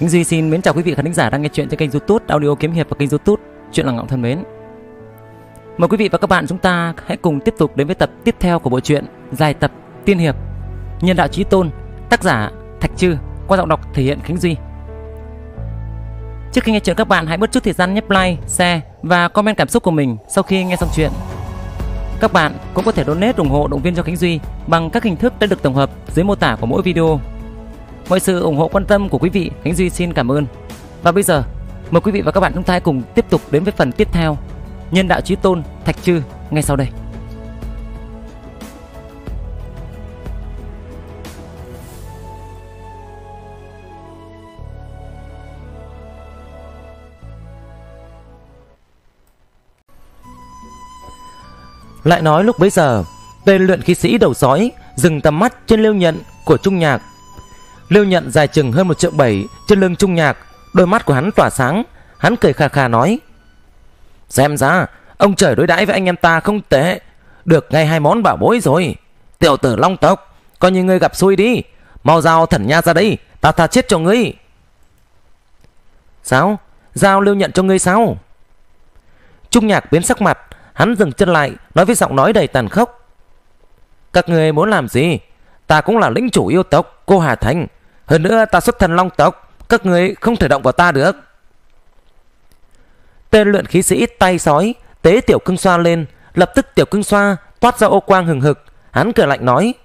Khánh Duy xin mến chào quý vị khán thính giả đang nghe chuyện trên kênh YouTube Audio Kiếm Hiệp và kênh YouTube Chuyện Làng Ngọng thân mến. Mời quý vị và các bạn chúng ta hãy cùng tiếp tục đến với tập tiếp theo của bộ truyện dài tập tiên hiệp Nhân Đạo Chí Tôn, tác giả Thạch Trư, qua giọng đọc thể hiện Khánh Duy. Trước khi nghe chuyện, các bạn hãy bớt chút thời gian nhấp like, share và comment cảm xúc của mình sau khi nghe xong chuyện. Các bạn cũng có thể donate ủng hộ động viên cho Khánh Duy bằng các hình thức đã được tổng hợp dưới mô tả của mỗi video. Mọi sự ủng hộ quan tâm của quý vị, Khánh Duy xin cảm ơn. Và bây giờ, mời quý vị và các bạn chúng ta cùng tiếp tục đến với phần tiếp theo, Nhân Đạo Chí Tôn, Thạch Trư, ngay sau đây. Lại nói lúc bấy giờ, tên luyện khí sĩ đầu sói dừng tầm mắt trên Liêu Nhận của Trung Nhạc. Liêu Nhận dài chừng hơn 1,7 triệu trên lưng Trung Nhạc, đôi mắt của hắn tỏa sáng. Hắn cười khà khà nói: xem ra ông trời đối đãi với anh em ta không tệ, được ngay 2 món bảo bối rồi. Tiểu tử Long tộc, coi như ngươi gặp xui đi, mau giao Thần Nha ra đây, ta tha chết cho ngươi. Sao? Giao Liêu Nhận cho ngươi sao? Trung Nhạc biến sắc mặt, hắn dừng chân lại, nói với giọng nói đầy tàn khốc: các ngươi muốn làm gì? Ta cũng là lĩnh chủ yêu tộc Cô Hà Thành, hơn nữa ta xuất thân Long tộc, các ngươi không thể động vào ta được. Tên luyện khí sĩ tay sói tế tiểu cưng xoa lên, lập tức tiểu cưng xoa toát ra ô quang hừng hực. Hắn cười lạnh nói: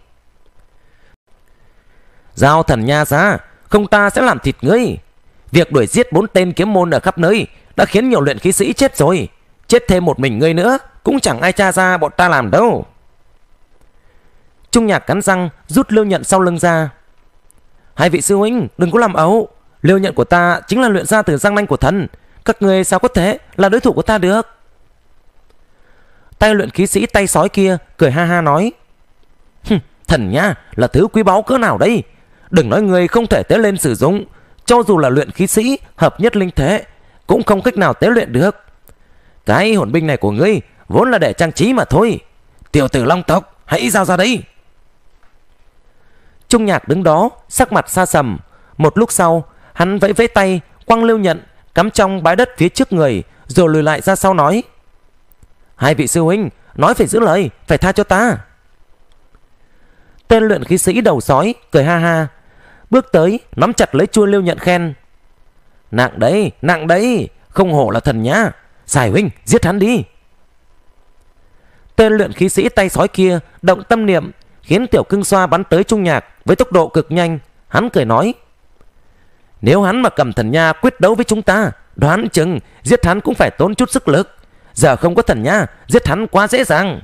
giao Thần Nha ra, không ta sẽ làm thịt ngươi. Việc đuổi giết 4 tên kiếm môn ở khắp nơi đã khiến nhiều luyện khí sĩ chết rồi, chết thêm một mình ngươi nữa cũng chẳng ai tra ra bọn ta làm đâu. Trung Nhạc cắn răng rút Liêu Nhận sau lưng ra: hai vị sư huynh đừng có làm ẩu, Liêu Nhận của ta chính là luyện ra từ răng nanh của thần, các người sao có thể là đối thủ của ta được. Tay luyện khí sĩ tay sói kia cười ha ha nói: Thần Nha là thứ quý báu cỡ nào đây, đừng nói người không thể tế lên sử dụng, cho dù là luyện khí sĩ hợp nhất linh thế cũng không cách nào tế luyện được. Cái hồn binh này của ngươi vốn là để trang trí mà thôi. Tiểu tử Long tộc, hãy giao ra đây. Trung Nhạc đứng đó sắc mặt xa sầm. Một lúc sau, hắn vẫy vẫy tay quăng Liêu Nhận cắm trong bãi đất phía trước người, rồi lùi lại ra sau nói: hai vị sư huynh nói phải giữ lời, phải tha cho ta. Tên luyện khí sĩ đầu sói cười ha ha, bước tới nắm chặt lấy chuôi Liêu Nhận khen: nặng đấy, không hổ là thần nhá. Sài huynh giết hắn đi. Tên luyện khí sĩ tay sói kia động tâm niệm, khiến tiểu cưng xoa bắn tới Trung Nhạc với tốc độ cực nhanh. Hắn cười nói: nếu hắn mà cầm Thần Nha quyết đấu với chúng ta, đoán chừng giết hắn cũng phải tốn chút sức lực. Giờ không có Thần Nha, giết hắn quá dễ dàng.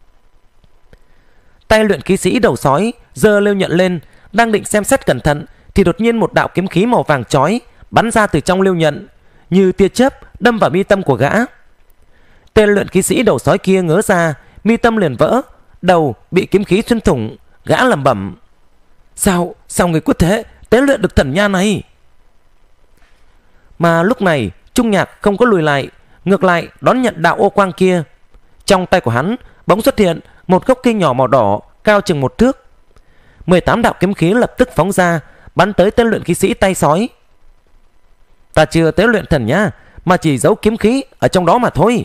Tay luyện khí sĩ đầu sói giơ Liêu Nhận lên, đang định xem xét cẩn thận thì đột nhiên một đạo kiếm khí màu vàng chói bắn ra từ trong Liêu Nhận, như tia chớp đâm vào mi tâm của gã. Tên luyện khí sĩ đầu sói kia ngớ ra, mi tâm liền vỡ, đầu bị kiếm khí xuyên thủng. Gã lẩm bẩm: Sao người có thể tế luyện được Thần Nha này? Mà lúc này Trung Nhạc không có lùi lại, ngược lại đón nhận đạo ô quang kia. Trong tay của hắn bỗng xuất hiện một gốc cây nhỏ màu đỏ cao chừng 1 thước. 18 đạo kiếm khí lập tức phóng ra, bắn tới tên luyện khí sĩ tay sói. Ta chưa tế luyện Thần Nha, mà chỉ giấu kiếm khí ở trong đó mà thôi.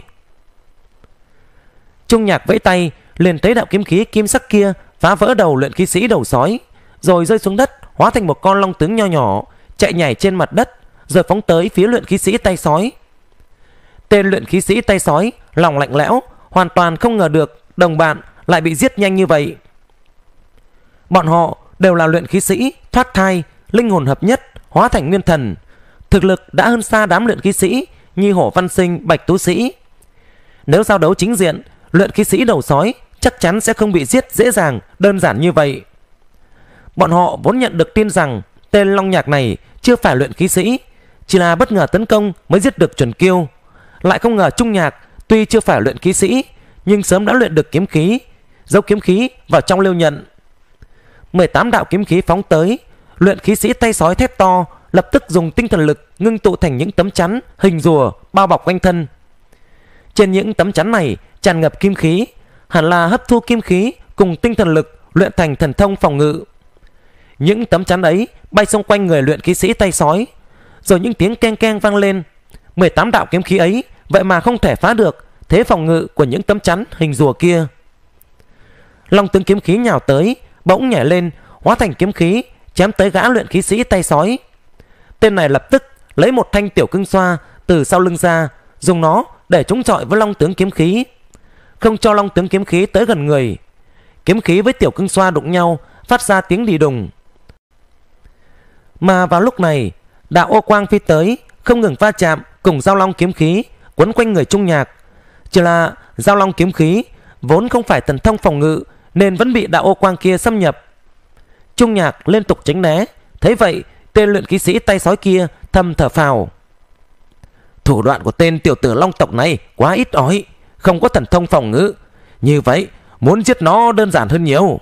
Trung Nhạc vẫy tay, liền thấy đạo kiếm khí kim sắc kia phá vỡ đầu luyện khí sĩ đầu sói, rồi rơi xuống đất, hóa thành một con long tướng nho nhỏ, chạy nhảy trên mặt đất, rồi phóng tới phía luyện khí sĩ tay sói. Tên luyện khí sĩ tay sói lòng lạnh lẽo, hoàn toàn không ngờ được đồng bạn lại bị giết nhanh như vậy. Bọn họ đều là luyện khí sĩ thoát thai, linh hồn hợp nhất, hóa thành nguyên thần, thực lực đã hơn xa đám luyện khí sĩ như Hổ Văn Sinh, Bạch Tú Sĩ. Nếu giao đấu chính diện, luyện khí sĩ đầu sói chắc chắn sẽ không bị giết dễ dàng đơn giản như vậy. Bọn họ vốn nhận được tin rằng tên Long Nhạc này chưa phải luyện khí sĩ, chỉ là bất ngờ tấn công mới giết được Chuẩn Kiêu. Lại không ngờ Trung Nhạc tuy chưa phải luyện khí sĩ, nhưng sớm đã luyện được kiếm khí, giấu kiếm khí vào trong Liêu Nhận. 18 đạo kiếm khí phóng tới, luyện khí sĩ tay sói thét to, lập tức dùng tinh thần lực ngưng tụ thành những tấm chắn hình rùa bao bọc quanh thân. Trên những tấm chắn này tràn ngập kim khí, hẳn là hấp thu kim khí cùng tinh thần lực luyện thành thần thông phòng ngự. Những tấm chắn ấy bay xung quanh người luyện khí sĩ tay sói, rồi những tiếng keng keng vang lên. 18 đạo kiếm khí ấy vậy mà không thể phá được thế phòng ngự của những tấm chắn hình rùa kia. Long tướng kiếm khí nhào tới, bỗng nhảy lên, hóa thành kiếm khí chém tới gã luyện khí sĩ tay sói. Tên này lập tức lấy một thanh tiểu cương xoa từ sau lưng ra, dùng nó để chống chọi với long tướng kiếm khí, không cho long tướng kiếm khí tới gần người. Kiếm khí với tiểu cương xoa đụng nhau, phát ra tiếng đì đùng. Mà vào lúc này, đạo ô quang phi tới, không ngừng va chạm cùng giao long kiếm khí quấn quanh người Trung Nhạc. Chỉ là giao long kiếm khí vốn không phải thần thông phòng ngự nên vẫn bị đạo ô quang kia xâm nhập. Trung Nhạc liên tục tránh né, thấy vậy tên luyện khí sĩ tay sói kia thầm thở phào. Thủ đoạn của tên tiểu tử long tộc này quá ít ỏi, không có thần thông phòng ngự, như vậy muốn giết nó đơn giản hơn nhiều.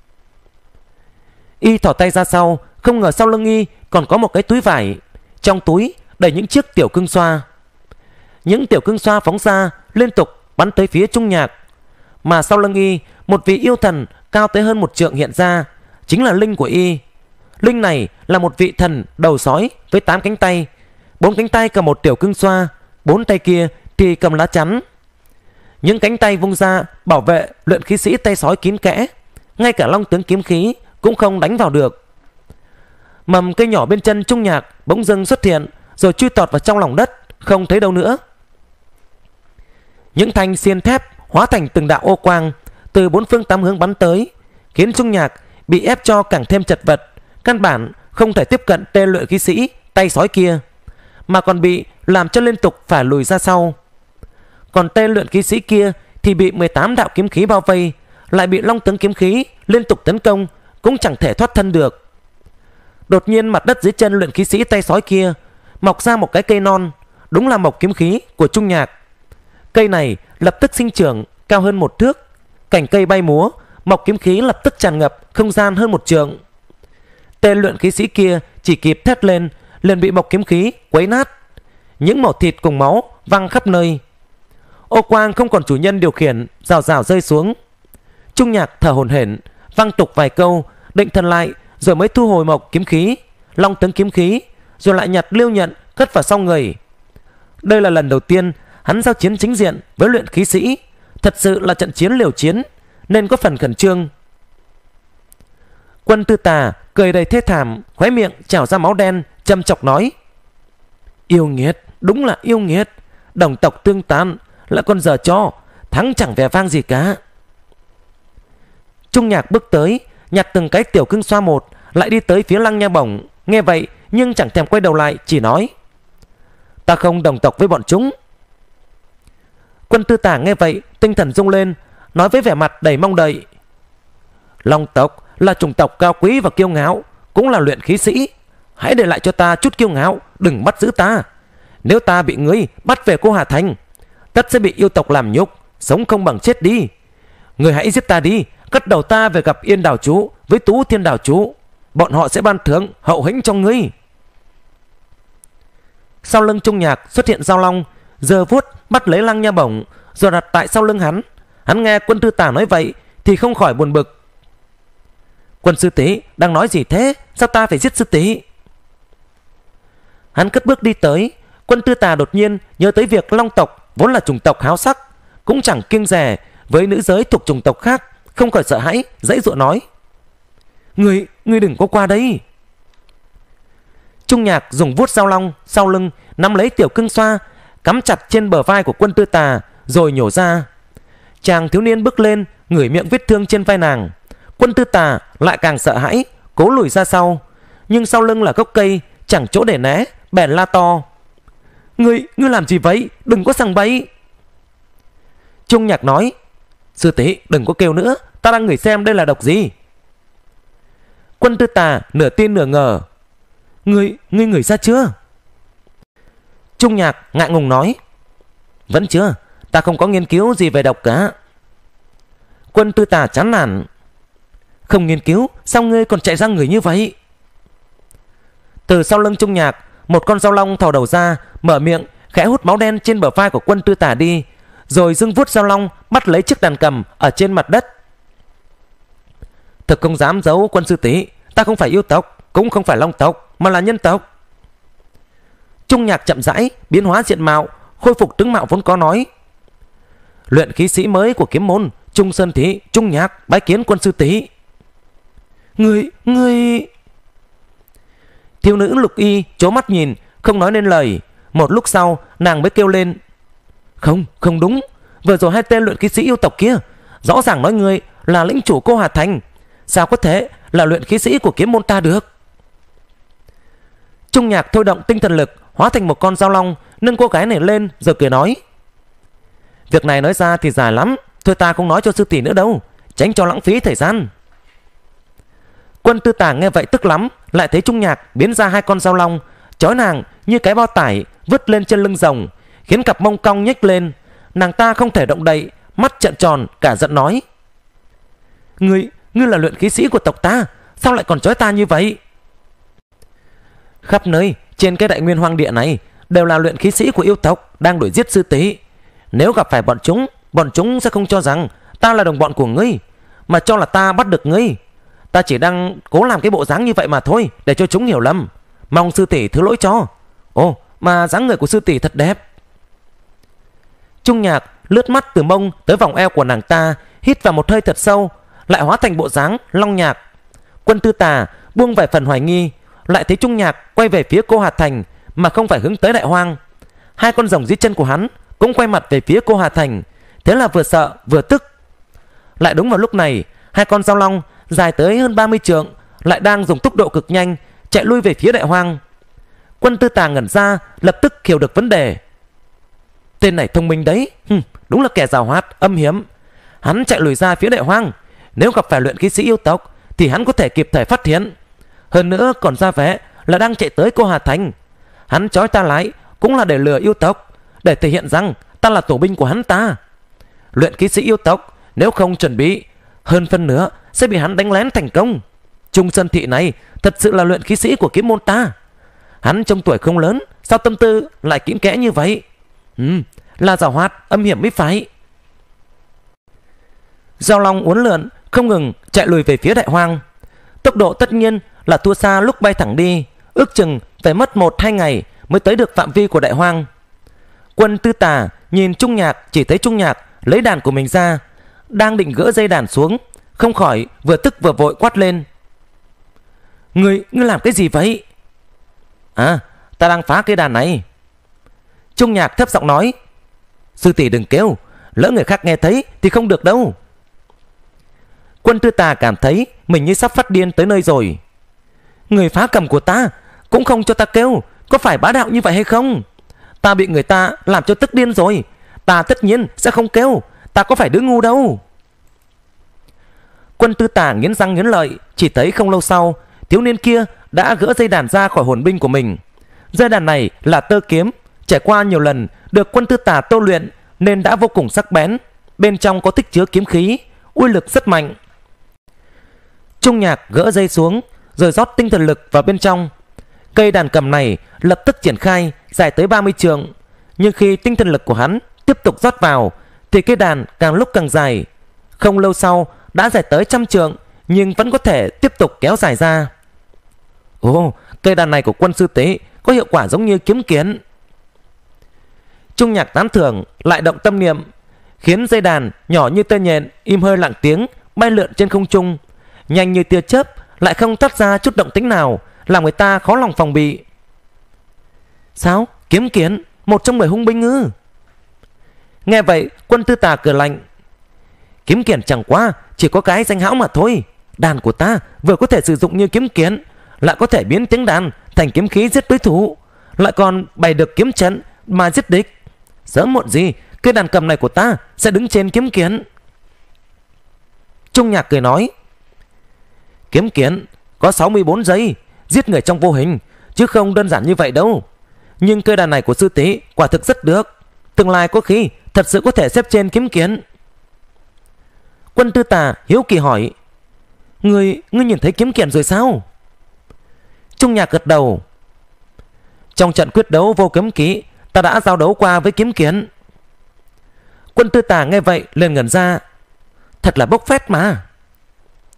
Y thò tay ra sau, không ngờ sau lưng Y còn có một cái túi vải, trong túi đầy những chiếc tiểu cương xoa. Những tiểu cương xoa phóng ra liên tục bắn tới phía Trung Nhạc. Mà sau lưng Y, một vị yêu thần cao tới hơn 1 trượng hiện ra, chính là linh của Y. Linh này là một vị thần đầu sói với 8 cánh tay, 4 cánh tay cầm một tiểu cương xoa, 4 tay kia thì cầm lá chắn. Những cánh tay vung ra bảo vệ luyện khí sĩ tay sói kín kẽ, ngay cả long tướng kiếm khí cũng không đánh vào được. Mầm cây nhỏ bên chân Trung Nhạc bỗng dưng xuất hiện, rồi chui tọt vào trong lòng đất, không thấy đâu nữa. Những thanh xiên thép hóa thành từng đạo ô quang từ 4 phương 8 hướng bắn tới, khiến Trung Nhạc bị ép cho càng thêm chật vật, căn bản không thể tiếp cận tên luyện khí sĩ tay sói kia, mà còn bị làm cho liên tục phải lùi ra sau. Còn tên luyện khí sĩ kia thì bị 18 đạo kiếm khí bao vây, lại bị long tướng kiếm khí liên tục tấn công, cũng chẳng thể thoát thân được. Đột nhiên mặt đất dưới chân luyện khí sĩ tay sói kia mọc ra một cái cây non, đúng là mộc kiếm khí của Trung Nhạc. Cây này lập tức sinh trưởng cao hơn 1 thước, cành cây bay múa, mộc kiếm khí lập tức tràn ngập không gian hơn 1 trượng. Tên luyện khí sĩ kia chỉ kịp thét lên, liền bị mộc kiếm khí quấy nát, những mẩu thịt cùng máu văng khắp nơi. Ô quang không còn chủ nhân điều khiển, rào rào rơi xuống. Trung Nhạc thở hổn hển, văng tục vài câu, định thần lại, rồi mới thu hồi mộc kiếm khí, long tướng kiếm khí, rồi lại nhặt liêu nhận cất vào sau người. Đây là lần đầu tiên hắn giao chiến chính diện với luyện khí sĩ, thật sự là trận chiến liều chiến, nên có phần khẩn trương. Quân Tư Tà cười đầy thê thảm, khóe miệng trào ra máu đen, châm chọc nói: Yêu nghiệt, đúng là yêu nghiệt, đồng tộc tương tàn, lại còn giờ cho, thắng chẳng vẻ vang gì cả. Trung Nhạc bước tới, nhặt từng cái tiểu cương xoa một, lại đi tới phía Lăng Nha Bổng. Nghe vậy nhưng chẳng thèm quay đầu lại, chỉ nói: Ta không đồng tộc với bọn chúng. Quân Tư Tà nghe vậy tinh thần rung lên, nói với vẻ mặt đầy mong đợi: Long tộc là chủng tộc cao quý và kiêu ngạo, cũng là luyện khí sĩ, hãy để lại cho ta chút kiêu ngạo, đừng bắt giữ ta. Nếu ta bị ngươi bắt về Cô Hà Thành, tất sẽ bị yêu tộc làm nhục, sống không bằng chết đi. Ngươi hãy giết ta đi, cất đầu ta về gặp Yên Đào Chú với Tú Thiên Đào Chú, bọn họ sẽ ban thưởng hậu hĩnh cho ngươi. Sau lưng Trung Nhạc xuất hiện Giao Long, giơ vuốt bắt lấy Lăng Nha Bổng, rồi đặt tại sau lưng hắn. Hắn nghe Quân Tư Tà nói vậy thì không khỏi buồn bực: Quân sư tỷ đang nói gì thế? Sao ta phải giết sư tỷ? Hắn cất bước đi tới. Quân Tư Tà đột nhiên nhớ tới việc Long tộc vốn là chủng tộc háo sắc, cũng chẳng kiêng dè với nữ giới thuộc chủng tộc khác, không khỏi sợ hãi, dãy dụa nói: Ngươi đừng có qua đây. Trung Nhạc dùng vuốt Giao Long sau lưng nắm lấy tiểu cương xoa, cắm chặt trên bờ vai của Quân Tư Tà, rồi nhổ ra. Chàng thiếu niên bước lên, ngửi miệng vết thương trên vai nàng. Quân Tư Tà lại càng sợ hãi, cố lùi ra sau, nhưng sau lưng là gốc cây, chẳng chỗ để né, bèn la to: Ngươi làm gì vậy? Đừng có sằng bậy. Trung Nhạc nói: Sư tỷ đừng có kêu nữa, ta đang ngửi xem đây là độc gì. Quân Tư Tà nửa tin nửa ngờ: Ngươi ngửi ra chưa? Trung Nhạc ngại ngùng nói: Vẫn chưa, ta không có nghiên cứu gì về độc cả. Quân Tư Tà chán nản: Không nghiên cứu, sao ngươi còn chạy ra người như vậy? Từ sau lưng Trung Nhạc, một con Giao Long thò đầu ra, mở miệng khẽ hút máu đen trên bờ vai của Quân Tư Tà đi, rồi dưng vuốt Giao Long bắt lấy chiếc đàn cầm ở trên mặt đất. Thực không dám giấu Quân sư tỷ, ta không phải yêu tộc, cũng không phải Long tộc, mà là nhân tộc. Trung Nhạc chậm rãi biến hóa diện mạo, khôi phục tướng mạo vốn có, nói: Luyện khí sĩ mới của kiếm môn Trung Sơn Thị, Trung Nhạc bái kiến quân sư tỷ. Ngươi... Thiếu nữ Lục Y trố mắt nhìn, không nói nên lời. Một lúc sau nàng mới kêu lên: Không đúng, vừa rồi hai tên luyện khí sĩ yêu tộc kia rõ ràng nói ngươi là lĩnh chủ Cô Hà Thành, sao có thể là luyện khí sĩ của kiếm môn ta được? Trung Nhạc thôi động tinh thần lực, hóa thành một con dao long, nâng cô gái này lên rồi cười nói: Việc này nói ra thì dài lắm, thôi ta không nói cho sư tỷ nữa đâu, tránh cho lãng phí thời gian. Quân Tư Tà nghe vậy tức lắm, lại thấy Trung Nhạc biến ra hai con dao long, trói nàng như cái bao tải vứt lên trên lưng rồng, khiến cặp mông cong nhếch lên. Nàng ta không thể động đậy, mắt trợn tròn, cả giận nói: Ngươi là luyện khí sĩ của tộc ta, sao lại còn trói ta như vậy? Khắp nơi trên cái đại nguyên hoang địa này đều là luyện khí sĩ của yêu tộc đang đuổi giết sư tỷ. Nếu gặp phải bọn chúng sẽ không cho rằng ta là đồng bọn của ngươi, mà cho là ta bắt được ngươi. Ta chỉ đang cố làm cái bộ dáng như vậy mà thôi, để cho chúng hiểu lầm. Mong sư tỷ thứ lỗi cho. Ồ, mà dáng người của sư tỷ thật đẹp. Trung Nhạc lướt mắt từ mông tới vòng eo của nàng ta, hít vào một hơi thật sâu, lại hóa thành bộ dáng long nhạc. Quân Tư Tà buông vài phần hoài nghi, lại thấy Trung Nhạc quay về phía Cô Hà Thành mà không phải hướng tới đại hoang. Hai con rồng dưới chân của hắn cũng quay mặt về phía Cô Hà Thành, thế là vừa sợ vừa tức. Lại đúng vào lúc này, hai con dao long dài tới hơn 30 trượng lại đang dùng tốc độ cực nhanh chạy lui về phía đại hoang. Quân Tư Tà ngẩn ra, lập tức hiểu được vấn đề. Tên này thông minh đấy, đúng là kẻ giàu hoạt âm hiểm. Hắn chạy lùi ra phía đại hoang, nếu gặp phải luyện khí sĩ yêu tộc thì hắn có thể kịp thời phát hiện. Hơn nữa còn ra vẻ là đang chạy tới Cô Hà Thành. Hắn trói ta lại cũng là để lừa yêu tộc, để thể hiện rằng ta là tổ binh của hắn ta. Luyện khí sĩ yêu tộc nếu không chuẩn bị, hơn phân nữa sẽ bị hắn đánh lén thành công. Trung Sơn Thị này thật sự là luyện khí sĩ của kiếm môn ta. Hắn trong tuổi không lớn, sao tâm tư lại kín kẽ như vậy? Là giàu hoạt âm hiểm mới phải. Giao long uốn lượn không ngừng chạy lùi về phía đại hoang. Tốc độ tất nhiên là thua xa lúc bay thẳng đi, ước chừng phải mất 1-2 ngày mới tới được phạm vi của đại hoang. Quân Tư Tà nhìn Trung Nhạc, chỉ thấy Trung Nhạc lấy đàn của mình ra, đang định gỡ dây đàn xuống, không khỏi vừa tức vừa vội quát lên: Ngươi làm cái gì vậy? À, ta đang phá cái đàn này. Trung Nhạc thấp giọng nói: Sư tỷ đừng kêu, lỡ người khác nghe thấy thì không được đâu. Quân Tư Tà cảm thấy mình như sắp phát điên tới nơi rồi. Người phá cầm của ta cũng không cho ta kêu, có phải bá đạo như vậy hay không? Ta bị người ta làm cho tức điên rồi, ta tất nhiên sẽ không kêu, ta có phải đứa ngu đâu. Quân Tư Tà nghiến răng nghiến lợi, chỉ thấy không lâu sau, thiếu niên kia đã gỡ dây đàn ra khỏi hồn binh của mình. Dây đàn này là tơ kiếm, trải qua nhiều lần được Quân Tư Tà tô luyện nên đã vô cùng sắc bén, bên trong có tích chứa kiếm khí, uy lực rất mạnh. Trung Nhạc gỡ dây xuống rồi rót tinh thần lực vào bên trong. Cây đàn cầm này lập tức triển khai, dài tới 30 trượng. Nhưng khi tinh thần lực của hắn tiếp tục rót vào thì cây đàn càng lúc càng dài. Không lâu sau đã dài tới 100 trượng, nhưng vẫn có thể tiếp tục kéo dài ra. Ồ, cây đàn này của Quân sư tỷ có hiệu quả giống như kiếm kiến. Trung Nhạc tán thưởng, lại động tâm niệm, khiến dây đàn nhỏ như tơ nhện im hơi lặng tiếng bay lượn trên không trung, nhanh như tia chớp, lại không phát ra chút động tĩnh nào, làm người ta khó lòng phòng bị. Sao? Kiếm kiến, một trong 10 hung binh ư? Nghe vậy, Quân Tư Tà cười lạnh. Kiếm kiến chẳng qua chỉ có cái danh hão mà thôi. Đàn của ta vừa có thể sử dụng như kiếm kiến, lại có thể biến tiếng đàn thành kiếm khí giết đối thủ, lại còn bày được kiếm trận mà giết địch. Sớm muộn gì cây đàn cầm này của ta sẽ đứng trên kiếm kiến. Trung Nhạc cười nói: Kiếm kiến có 64 giây, giết người trong vô hình, chứ không đơn giản như vậy đâu. Nhưng cây đàn này của sư tỷ quả thực rất được, tương lai có khi thật sự có thể xếp trên kiếm kiến. Quân Tư Tà hiếu kỳ hỏi: Ngươi nhìn thấy kiếm kiện rồi sao? Trung Nhạc gật đầu. Trong trận quyết đấu vô kiếm kỹ, ta đã giao đấu qua với kiếm kiến. Quân Tư Tà nghe vậy liền ngẩn ra. Thật là bốc phét mà.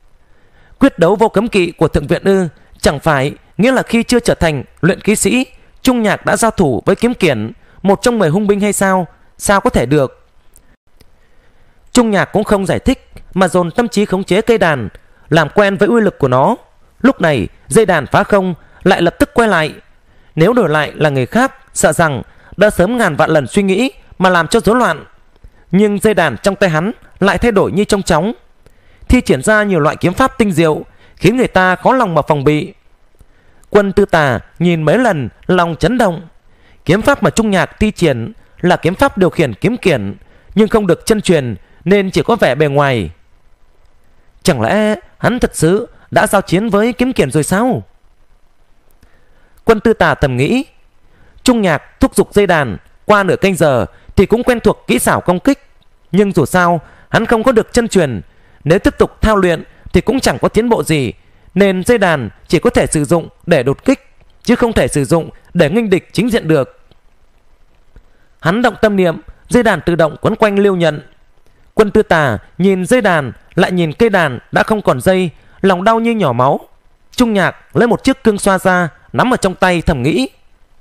Quyết đấu vô cấm kỵ của thượng viện ư? Chẳng phải nghĩa là khi chưa trở thành luyện khí sĩ Trung Nhạc đã giao thủ với Kiếm Kiển, một trong 10 hung binh hay sao? Sao có thể được? Trung Nhạc cũng không giải thích mà dồn tâm trí khống chế cây đàn, làm quen với uy lực của nó. Lúc này dây đàn phá không lại lập tức quay lại. Nếu đổi lại là người khác, sợ rằng đã sớm ngàn vạn lần suy nghĩ mà làm cho rối loạn. Nhưng dây đàn trong tay hắn lại thay đổi như trong chóng, thi triển ra nhiều loại kiếm pháp tinh diệu, khiến người ta khó lòng mà phòng bị. Quân Tư Tà nhìn mấy lần lòng chấn động. Kiếm pháp mà Trung Nhạc thi triển là kiếm pháp điều khiển kiếm kiển, nhưng không được chân truyền nên chỉ có vẻ bề ngoài. Chẳng lẽ hắn thật sự đã giao chiến với kiếm kiển rồi sao? Quân Tư Tà thầm nghĩ. Trung Nhạc thúc giục dây đàn qua nửa canh giờ thì cũng quen thuộc kỹ xảo công kích, nhưng dù sao hắn không có được chân truyền, nếu tiếp tục thao luyện thì cũng chẳng có tiến bộ gì, nên dây đàn chỉ có thể sử dụng để đột kích, chứ không thể sử dụng để nghênh địch chính diện được. Hắn động tâm niệm, dây đàn tự động quấn quanh Liêu Nhận. Quân Tư Tà nhìn dây đàn lại nhìn cây đàn đã không còn dây, lòng đau như nhỏ máu. Trung Nhạc lấy một chiếc cương xoa ra, nắm ở trong tay thầm nghĩ.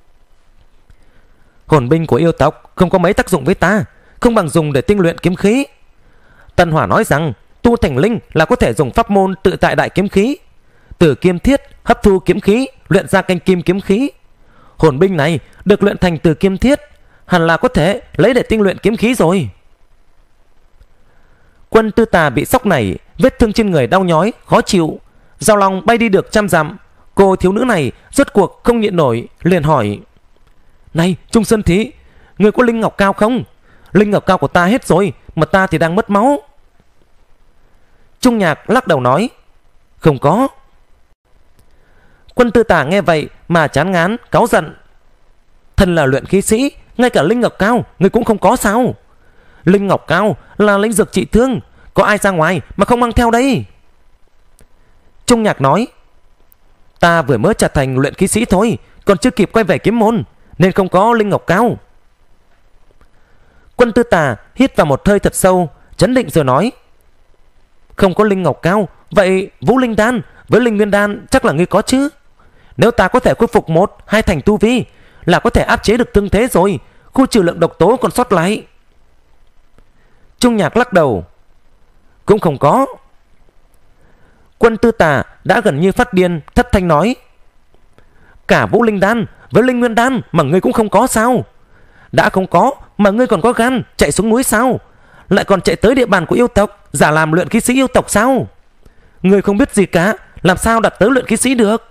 Hồn binh của yêu tộc không có mấy tác dụng với ta, không bằng dùng để tinh luyện kiếm khí. Tân Hỏa nói rằng tu thành linh là có thể dùng pháp môn tự tại đại kiếm khí, từ kim thiết hấp thu kiếm khí luyện ra canh kim kiếm khí. Hồn binh này được luyện thành từ kim thiết, hẳn là có thể lấy để tinh luyện kiếm khí rồi. Quân Tư Tà bị sốc này, vết thương trên người đau nhói khó chịu, Giao Long bay đi được 100 dặm. Cô thiếu nữ này rốt cuộc không nhịn nổi, liền hỏi: Này Trung Sơn Thí, người có linh ngọc cao không? Linh ngọc cao của ta hết rồi, mà ta thì đang mất máu. Trung Nhạc lắc đầu nói: Không có. Quân Tư Tà nghe vậy mà chán ngán cáu giận: Thân là luyện khí sĩ, ngay cả linh ngọc cao người cũng không có sao? Linh ngọc cao là linh dược trị thương, có ai ra ngoài mà không mang theo đây? Trung Nhạc nói: Ta vừa mới trở thành luyện khí sĩ thôi, còn chưa kịp quay về kiếm môn, nên không có linh ngọc cao. Quân Tư Tà hít vào một hơi thật sâu, chấn định rồi nói: Không có linh ngọc cao, vậy Vũ Linh Đan với Linh Nguyên Đan chắc là ngươi có chứ? Nếu ta có thể khôi phục 1-2 thành tu vi là có thể áp chế được thương thế rồi, khu trừ lượng độc tố còn sót lại. Trung Nhạc lắc đầu: Cũng không có. Quân Tư Tà đã gần như phát điên, thất thanh nói: Cả Vũ Linh Đan với Linh Nguyên Đan mà ngươi cũng không có sao? Đã không có mà ngươi còn có gan chạy xuống núi sao? Lại còn chạy tới địa bàn của yêu tộc, giả làm luyện khí sĩ yêu tộc sao? Ngươi không biết gì cả, làm sao đặt tới luyện khí sĩ được?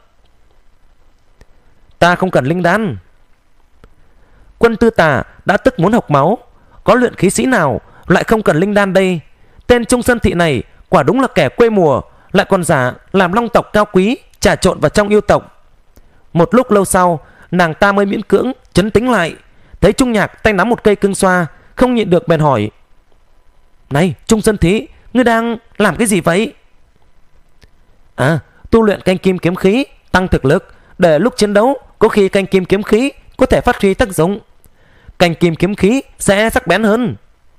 Ta không cần linh đan. Quân Tư Tà đã tức muốn học máu. Có luyện khí sĩ nào lại không cần linh đan đây? Tên Trung Sơn Thị này quả đúng là kẻ quê mùa, lại còn giả làm long tộc cao quý trà trộn vào trong yêu tộc. Một lúc lâu sau, nàng ta mới miễn cưỡng trấn tĩnh lại, thấy Trung Nhạc tay nắm một cây cương xoa, không nhịn được bèn hỏi: Này Trung Sơn Thí, ngươi đang làm cái gì vậy? À, tu luyện canh kim kiếm khí, tăng thực lực, để lúc chiến đấu có khi canh kim kiếm khí có thể phát huy tác dụng. Canh kim kiếm khí sẽ sắc bén hơn.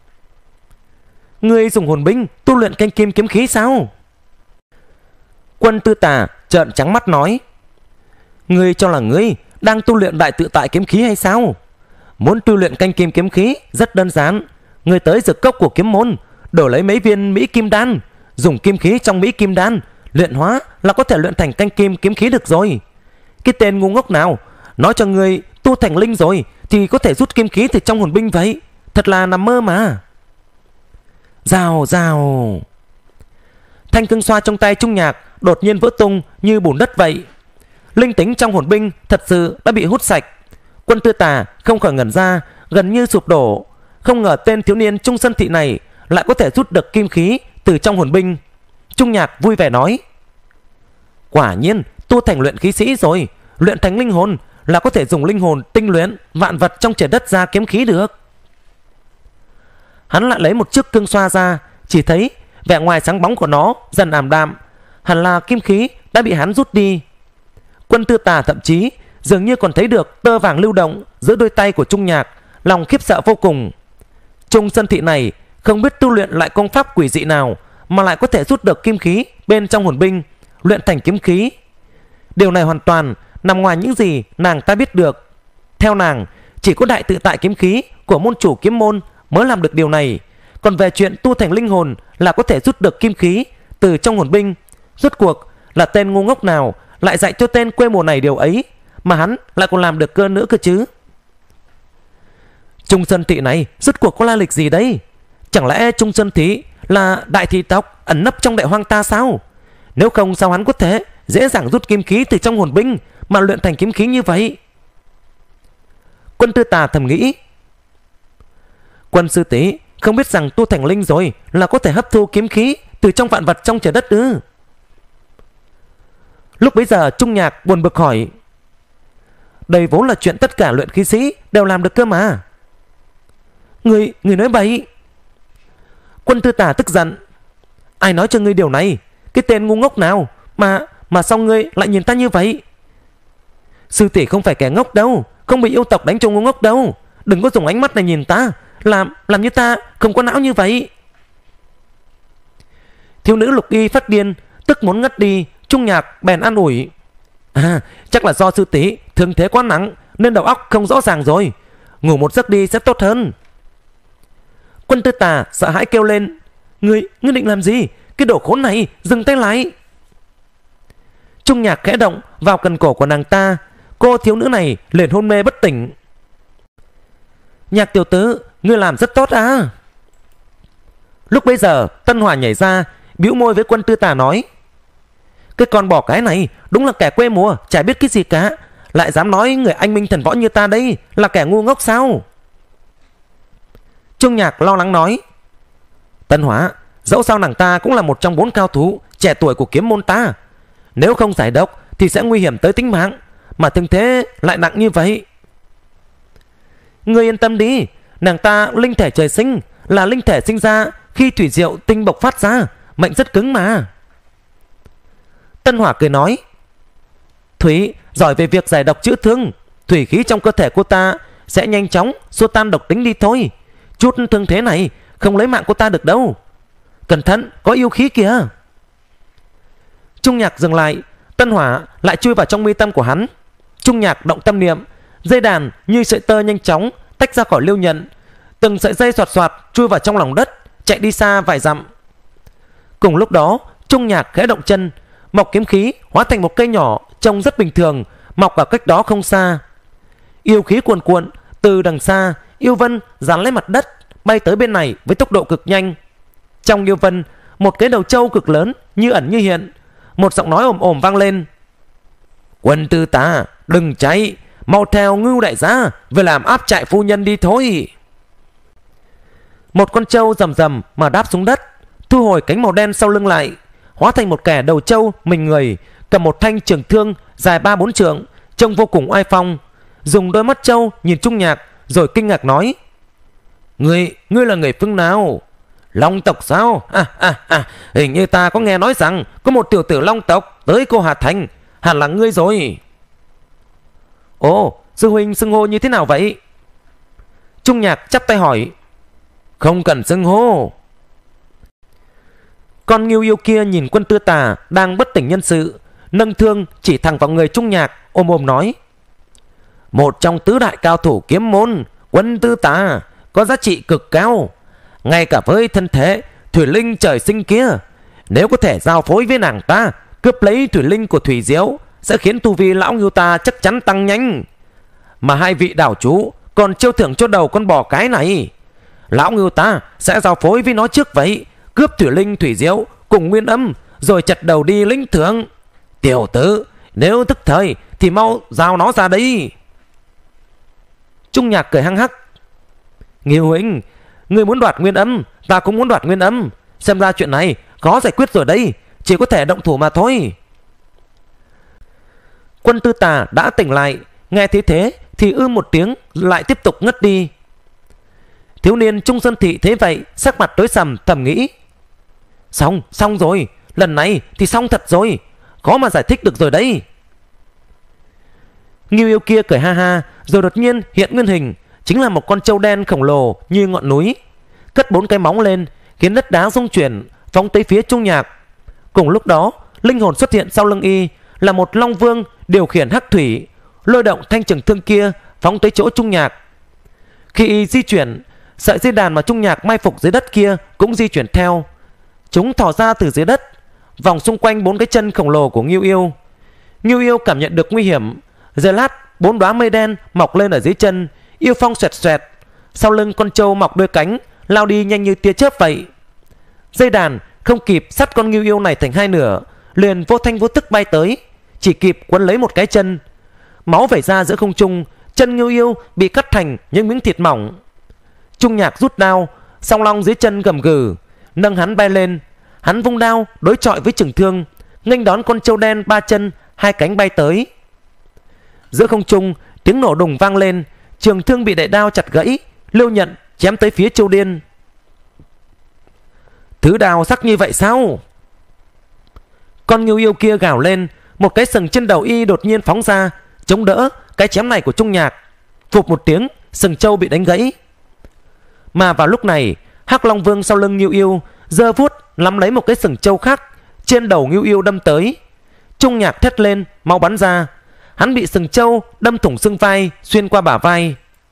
Ngươi dùng hồn binh tu luyện canh kim kiếm khí sao? Quân Tư Tà trợn trắng mắt nói: Ngươi cho là ngươi đang tu luyện đại tự tại kiếm khí hay sao? Muốn tu luyện canh kim kiếm khí rất đơn giản. Ngươi tới dược cốc của kiếm môn, đổi lấy mấy viên Mỹ Kim Đan, dùng kim khí trong Mỹ Kim Đan luyện hóa là có thể luyện thành canh kim kiếm khí được rồi. Cái tên ngu ngốc nào nói cho ngươi tu thành linh rồi thì có thể rút kim khí từ trong hồn binh vậy? Thật là nằm mơ mà. Rào rào. Thanh cương xoa trong tay Trung Nhạc đột nhiên vỡ tung như bùn đất vậy. Linh tính trong hồn binh thật sự đã bị hút sạch. Quân Tư Tà không khỏi ngẩn ra, gần như sụp đổ. Không ngờ tên thiếu niên Trung Sơn Thị này lại có thể rút được kim khí từ trong hồn binh. Trung Nhạc vui vẻ nói: Quả nhiên tu thành luyện khí sĩ rồi. Luyện thành linh hồn là có thể dùng linh hồn tinh luyện vạn vật trong trời đất ra kiếm khí được. Hắn lại lấy một chiếc cương xoa ra, chỉ thấy vẻ ngoài sáng bóng của nó dần ảm đạm, hẳn là kim khí đã bị hắn rút đi. Quân Tư Tà thậm chí dường như còn thấy được tơ vàng lưu động giữa đôi tay của Trung Nhạc, lòng khiếp sợ vô cùng. Trung Sơn Thị này không biết tu luyện lại công pháp quỷ dị nào mà lại có thể rút được kim khí bên trong hồn binh, luyện thành kiếm khí. Điều này hoàn toàn nằm ngoài những gì nàng ta biết được. Theo nàng, chỉ có đại tự tại kiếm khí của môn chủ kiếm môn mới làm được điều này. Còn về chuyện tu thành linh hồn là có thể rút được kim khí từ trong hồn binh, rốt cuộc là tên ngu ngốc nào lại dạy cho tên quê mùa này điều ấy, mà hắn lại còn làm được cơ nữa cơ chứ. Trung Sơn Thị này rốt cuộc có la lịch gì đấy? Chẳng lẽ Trung Sơn Thị là đại thị tộc ẩn nấp trong Đại Hoang ta sao? Nếu không sao hắn có thể dễ dàng rút kim khí từ trong hồn binh mà luyện thành kiếm khí như vậy? Quân Tư Tà thầm nghĩ. Quân sư tỷ không biết rằng tu thành linh rồi là có thể hấp thu kiếm khí từ trong vạn vật trong trời đất ư? Lúc bấy giờ Trung Nhạc buồn bực hỏi. Đây vốn là chuyện tất cả luyện khí sĩ đều làm được cơ mà. Người nói bậy. Quân Tư Tà tức giận. Ai nói cho ngươi điều này? Cái tên ngu ngốc nào mà sao ngươi lại nhìn ta như vậy? Sư tỷ không phải kẻ ngốc đâu, không bị yêu tộc đánh cho ngu ngốc đâu. Đừng có dùng ánh mắt này nhìn ta, làm như ta không có não như vậy. Thiếu nữ Lục Y phát điên, tức muốn ngất đi. Trung Nhạc bèn an ủi. Chắc là do sư tỷ thương thế quá nặng nên đầu óc không rõ ràng rồi. Ngủ một giấc đi sẽ tốt hơn. Quân Tư Tà sợ hãi kêu lên. Ngươi định làm gì? Cái đồ khốn này, dừng tay lại. Trung Nhạc khẽ động vào cần cổ của nàng ta. Cô thiếu nữ này liền hôn mê bất tỉnh. Nhạc tiểu tứ, ngươi làm rất tốt à? Lúc bấy giờ Tân Hỏa nhảy ra, bĩu môi với Quân Tư Tà nói. Cái con bò cái này đúng là kẻ quê mùa, chả biết cái gì cả, lại dám nói người anh minh thần võ như ta đây là kẻ ngu ngốc sao? Trung Nhạc lo lắng nói. Tân Hỏa, dẫu sao nàng ta cũng là một trong 4 cao thủ trẻ tuổi của kiếm môn ta. Nếu không giải độc thì sẽ nguy hiểm tới tính mạng, mà thương thế lại nặng như vậy. Ngươi yên tâm đi, nàng ta linh thể trời sinh, là linh thể sinh ra khi thủy diệu tinh bộc phát ra, mệnh rất cứng mà. Tân Hỏa cười nói. Thủy giỏi về việc giải độc chữa thương, thủy khí trong cơ thể cô ta sẽ nhanh chóng xua tan độc tính đi thôi. Chút thương thế này không lấy mạng cô ta được đâu. Cẩn thận, có yêu khí kìa. Trung Nhạc dừng lại, Tân Hỏa lại chui vào trong mi tâm của hắn. Trung Nhạc động tâm niệm, dây đàn như sợi tơ nhanh chóng tách ra khỏi liêu nhận, từng sợi dây xoạt xoạt chui vào trong lòng đất, chạy đi xa vài dặm. Cùng lúc đó Trung Nhạc khẽ động chân, mọc kiếm khí hóa thành một cây nhỏ trông rất bình thường, mọc ở cách đó không xa. Yêu khí cuồn cuộn từ đằng xa, yêu vân dán lấy mặt đất, bay tới bên này với tốc độ cực nhanh. Trong yêu vân, một cái đầu trâu cực lớn như ẩn như hiện. Một giọng nói ồm ồm vang lên. Quân Tư Tà, đừng chạy, mau theo Ngưu đại gia về làm áp trại phu nhân đi thôi. Một con trâu rầm rầm mà đáp xuống đất, thu hồi cánh màu đen sau lưng lại, hóa thành một kẻ đầu trâu mình người, cầm một thanh trường thương dài 3-4 trượng, trông vô cùng oai phong. Dùng đôi mắt trâu nhìn Trung Nhạc rồi kinh ngạc nói. Ngươi là người phương nào? Long tộc sao? Hình như ta có nghe nói rằng có một tiểu tử Long tộc tới Cô Hà Thành, hẳn là ngươi rồi. Ồ, sư huynh xưng hô như thế nào vậy? Trung Nhạc chắp tay hỏi. Không cần xưng hô. Con Ngưu yêu kia nhìn Quân Tư Tà đang bất tỉnh nhân sự, nâng thương chỉ thẳng vào người Trung Nhạc, ôm ôm nói. Một trong tứ đại cao thủ kiếm môn, Quân Tư Tà có giá trị cực cao. Ngay cả với thân thể thủy linh trời sinh kia, nếu có thể giao phối với nàng ta, cướp lấy thủy linh của thủy diễu, sẽ khiến tu vi lão Ngưu ta chắc chắn tăng nhanh. Mà hai vị đảo chủ còn treo thưởng cho đầu con bò cái này. Lão Ngưu ta sẽ giao phối với nó trước vậy, cướp thủy linh thủy diễu cùng nguyên âm, rồi chặt đầu đi lĩnh thưởng. Tiểu tử, nếu tức thời thì mau giao nó ra đây. Trung Nhạc cười hăng hắc. Ngưu huynh, ngươi muốn đoạt nguyên âm, ta cũng muốn đoạt nguyên âm. Xem ra chuyện này khó giải quyết rồi đây, chỉ có thể động thủ mà thôi. Quân Tư Tà đã tỉnh lại, nghe thấy thế thì một tiếng lại tiếp tục ngất đi. Thiếu niên Trung Sơn Thị thấy vậy, sắc mặt tối sầm, thầm nghĩ. Xong rồi, lần này thì xong thật rồi, khó mà giải thích được rồi đấy. Ngưu yêu kia cười ha ha, rồi đột nhiên hiện nguyên hình, chính là một con trâu đen khổng lồ như ngọn núi, cất 4 cái móng lên, khiến đất đá rung chuyển, phóng tới phía Trung Nhạc. Cùng lúc đó, linh hồn xuất hiện sau lưng y, là một long vương điều khiển hắc thủy, lôi động thanh trường thương kia phóng tới chỗ Trung Nhạc. Khi y di chuyển, sợi dây đàn mà Trung Nhạc mai phục dưới đất kia cũng di chuyển theo. Chúng thò ra từ dưới đất, vòng xung quanh 4 cái chân khổng lồ của Ngưu Yêu. Ngưu Yêu cảm nhận được nguy hiểm. Giờ lát 4 đóa mây đen mọc lên ở dưới chân, yêu phong xoẹt xoẹt. Sau lưng con trâu mọc đôi cánh, lao đi nhanh như tia chớp vậy. Dây đàn không kịp sắt con Ngưu Yêu này thành hai nửa, liền vô thanh vô tức bay tới, chỉ kịp quấn lấy một cái chân. Máu vẩy ra giữa không trung, chân Ngưu Yêu bị cắt thành những miếng thịt mỏng. Trung Nhạc rút đao, song long dưới chân gầm gừ, nâng hắn bay lên. Hắn vung đao đối chọi với Trường Thương, nghênh đón con trâu đen ba chân hai cánh bay tới. Giữa không trung tiếng nổ đùng vang lên, Trường Thương bị đại đao chặt gãy, Liêu Nhận chém tới phía Châu Điên. Thứ đao sắc như vậy sao? Con Ngưu Yêu kia gào lên, một cái sừng trên đầu y đột nhiên phóng ra, chống đỡ cái chém này của Trung Nhạc. Phụp một tiếng, sừng trâu bị đánh gãy. Mà vào lúc này, Hắc Long Vương sau lưng Ngưu Yêu giơ vuốt nắm lấy một cái sừng trâu khác, trên đầu Ngưu Yêu đâm tới. Trung Nhạc thét lên, máu bắn ra. Hắn bị sừng trâu đâm thủng xương vai, xuyên qua bả vai.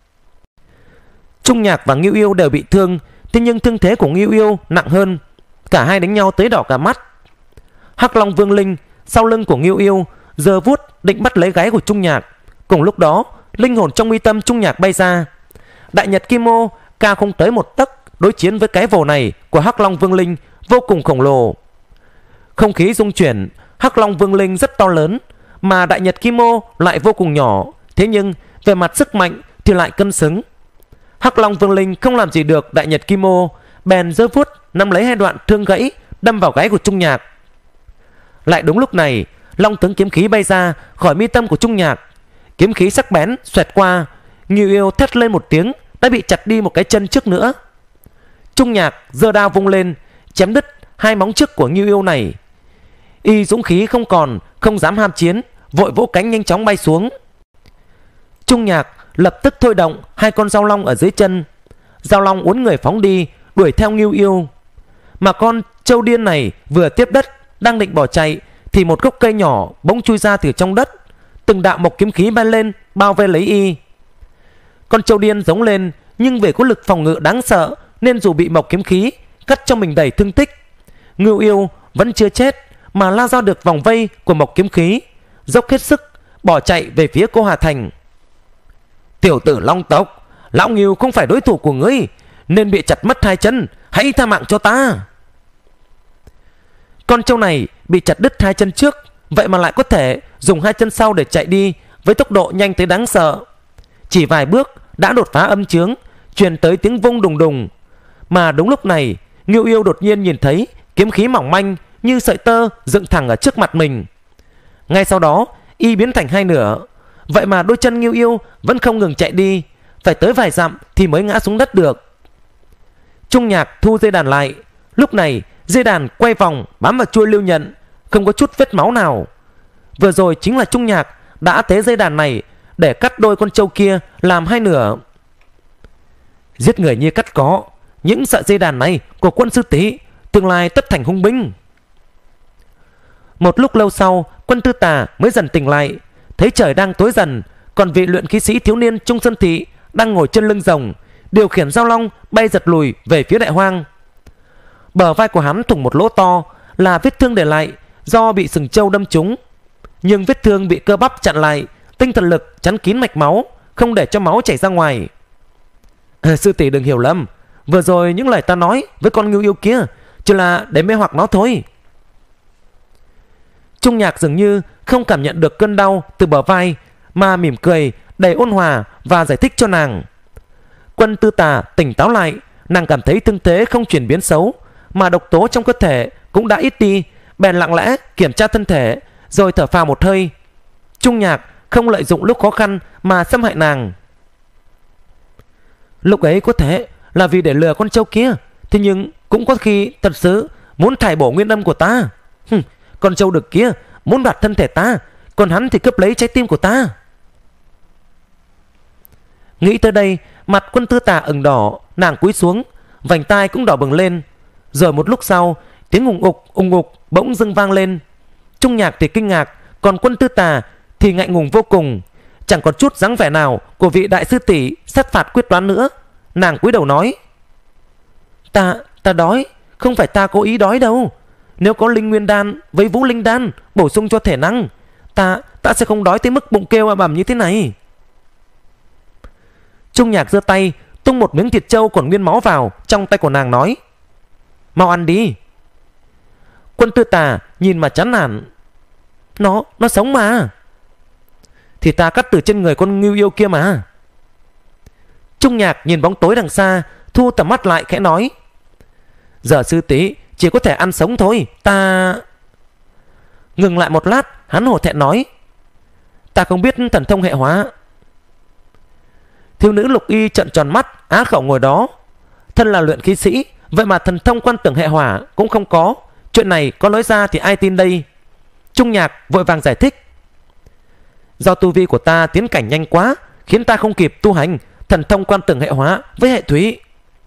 Trung Nhạc và Ngưu Yêu đều bị thương, thế nhưng thương thế của Ngưu Yêu nặng hơn. Cả hai đánh nhau tới đỏ cả mắt. Hắc Long Vương Linh sau lưng của Ngưu Yêu giơ vuốt định bắt lấy gáy của Trung Nhạc. Cùng lúc đó, linh hồn trong mi tâm Trung Nhạc bay ra. Đại Nhật Kim Ô cao không tới một tấc, đối chiến với cái vồ này của Hắc Long Vương Linh vô cùng khổng lồ. Không khí rung chuyển. Hắc Long Vương Linh rất to lớn, mà Đại Nhật Kim Ô lại vô cùng nhỏ. Thế nhưng về mặt sức mạnh thì lại cân xứng. Hắc Long Vương Linh không làm gì được Đại Nhật Kim Ô, bèn giơ vuốt nắm lấy hai đoạn thương gãy, đâm vào gáy của Trung Nhạc. Lại đúng lúc này, long tướng kiếm khí bay ra khỏi mi tâm của Trung Nhạc. Kiếm khí sắc bén xoẹt qua, Ngưu Yêu thét lên một tiếng, đã bị chặt đi một cái chân trước nữa. Trung Nhạc giơ đao vung lên, chém đứt hai móng trước của Ngưu Yêu này. Y dũng khí không còn, không dám ham chiến, vội vỗ cánh nhanh chóng bay xuống. Trung Nhạc lập tức thôi động hai con dao long ở dưới chân. Dao long uốn người phóng đi, đuổi theo Ngưu Yêu. Mà con trâu điên này vừa tiếp đất, đang định bỏ chạy, thì một gốc cây nhỏ bỗng chui ra từ trong đất. Từng đạo mộc kiếm khí bay lên, bao vây lấy y. Con trâu điên giống lên, nhưng vì có lực phòng ngự đáng sợ, nên dù bị mộc kiếm khí cắt cho mình đầy thương tích, Ngưu Yêu vẫn chưa chết, mà lao ra được vòng vây của mộc kiếm khí, dốc hết sức bỏ chạy về phía Cô Hà Thành. Tiểu tử Long tộc, lão Ngưu không phải đối thủ của ngươi, nên bị chặt mất hai chân, hãy tha mạng cho ta. Con trâu này bị chặt đứt hai chân trước, vậy mà lại có thể dùng hai chân sau để chạy đi với tốc độ nhanh tới đáng sợ. Chỉ vài bước đã đột phá âm chướng, truyền tới tiếng vung đùng đùng. Mà đúng lúc này, Ngưu Yêu đột nhiên nhìn thấy kiếm khí mỏng manh như sợi tơ dựng thẳng ở trước mặt mình. Ngay sau đó, y biến thành hai nửa. Vậy mà đôi chân Ngưu Yêu vẫn không ngừng chạy đi, phải tới vài dặm thì mới ngã xuống đất được. Trung Nhạc thu dây đàn lại. Lúc này dây đàn quay vòng bám vào chuôi Liêu Nhận, không có chút vết máu nào. Vừa rồi chính là Trung Nhạc đã tế dây đàn này để cắt đôi con trâu kia làm hai nửa. Giết người như cắt cỏ, những sợi dây đàn này của Quân Sư Tỷ tương lai tất thành hung binh. Một lúc lâu sau, Quân Tư Tà mới dần tỉnh lại, thấy trời đang tối dần, còn vị luyện khí sĩ thiếu niên Trung Sơn Thị đang ngồi trên lưng rồng, điều khiển dao long bay giật lùi về phía Đại Hoang. Bờ vai của hắn thủng một lỗ to, là vết thương để lại do bị sừng trâu đâm trúng, nhưng vết thương bị cơ bắp chặn lại, tinh thần lực chắn kín mạch máu, không để cho máu chảy ra ngoài. Sư tỷ đừng hiểu lầm, vừa rồi những lời ta nói với con Ngưu Yêu kia chỉ là để mê hoặc nó thôi. Trung Nhạc dường như không cảm nhận được cơn đau từ bờ vai, mà mỉm cười đầy ôn hòa và giải thích cho nàng. Quân Tư Tà tỉnh táo lại, nàng cảm thấy thương thế không chuyển biến xấu, mà độc tố trong cơ thể cũng đã ít đi, bèn lặng lẽ kiểm tra thân thể, rồi thở phào một hơi. Trung Nhạc không lợi dụng lúc khó khăn mà xâm hại nàng. Lúc ấy có thể là vì để lừa con trâu kia, thế nhưng cũng có khi thật sự muốn thải bổ nguyên âm của ta. Con trâu đực kia muốn đoạt thân thể ta, còn hắn thì cướp lấy trái tim của ta. Nghĩ tới đây, mặt Quân Tư Tà ửng đỏ, nàng cúi xuống, vành tai cũng đỏ bừng lên. Rồi một lúc sau, tiếng ùng ục bỗng dưng vang lên. Trung Nhạc thì kinh ngạc, còn Quân Tư Tà thì ngại ngùng vô cùng. chẳng còn chút dáng vẻ nào của vị đại sư tỷ sát phạt quyết đoán nữa. Nàng cúi đầu nói: Ta đói, không phải ta cố ý đói đâu. Nếu có linh nguyên đan với vũ linh đan bổ sung cho thể năng, ta sẽ không đói tới mức bụng kêu ầm như thế này. Trung Nhạc giơ tay tung một miếng thịt trâu còn nguyên máu vào trong tay của nàng, nói: Mau ăn đi. Quân Tư Tà nhìn mà chán nản: Nó sống mà. Thì ta cắt từ trên người con ngưu yêu kia mà. Trung Nhạc nhìn bóng tối đằng xa, thu tầm mắt lại khẽ nói: Giờ sư tỷ chỉ có thể ăn sống thôi. Ta... Ngừng lại một lát, hắn hổ thẹn nói: Ta không biết thần thông hệ hóa. Thiếu nữ Lục Y trợn tròn mắt, á khẩu ngồi đó. Thân là luyện khí sĩ, vậy mà thần thông quan tưởng hệ hỏa cũng không có. Chuyện này có nói ra thì ai tin đây? Trung Nhạc vội vàng giải thích: Do tu vi của ta tiến cảnh nhanh quá, khiến ta không kịp tu hành thần thông quan tưởng hệ hóa với hệ thủy.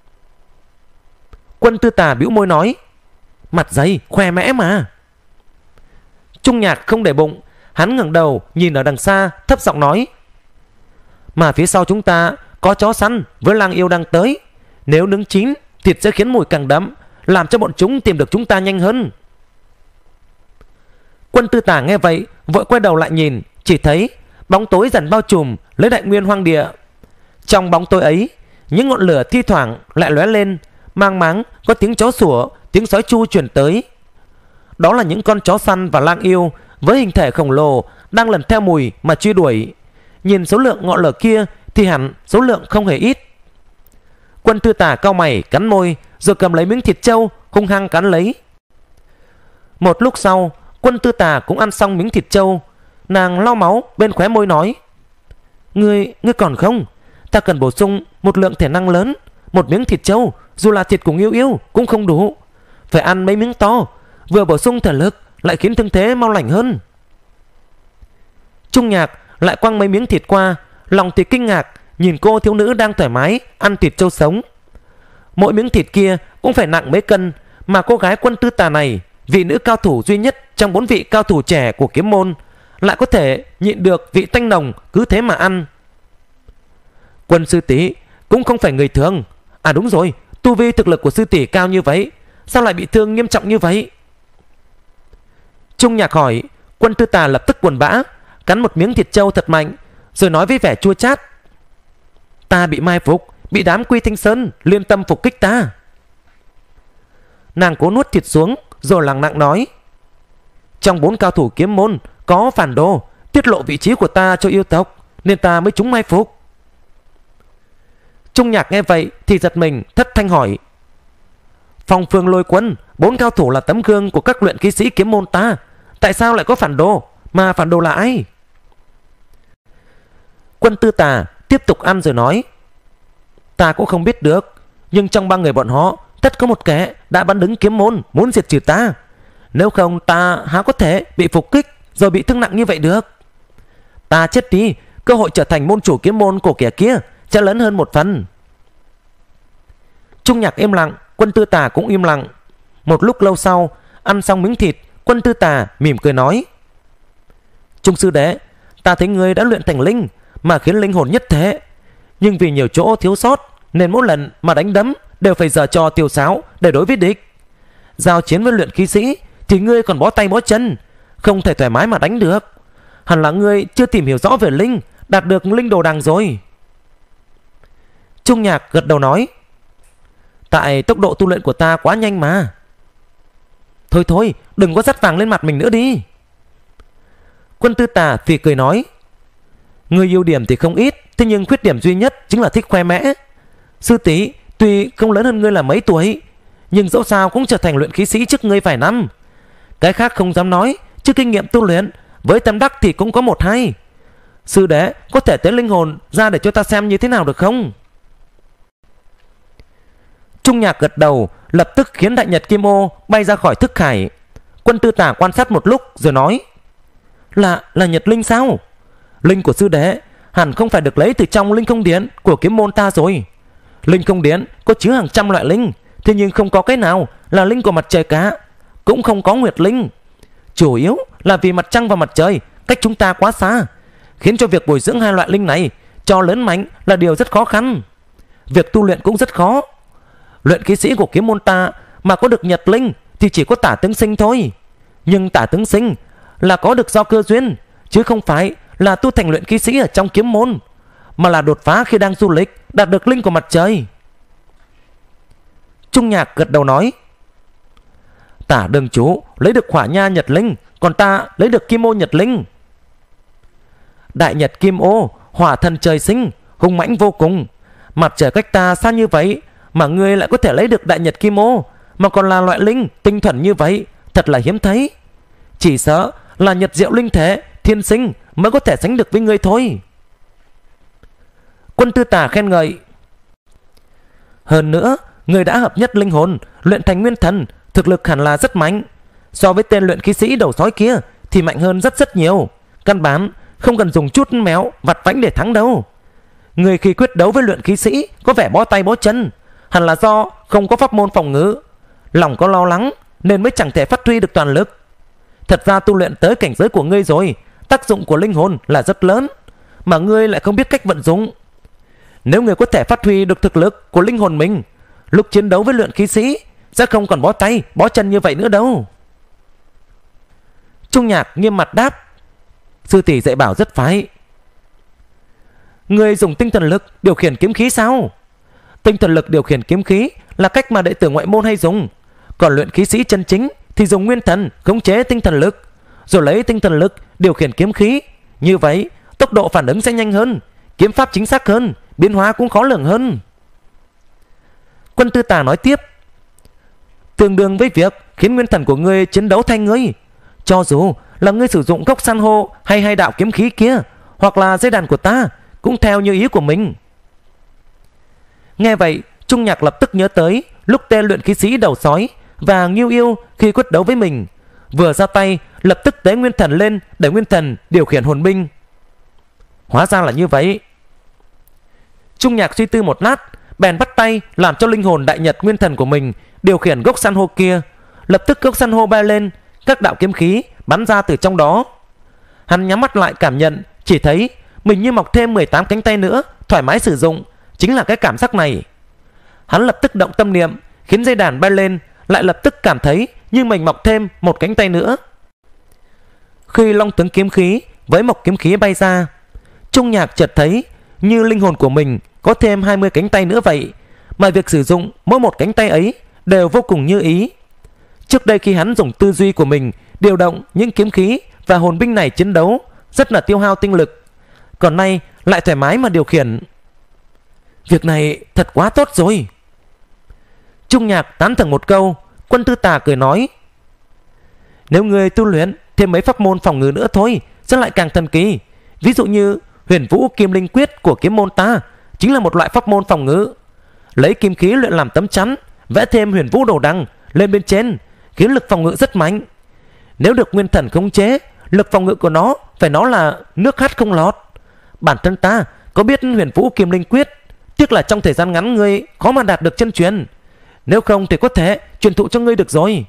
Quân Tư Tà bĩu môi nói: Mặt dày khoe mẽ mà. Trung Nhạc không để bụng, hắn ngẩng đầu nhìn ở đằng xa, thấp giọng nói: Mà phía sau chúng ta có chó săn với lang yêu đang tới. Nếu nướng chín, thịt sẽ khiến mùi càng đậm, làm cho bọn chúng tìm được chúng ta nhanh hơn. Quân Tư Tà nghe vậy vội quay đầu lại nhìn, chỉ thấy bóng tối dần bao trùm lấy đại nguyên hoang địa. Trong bóng tối ấy, những ngọn lửa thi thoảng lại lóe lên, mang máng có tiếng chó sủa, tiếng sói chu truyền tới. Đó là những con chó săn và lang yêu với hình thể khổng lồ đang lần theo mùi mà truy đuổi. Nhìn số lượng ngọn lửa kia thì hẳn số lượng không hề ít. Quân Tư Tà cau mày cắn môi, rồi cầm lấy miếng thịt trâu hung hăng cắn lấy. Một lúc sau, Quân Tư Tà cũng ăn xong miếng thịt trâu. Nàng lau máu bên khóe môi nói: Ngươi còn không? Ta cần bổ sung một lượng thể năng lớn. Một miếng thịt trâu, dù là thịt của Yêu Yêu cũng không đủ. Phải ăn mấy miếng to, vừa bổ sung thể lực lại khiến thương thế mau lành hơn. Trung Nhạc lại quăng mấy miếng thịt qua, lòng thì kinh ngạc nhìn cô thiếu nữ đang thoải mái ăn thịt trâu sống. Mỗi miếng thịt kia cũng phải nặng mấy cân, mà cô gái Quân Tư Tà này, vị nữ cao thủ duy nhất trong 4 vị cao thủ trẻ của kiếm môn, lại có thể nhịn được vị tanh nồng cứ thế mà ăn. Quân sư tỷ cũng không phải người thường. À đúng rồi, tu vi thực lực của sư tỷ cao như vậy, sao lại bị thương nghiêm trọng như vậy? Trung Nhạc hỏi. Quân Tư Tà lập tức buồn bã, cắn một miếng thịt trâu thật mạnh, rồi nói với vẻ chua chát: Ta bị mai phục, bị đám Quy Thanh Sơn liên tâm phục kích ta. Nàng cố nuốt thịt xuống, rồi lặng lặng nói: Trong 4 cao thủ kiếm môn có phản đồ tiết lộ vị trí của ta cho yêu tộc, nên ta mới trúng mai phục. Trung Nhạc nghe vậy thì giật mình, thất thanh hỏi: Phong Phương Lôi Quân, 4 cao thủ là tấm gương của các luyện khí sĩ kiếm môn ta, tại sao lại có phản đồ? Mà phản đồ là ai? Quân Tư Tà tiếp tục ăn rồi nói: Ta cũng không biết được, nhưng trong 3 người bọn họ tất có một kẻ đã bắn đứng kiếm môn muốn diệt trừ ta. Nếu không ta há có thể bị phục kích rồi bị thương nặng như vậy được. Ta chết đi, cơ hội trở thành môn chủ kiếm môn của kẻ kia sẽ lớn hơn một phần. Trung Nhạc im lặng, Quân Tư Tà cũng im lặng. Một lúc lâu sau, ăn xong miếng thịt, Quân Tư Tà mỉm cười nói: Trung sư đệ, ta thấy ngươi đã luyện thành linh, mà khiến linh hồn nhất thế. Nhưng vì nhiều chỗ thiếu sót, nên mỗi lần mà đánh đấm đều phải giở trò tiêu sáo để đối với địch. Giao chiến với luyện khí sĩ thì ngươi còn bó tay bó chân, không thể thoải mái mà đánh được. Hẳn là ngươi chưa tìm hiểu rõ về linh, đạt được linh đồ đằng rồi. Trung Nhạc gật đầu nói: Tại tốc độ tu luyện của ta quá nhanh mà. Thôi đừng có dắt vàng lên mặt mình nữa đi. Quân Tư Tà thì cười nói: Ngươi ưu điểm thì không ít, thế nhưng khuyết điểm duy nhất chính là thích khoe mẽ. Sư tỷ tuy không lớn hơn ngươi là mấy tuổi, nhưng dẫu sao cũng trở thành luyện khí sĩ trước ngươi vài năm. Cái khác không dám nói, chứ kinh nghiệm tu luyện với tâm đắc thì cũng có 1-2. Sư đệ có thể tới linh hồn ra để cho ta xem như thế nào được không? Trung Nhạc gật đầu, lập tức khiến đại nhật kim ô bay ra khỏi thức hải. Quân Tư Tà quan sát một lúc rồi nói: Là nhật linh sao? Linh của sư đệ hẳn không phải được lấy từ trong linh không điện của kiếm môn ta rồi. Linh không điện có chứa hàng trăm loại linh, thế nhưng không có cái nào là linh của mặt trời cả, cũng không có nguyệt linh. Chủ yếu là vì mặt trăng và mặt trời cách chúng ta quá xa. khiến cho việc bồi dưỡng hai loại linh này cho lớn mạnh là điều rất khó khăn. Việc tu luyện cũng rất khó. Luyện khí sĩ của kiếm môn ta mà có được nhật linh thì chỉ có Tả Tướng Sinh thôi. Nhưng Tả Tướng Sinh là có được do cơ duyên, chứ không phải là tu thành luyện khí sĩ ở trong kiếm môn, mà là đột phá khi đang du lịch đạt được linh của mặt trời. Trung Nhạc gật đầu nói: Tả đường chủ lấy được hỏa nha nhật linh, còn ta lấy được kim ô nhật linh. Đại nhật kim ô, hỏa thần trời sinh, hung mãnh vô cùng. Mặt trời cách ta xa như vậy mà ngươi lại có thể lấy được đại nhật kim ô, mà còn là loại linh tinh thuần như vậy, thật là hiếm thấy. Chỉ sợ là nhật diệu linh thể thiên sinh mới có thể sánh được với ngươi thôi. Quân Tư Tà khen ngợi: Hơn nữa, ngươi đã hợp nhất linh hồn, luyện thành nguyên thần, thực lực hẳn là rất mạnh. So với tên luyện khí sĩ đầu sói kia thì mạnh hơn rất nhiều. Căn bản không cần dùng chút méo vặt vãnh để thắng đâu. Người khi quyết đấu với luyện khí sĩ có vẻ bó tay bó chân, hẳn là do không có pháp môn phòng ngự, lòng có lo lắng nên mới chẳng thể phát huy được toàn lực. Thật ra tu luyện tới cảnh giới của ngươi rồi, tác dụng của linh hồn là rất lớn, mà ngươi lại không biết cách vận dụng. Nếu ngươi có thể phát huy được thực lực của linh hồn mình, lúc chiến đấu với luyện khí sĩ sẽ không còn bó tay bó chân như vậy nữa đâu. Trung Nhạc nghiêm mặt đáp: Sư tỷ dạy bảo rất phái. Ngươi dùng tinh thần lực điều khiển kiếm khí sao? Tinh thần lực điều khiển kiếm khí là cách mà đệ tử ngoại môn hay dùng, còn luyện khí sĩ chân chính thì dùng nguyên thần khống chế tinh thần lực, rồi lấy tinh thần lực điều khiển kiếm khí. Như vậy tốc độ phản ứng sẽ nhanh hơn, kiếm pháp chính xác hơn, biến hóa cũng khó lường hơn. Quân Tư Tà nói tiếp: Tương đương với việc khiến nguyên thần của ngươi chiến đấu thay ngươi. Cho dù là ngươi sử dụng gốc san hô hay hai đạo kiếm khí kia, hoặc là dây đàn của ta, cũng theo như ý của mình. Nghe vậy, Trung Nhạc lập tức nhớ tới lúc tên luyện khí sĩ đầu sói và Ngưu Yêu khi quyết đấu với mình, vừa ra tay lập tức tế nguyên thần lên để nguyên thần điều khiển hồn binh. Hóa ra là như vậy. Trung Nhạc suy tư một lát, bèn bắt tay làm cho linh hồn đại nhật nguyên thần của mình điều khiển gốc san hô kia. Lập tức gốc san hô bay lên, các đạo kiếm khí bắn ra từ trong đó. Hắn nhắm mắt lại cảm nhận, chỉ thấy mình như mọc thêm 18 cánh tay nữa, thoải mái sử dụng. Chính là cái cảm giác này. Hắn lập tức động tâm niệm, khiến dây đàn bay lên, lại lập tức cảm thấy như mình mọc thêm một cánh tay nữa. Khi long tướng kiếm khí với mộc kiếm khí bay ra, Trung Nhạc chợt thấy như linh hồn của mình có thêm 20 cánh tay nữa vậy, mà việc sử dụng mỗi một cánh tay ấy đều vô cùng như ý. Trước đây khi hắn dùng tư duy của mình điều động những kiếm khí và hồn binh này chiến đấu rất là tiêu hao tinh lực, còn nay lại thoải mái mà điều khiển. Việc này thật quá tốt rồi. Trung Nhạc tán thưởng một câu. Quân Tư Tà cười nói: Nếu người tu luyện thêm mấy pháp môn phòng ngự nữa thôi sẽ lại càng thần kỳ. Ví dụ như Huyền Vũ Kim Linh Quyết của kiếm môn ta chính là một loại pháp môn phòng ngự. Lấy kim khí luyện làm tấm chắn, vẽ thêm Huyền Vũ Đồ Đằng lên bên trên, khiến lực phòng ngự rất mạnh. Nếu được nguyên thần khống chế, lực phòng ngự của nó phải nói là nước hát không lọt. Bản thân ta có biết Huyền Vũ Kim Linh Quyết, tiếc là trong thời gian ngắn ngươi khó mà đạt được chân truyền. Nếu không thì có thể truyền thụ cho ngươi được rồi.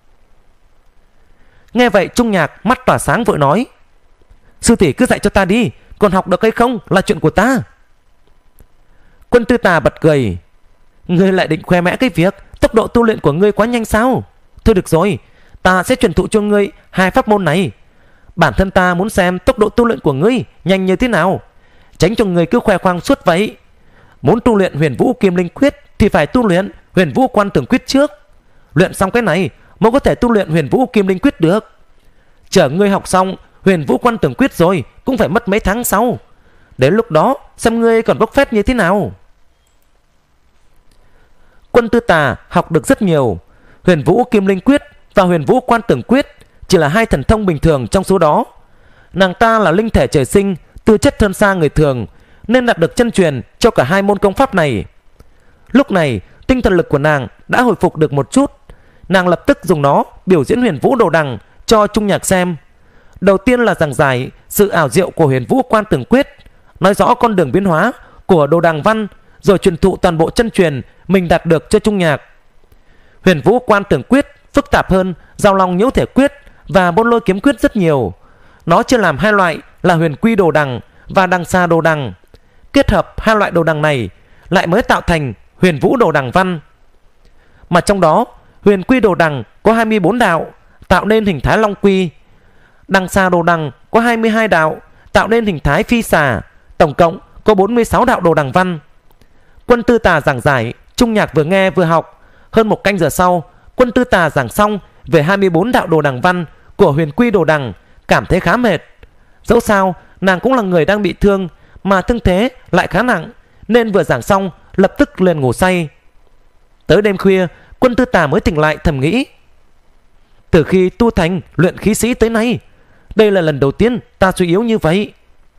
Nghe vậy Trung Nhạc mắt tỏa sáng vội nói: Sư tỷ cứ dạy cho ta đi, còn học được hay không là chuyện của ta. Quân Tư Tà bật cười: Ngươi lại định khoe mẽ cái việc tốc độ tu luyện của ngươi quá nhanh sao? Thôi được rồi, ta sẽ truyền thụ cho ngươi hai pháp môn này. Bản thân ta muốn xem tốc độ tu luyện của ngươi nhanh như thế nào, tránh cho ngươi cứ khoe khoang suốt vậy. Muốn tu luyện Huyền Vũ Kim Linh Quyết thì phải tu luyện Huyền Vũ Quan Tưởng Quyết trước. Luyện xong cái này mới có thể tu luyện Huyền Vũ Kim Linh Quyết được. Chờ ngươi học xong Huyền Vũ Quan Tưởng Quyết rồi cũng phải mất mấy tháng sau. Đến lúc đó xem ngươi còn bốc phét như thế nào. Quân Tư Tà học được rất nhiều. Huyền Vũ Kim Linh Quyết và Huyền Vũ Quan Tưởng Quyết chỉ là hai thần thông bình thường trong số đó. Nàng ta là linh thể trời sinh, tư chất hơn xa người thường, nên đạt được chân truyền cho cả hai môn công pháp này. Lúc này tinh thần lực của nàng đã hồi phục được một chút. Nàng lập tức dùng nó biểu diễn Huyền Vũ Đồ Đằng cho Trung Nhạc xem. Đầu tiên là giảng giải sự ảo diệu của Huyền Vũ Quan Tưởng Quyết, nói rõ con đường biến hóa của Đồ Đằng văn, rồi truyền thụ toàn bộ chân truyền mình đạt được cho Trung Nhạc. Huyền Vũ Quan Tưởng Quyết phức tạp hơn Giao Long Nhiễu Thể Quyết và Bôn Lôi Kiếm Quyết rất nhiều. Nó chia làm hai loại là huyền quy đồ đằng và đằng xa đồ đằng. Kết hợp hai loại đồ đằng này lại mới tạo thành huyền vũ đồ đằng văn. Mà trong đó huyền quy đồ đằng có 24 đạo, tạo nên hình thái long quy. Đằng xa đồ đằng có 22 đạo, tạo nên hình thái phi xà. Tổng cộng có 46 đạo đồ đằng văn. Quân Tư Tà giảng giải, Trung Nhạc vừa nghe vừa học. Hơn một canh giờ sau, Quân Tư Tà giảng xong về 24 đạo đồ đằng văn của huyền quy đồ đằng, cảm thấy khá mệt. Dẫu sao nàng cũng là người đang bị thương, mà thương thế lại khá nặng, nên vừa giảng xong lập tức lên ngủ say. Tới đêm khuya, Quân Tư Tà mới tỉnh lại, thầm nghĩ: từ khi tu thành luyện khí sĩ tới nay, đây là lần đầu tiên ta suy yếu như vậy.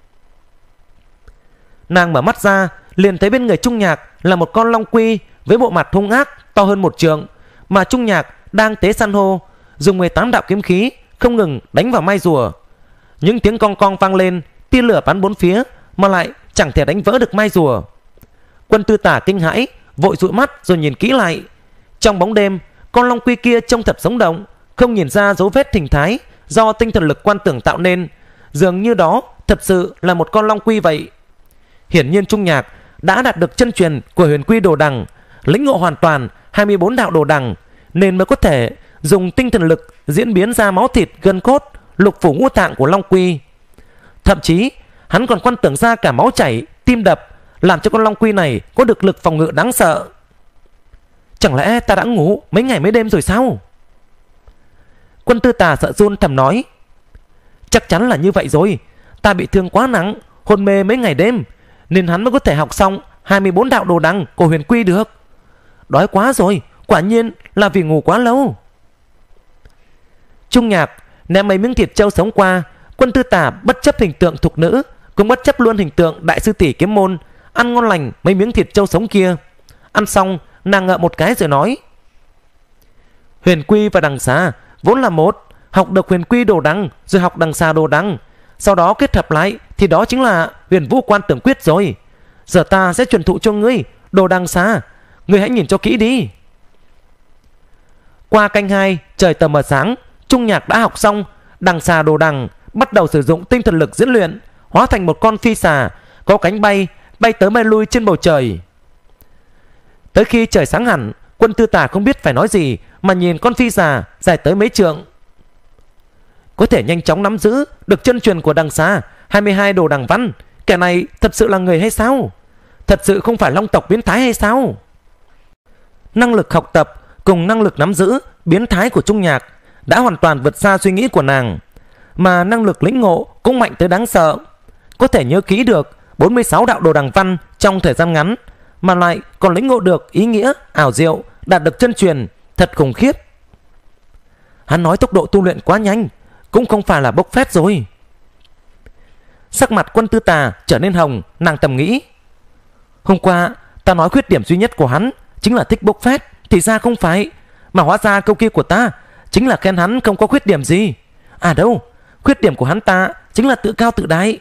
Nàng mở mắt ra, liền thấy bên người Trung Nhạc là một con long quy với bộ mặt hung ác to hơn 1 trượng, mà Trung Nhạc đang tế san hô, dùng 18 đạo kiếm khí không ngừng đánh vào mai rùa. Những tiếng cong cong vang lên, tia lửa bắn bốn phía mà lại chẳng thể đánh vỡ được mai rùa. Quân Tư Tà kinh hãi, vội dụi mắt rồi nhìn kỹ lại. Trong bóng đêm, con long quy kia trông thật sống động, không nhìn ra dấu vết hình thái do tinh thần lực quan tưởng tạo nên, dường như đó thật sự là một con long quy vậy. Hiển nhiên Trung Nhạc đã đạt được chân truyền của huyền quy đồ đằng, lĩnh ngộ hoàn toàn 24 đạo đồ đằng, nên mới có thể dùng tinh thần lực diễn biến ra máu thịt gân cốt, lục phủ ngũ tạng của long quy. Thậm chí hắn còn quan tưởng ra cả máu chảy, tim đập, làm cho con long quy này có được lực phòng ngự đáng sợ. Chẳng lẽ ta đã ngủ mấy ngày mấy đêm rồi sao? Quân Tư Tà sợ run thầm nói: chắc chắn là như vậy rồi, ta bị thương quá nặng, hôn mê mấy ngày đêm, nên hắn mới có thể học xong 24 đạo đồ đằng của huyền quy được. Đói quá rồi, quả nhiên là vì ngủ quá lâu. Trung Nhạc ném mấy miếng thịt trâu sống qua. Quân Tư Tà bất chấp hình tượng thục nữ, cũng bất chấp luôn hình tượng đại sư tỷ kiếm môn, ăn ngon lành mấy miếng thịt trâu sống kia. Ăn xong, nàng ngậm một cái rồi nói: huyền quy và đằng xà vốn là một, học được huyền quy đồ đằng rồi học đằng xà đồ đằng, sau đó kết hợp lại thì đó chính là huyền vũ quan tưởng quyết rồi. Giờ ta sẽ truyền thụ cho ngươi đồ đằng xà, ngươi hãy nhìn cho kỹ đi. Qua canh 2, trời tờ mờ sáng, Trung Nhạc đã học xong đằng xà đồ đằng, bắt đầu sử dụng tinh thần lực diễn luyện, hóa thành một con phi xà có cánh bay, bay tới bay lui trên bầu trời. Tới khi trời sáng hẳn, Quân Tư Tà không biết phải nói gì mà nhìn con phi xà dài tới mấy trượng. Có thể nhanh chóng nắm giữ được chân truyền của đằng xà 22 đồ đằng văn, kẻ này thật sự là người hay sao? Thật sự không phải long tộc biến thái hay sao? Năng lực học tập cùng năng lực nắm giữ biến thái của Trung Nhạc đã hoàn toàn vượt xa suy nghĩ của nàng, mà năng lực lĩnh ngộ cũng mạnh tới đáng sợ. Có thể nhớ kỹ được 46 đạo đồ đằng văn trong thời gian ngắn, mà lại còn lĩnh ngộ được ý nghĩa ảo diệu, đạt được chân truyền, thật khủng khiếp. Hắn nói tốc độ tu luyện quá nhanh, cũng không phải là bốc phét rồi. Sắc mặt Quân Tư Tà trở nên hồng, nàng thầm nghĩ: hôm qua ta nói khuyết điểm duy nhất của hắn chính là thích bốc phét, thì ra không phải, mà hóa ra câu kia của ta chính là khen hắn không có khuyết điểm gì. À đâu, khuyết điểm của hắn ta chính là tự cao tự đại.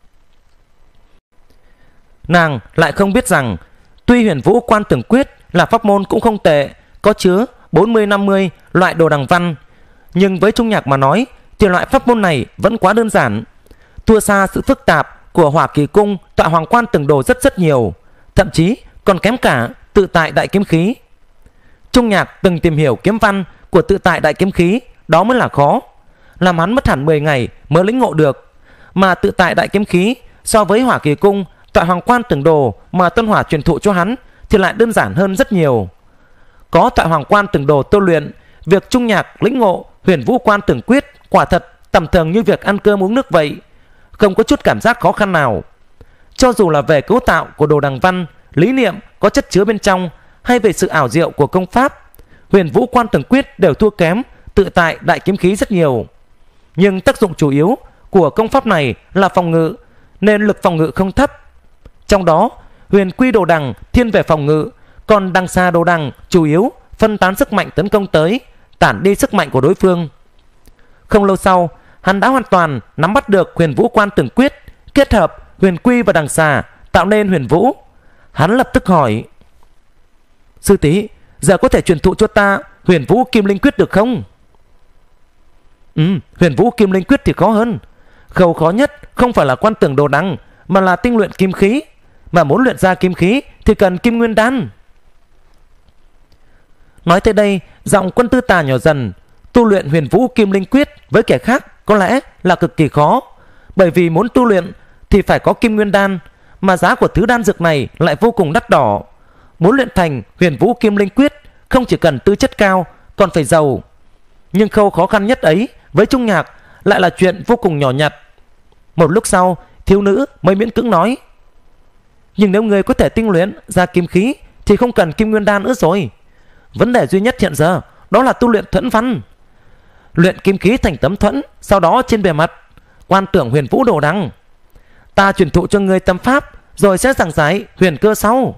Nàng lại không biết rằng tuy huyền vũ quan tưởng quyết là pháp môn cũng không tệ, có chứa 40-50 loại đồ đằng văn, nhưng với Trung Nhạc mà nói thì loại pháp môn này vẫn quá đơn giản, thua xa sự phức tạp của Hỏa Kỳ Cung tọa hoàng quan tưởng đồ rất nhiều, thậm chí còn kém cả tự tại đại kiếm khí. Trung Nhạc từng tìm hiểu kiếm văn của tự tại đại kiếm khí, đó mới là khó, làm hắn mất hẳn 10 ngày mới lĩnh ngộ được. Mà tự tại đại kiếm khí so với Hỏa Kỳ Cung tọa hoàng quan tưởng đồ mà Tân Hỏa truyền thụ cho hắn thì lại đơn giản hơn rất nhiều. Có tọa hoàng quan tưởng đồ tu luyện, việc Trung Nhạc lĩnh ngộ huyền vũ quan tưởng quyết quả thật tầm thường như việc ăn cơm uống nước vậy, không có chút cảm giác khó khăn nào. Cho dù là về cấu tạo của đồ đằng văn, lý niệm có chất chứa bên trong, hay về sự ảo diệu của công pháp, huyền vũ quan tưởng quyết đều thua kém tự tại đại kiếm khí rất nhiều. Nhưng tác dụng chủ yếu của công pháp này là phòng ngự, nên lực phòng ngự không thấp. Trong đó huyền quy đồ đằng thiên về phòng ngự, còn đằng xa đồ đằng chủ yếu phân tán sức mạnh tấn công tới, tản đi sức mạnh của đối phương. Không lâu sau, hắn đã hoàn toàn nắm bắt được huyền vũ quan tưởng quyết, kết hợp huyền quy và đằng xà tạo nên huyền vũ. Hắn lập tức hỏi: sư tỷ, giờ có thể truyền thụ cho ta huyền vũ kim linh quyết được không? Huyền vũ kim linh quyết thì khó hơn, Khâu khó nhất không phải là quan tưởng đồ đằng, mà là tinh luyện kim khí. Mà muốn luyện ra kim khí thì cần kim nguyên đan. Nói tới đây, giọng Quân Tư Tà nhỏ dần. Tu luyện Huyền Vũ Kim Linh Quyết với kẻ khác có lẽ là cực kỳ khó, bởi vì muốn tu luyện thì phải có kim nguyên đan, mà giá của thứ đan dược này lại vô cùng đắt đỏ. Muốn luyện thành Huyền Vũ Kim Linh Quyết không chỉ cần tư chất cao, còn phải giàu. Nhưng khâu khó khăn nhất ấy với Trung Nhạc lại là chuyện vô cùng nhỏ nhặt. Một lúc sau, thiếu nữ mới miễn cưỡng nói: nhưng nếu người có thể tinh luyện ra kim khí thì không cần kim nguyên đan nữa rồi. Vấn đề duy nhất hiện giờ đó là tu luyện thuẫn văn. Luyện kim khí thành tấm thuẫn, sau đó trên bề mặt quan tưởng huyền vũ đồ đằng. Ta truyền thụ cho người tâm pháp, rồi sẽ giảng giải huyền cơ sau.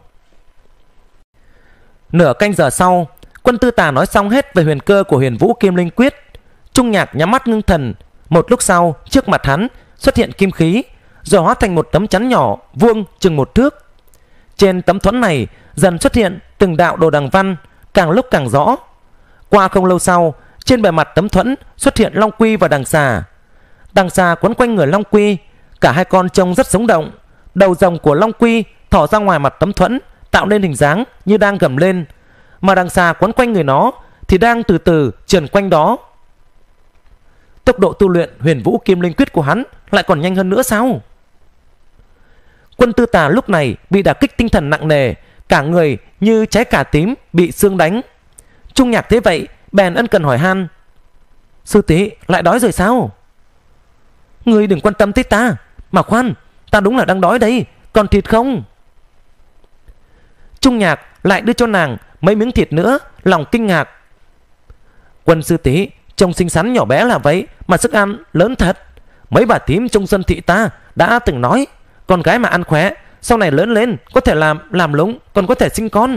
Nửa canh giờ sau, Quân Tư Tà nói xong hết về huyền cơ của Huyền Vũ Kim Linh Quyết. Trung Nhạc nhắm mắt ngưng thần. Một lúc sau, trước mặt hắn xuất hiện kim khí, rồi hóa thành một tấm chắn nhỏ vuông chừng 1 thước. Trên tấm thuẫn này dần xuất hiện từng đạo đồ đằng văn, càng lúc càng rõ. Qua không lâu sau, trên bề mặt tấm thuẫn xuất hiện long quy và đằng xà. Đằng xà quấn quanh người long quy, cả hai con trông rất sống động. Đầu rồng của long quy thỏ ra ngoài mặt tấm thuẫn, tạo nên hình dáng như đang gầm lên, mà đằng xà quấn quanh người nó thì đang từ từ trườn quanh đó. Tốc độ tu luyện Huyền Vũ Kim Linh Quyết của hắn lại còn nhanh hơn nữa sao? Quân Tư Tà lúc này bị đả kích tinh thần nặng nề, cả người như trái cà tím bị xương đánh. Trung Nhạc thế vậy bèn ân cần hỏi han: sư tỷ lại đói rồi sao? Ngươi đừng quan tâm tới ta, mà khoan, ta đúng là đang đói đấy, còn thịt không? Trung Nhạc lại đưa cho nàng mấy miếng thịt nữa, lòng kinh ngạc: Quân sư tỷ trông xinh xắn nhỏ bé là vậy mà sức ăn lớn thật. Mấy bà thím trong sân thị ta đã từng nói, con gái mà ăn khỏe sau này lớn lên có thể làm lúng, còn có thể sinh con.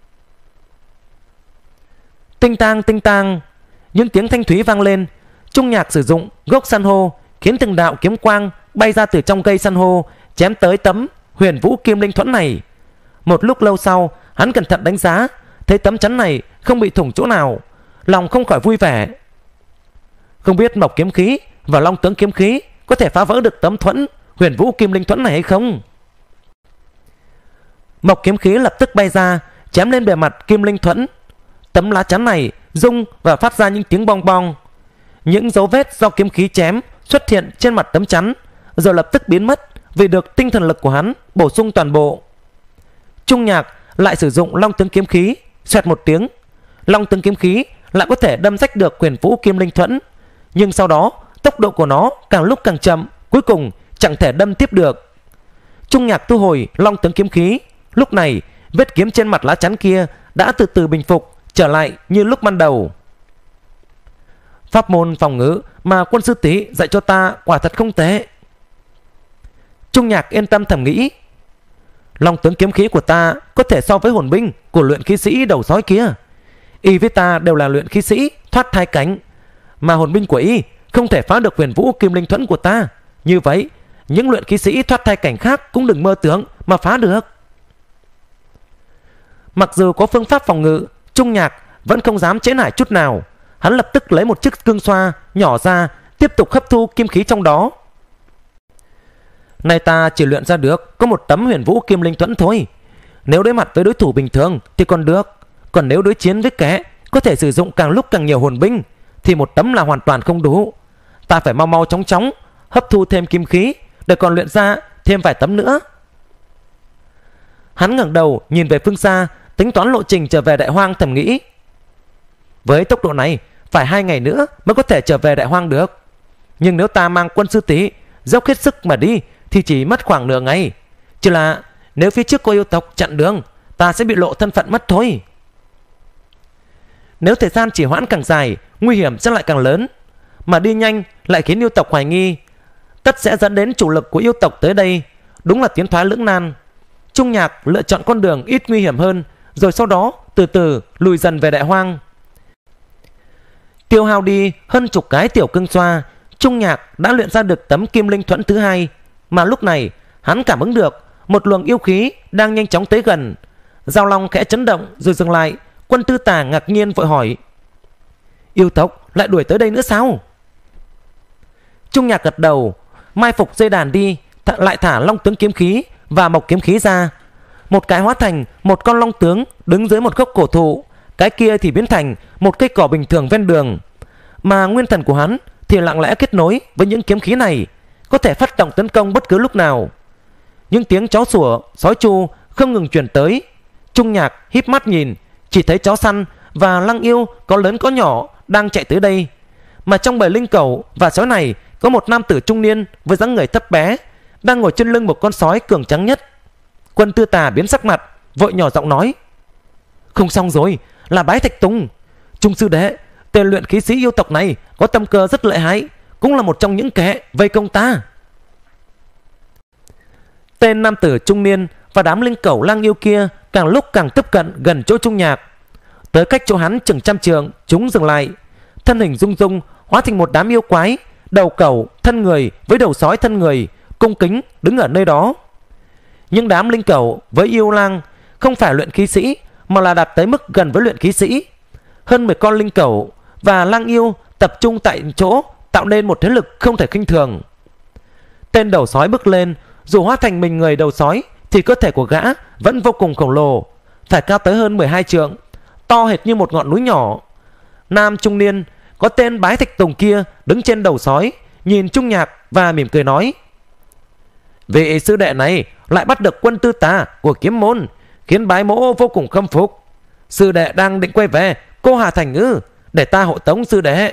Tinh tang, những tiếng thanh thúy vang lên. Trung Nhạc sử dụng gốc san hô khiến từng đạo kiếm quang bay ra từ trong cây san hô, chém tới tấm Huyền Vũ Kim Linh thuẫn này. Một lúc lâu sau, hắn cẩn thận đánh giá, thấy tấm chắn này không bị thủng chỗ nào, lòng không khỏi vui vẻ. Không biết Mộc kiếm khí và Long tướng kiếm khí có thể phá vỡ được tấm thuẫn Huyền Vũ Kim Linh thuẫn này hay không? Mộc kiếm khí lập tức bay ra, chém lên bề mặt Kim Linh thuẫn. Tấm lá chắn này rung và phát ra những tiếng bong bong. Những dấu vết do kiếm khí chém xuất hiện trên mặt tấm chắn, rồi lập tức biến mất vì được tinh thần lực của hắn bổ sung toàn bộ. Trung Nhạc lại sử dụng Long tướng kiếm khí, xoẹt một tiếng, Long tướng kiếm khí lại có thể đâm rách được Huyền Vũ Kim Linh thuẫn, nhưng sau đó tốc độ của nó càng lúc càng chậm, cuối cùng chẳng thể đâm tiếp được. Trung Nhạc thu hồi Long tướng kiếm khí. Lúc này vết kiếm trên mặt lá chắn kia đã từ từ bình phục, trở lại như lúc ban đầu. Pháp môn phòng ngự mà Quân sư tỷ dạy cho ta quả thật không tệ. Trung Nhạc yên tâm thầm nghĩ. Long tướng kiếm khí của ta có thể so với hồn binh của luyện khí sĩ đầu sói kia. Y với ta đều là luyện khí sĩ thoát thai cảnh, mà hồn binh của y không thể phá được Huyền Vũ Kim Linh thuẫn của ta. Như vậy những luyện khí sĩ thoát thai cảnh khác cũng đừng mơ tưởng mà phá được. Mặc dù có phương pháp phòng ngự, Trung Nhạc vẫn không dám trễ nải chút nào. Hắn lập tức lấy một chiếc cương xoa nhỏ ra, tiếp tục hấp thu kim khí trong đó. Nay ta chỉ luyện ra được có một tấm Huyền Vũ Kim Linh thuẫn thôi. Nếu đối mặt với đối thủ bình thường thì còn được, còn nếu đối chiến với kẻ có thể sử dụng càng lúc càng nhiều hồn binh thì một tấm là hoàn toàn không đủ. Ta phải mau chóng hấp thu thêm kim khí để còn luyện ra thêm vài tấm nữa. Hắn ngẩng đầu nhìn về phương xa, tính toán lộ trình trở về Đại Hoang, thầm nghĩ. Với tốc độ này phải 2 ngày nữa mới có thể trở về Đại Hoang được. Nhưng nếu ta mang Quân sư tỷ dốc hết sức mà đi thì chỉ mất khoảng nửa ngày. Chỉ là nếu phía trước có yêu tộc chặn đường, ta sẽ bị lộ thân phận mất thôi. Nếu thời gian chỉ hoãn càng dài, nguy hiểm sẽ lại càng lớn. Mà đi nhanh lại khiến yêu tộc hoài nghi, tất sẽ dẫn đến chủ lực của yêu tộc tới đây. Đúng là tiến thoái lưỡng nan. Trung Nhạc lựa chọn con đường ít nguy hiểm hơn, rồi sau đó từ từ lùi dần về Đại Hoang. Tiêu hao đi hơn chục cái tiểu cương xoa, Trung Nhạc đã luyện ra được tấm Kim Linh thuẫn thứ hai. Mà lúc này hắn cảm ứng được một luồng yêu khí đang nhanh chóng tới gần. Giao Long khẽ chấn động rồi dừng lại. Quân Tư Tà ngạc nhiên vội hỏi: yêu tộc lại đuổi tới đây nữa sao? Trung Nhạc gật đầu. mai phục dây đàn đi, lại thả long tướng kiếm khí và mộc kiếm khí ra. Một cái hóa thành một con long tướng đứng dưới một gốc cổ thụ, cái kia thì biến thành một cây cỏ bình thường ven đường. Mà nguyên thần của hắn thì lặng lẽ kết nối với những kiếm khí này, có thể phát động tấn công bất cứ lúc nào. Những tiếng chó sủa, sói tru không ngừng truyền tới. Trung Nhạc híp mắt nhìn, chỉ thấy chó săn và Lăng Yêu có lớn có nhỏ đang chạy tới đây. Mà trong bầy linh cẩu và sói này có một nam tử trung niên với dáng người thấp bé, đang ngồi trên lưng một con sói cường tráng nhất. Quân Tư Tà biến sắc mặt, vội nhỏ giọng nói: không xong rồi, là Bái Thạch Tùng. Trung sư đệ, tên luyện khí sĩ yêu tộc này có tâm cơ rất lợi hại, cũng là một trong những kẻ vây công ta. Tên nam tử trung niên và đám linh cẩu Lang Yêu kia càng lúc càng tiếp cận gần chỗ Trung Nhạc. Tới cách chỗ hắn chừng trăm trượng, chúng dừng lại, thân hình rung rung hóa thành một đám yêu quái, đầu cẩu thân người với đầu sói thân người, cung kính đứng ở nơi đó. Nhưng đám linh cẩu với yêu lang không phải luyện khí sĩ, mà là đạt tới mức gần với luyện khí sĩ. Hơn 10 con linh cẩu và lang yêu tập trung tại chỗ, tạo nên một thế lực không thể khinh thường. Tên đầu sói bước lên, dù hóa thành mình người đầu sói thì cơ thể của gã vẫn vô cùng khổng lồ, phải cao tới hơn 12 trượng, to hệt như một ngọn núi nhỏ. Nam trung niên có tên Bái Thạch Tùng kia đứng trên đầu sói, nhìn Trung Nhạc và mỉm cười nói: vị sư đệ này lại bắt được Quân Tư Tà của kiếm môn, khiến bái mỗ vô cùng khâm phục. Sư đệ đang định quay về Cô Hà Thành ư? Để ta hộ tống sư đệ.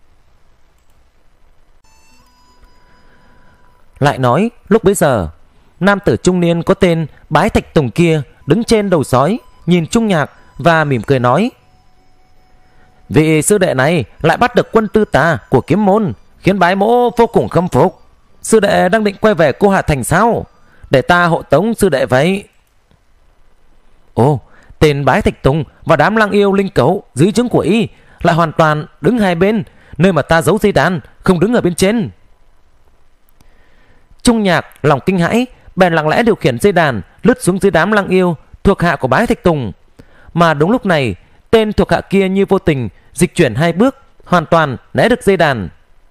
Lại nói lúc bấy giờ, nam tử trung niên có tên Bái Thạch Tùng kia đứng trên đầu sói, nhìn Trung Nhạc và mỉm cười nói: vị sư đệ này lại bắt được Quân Tư Tà của kiếm môn, khiến bái mỗ vô cùng khâm phục. Sư đệ đang định quay về Cô Hà Thành sao? Để ta hộ tống sư đệ vậy. Ồ, tên Bái Thạch Tùng và đám Lang Yêu linh cẩu dưới trướng của y lại hoàn toàn đứng hai bên, nơi mà ta giấu dây đàn, không đứng ở bên trên. Trung Nhạc lòng kinh hãi, bèn lặng lẽ điều khiển dây đàn lướt xuống dưới đám Lang Yêu thuộc hạ của Bái Thạch Tùng. Mà đúng lúc này, tên thuộc hạ kia như vô tình dịch chuyển 2 bước, hoàn toàn né được dây đàn.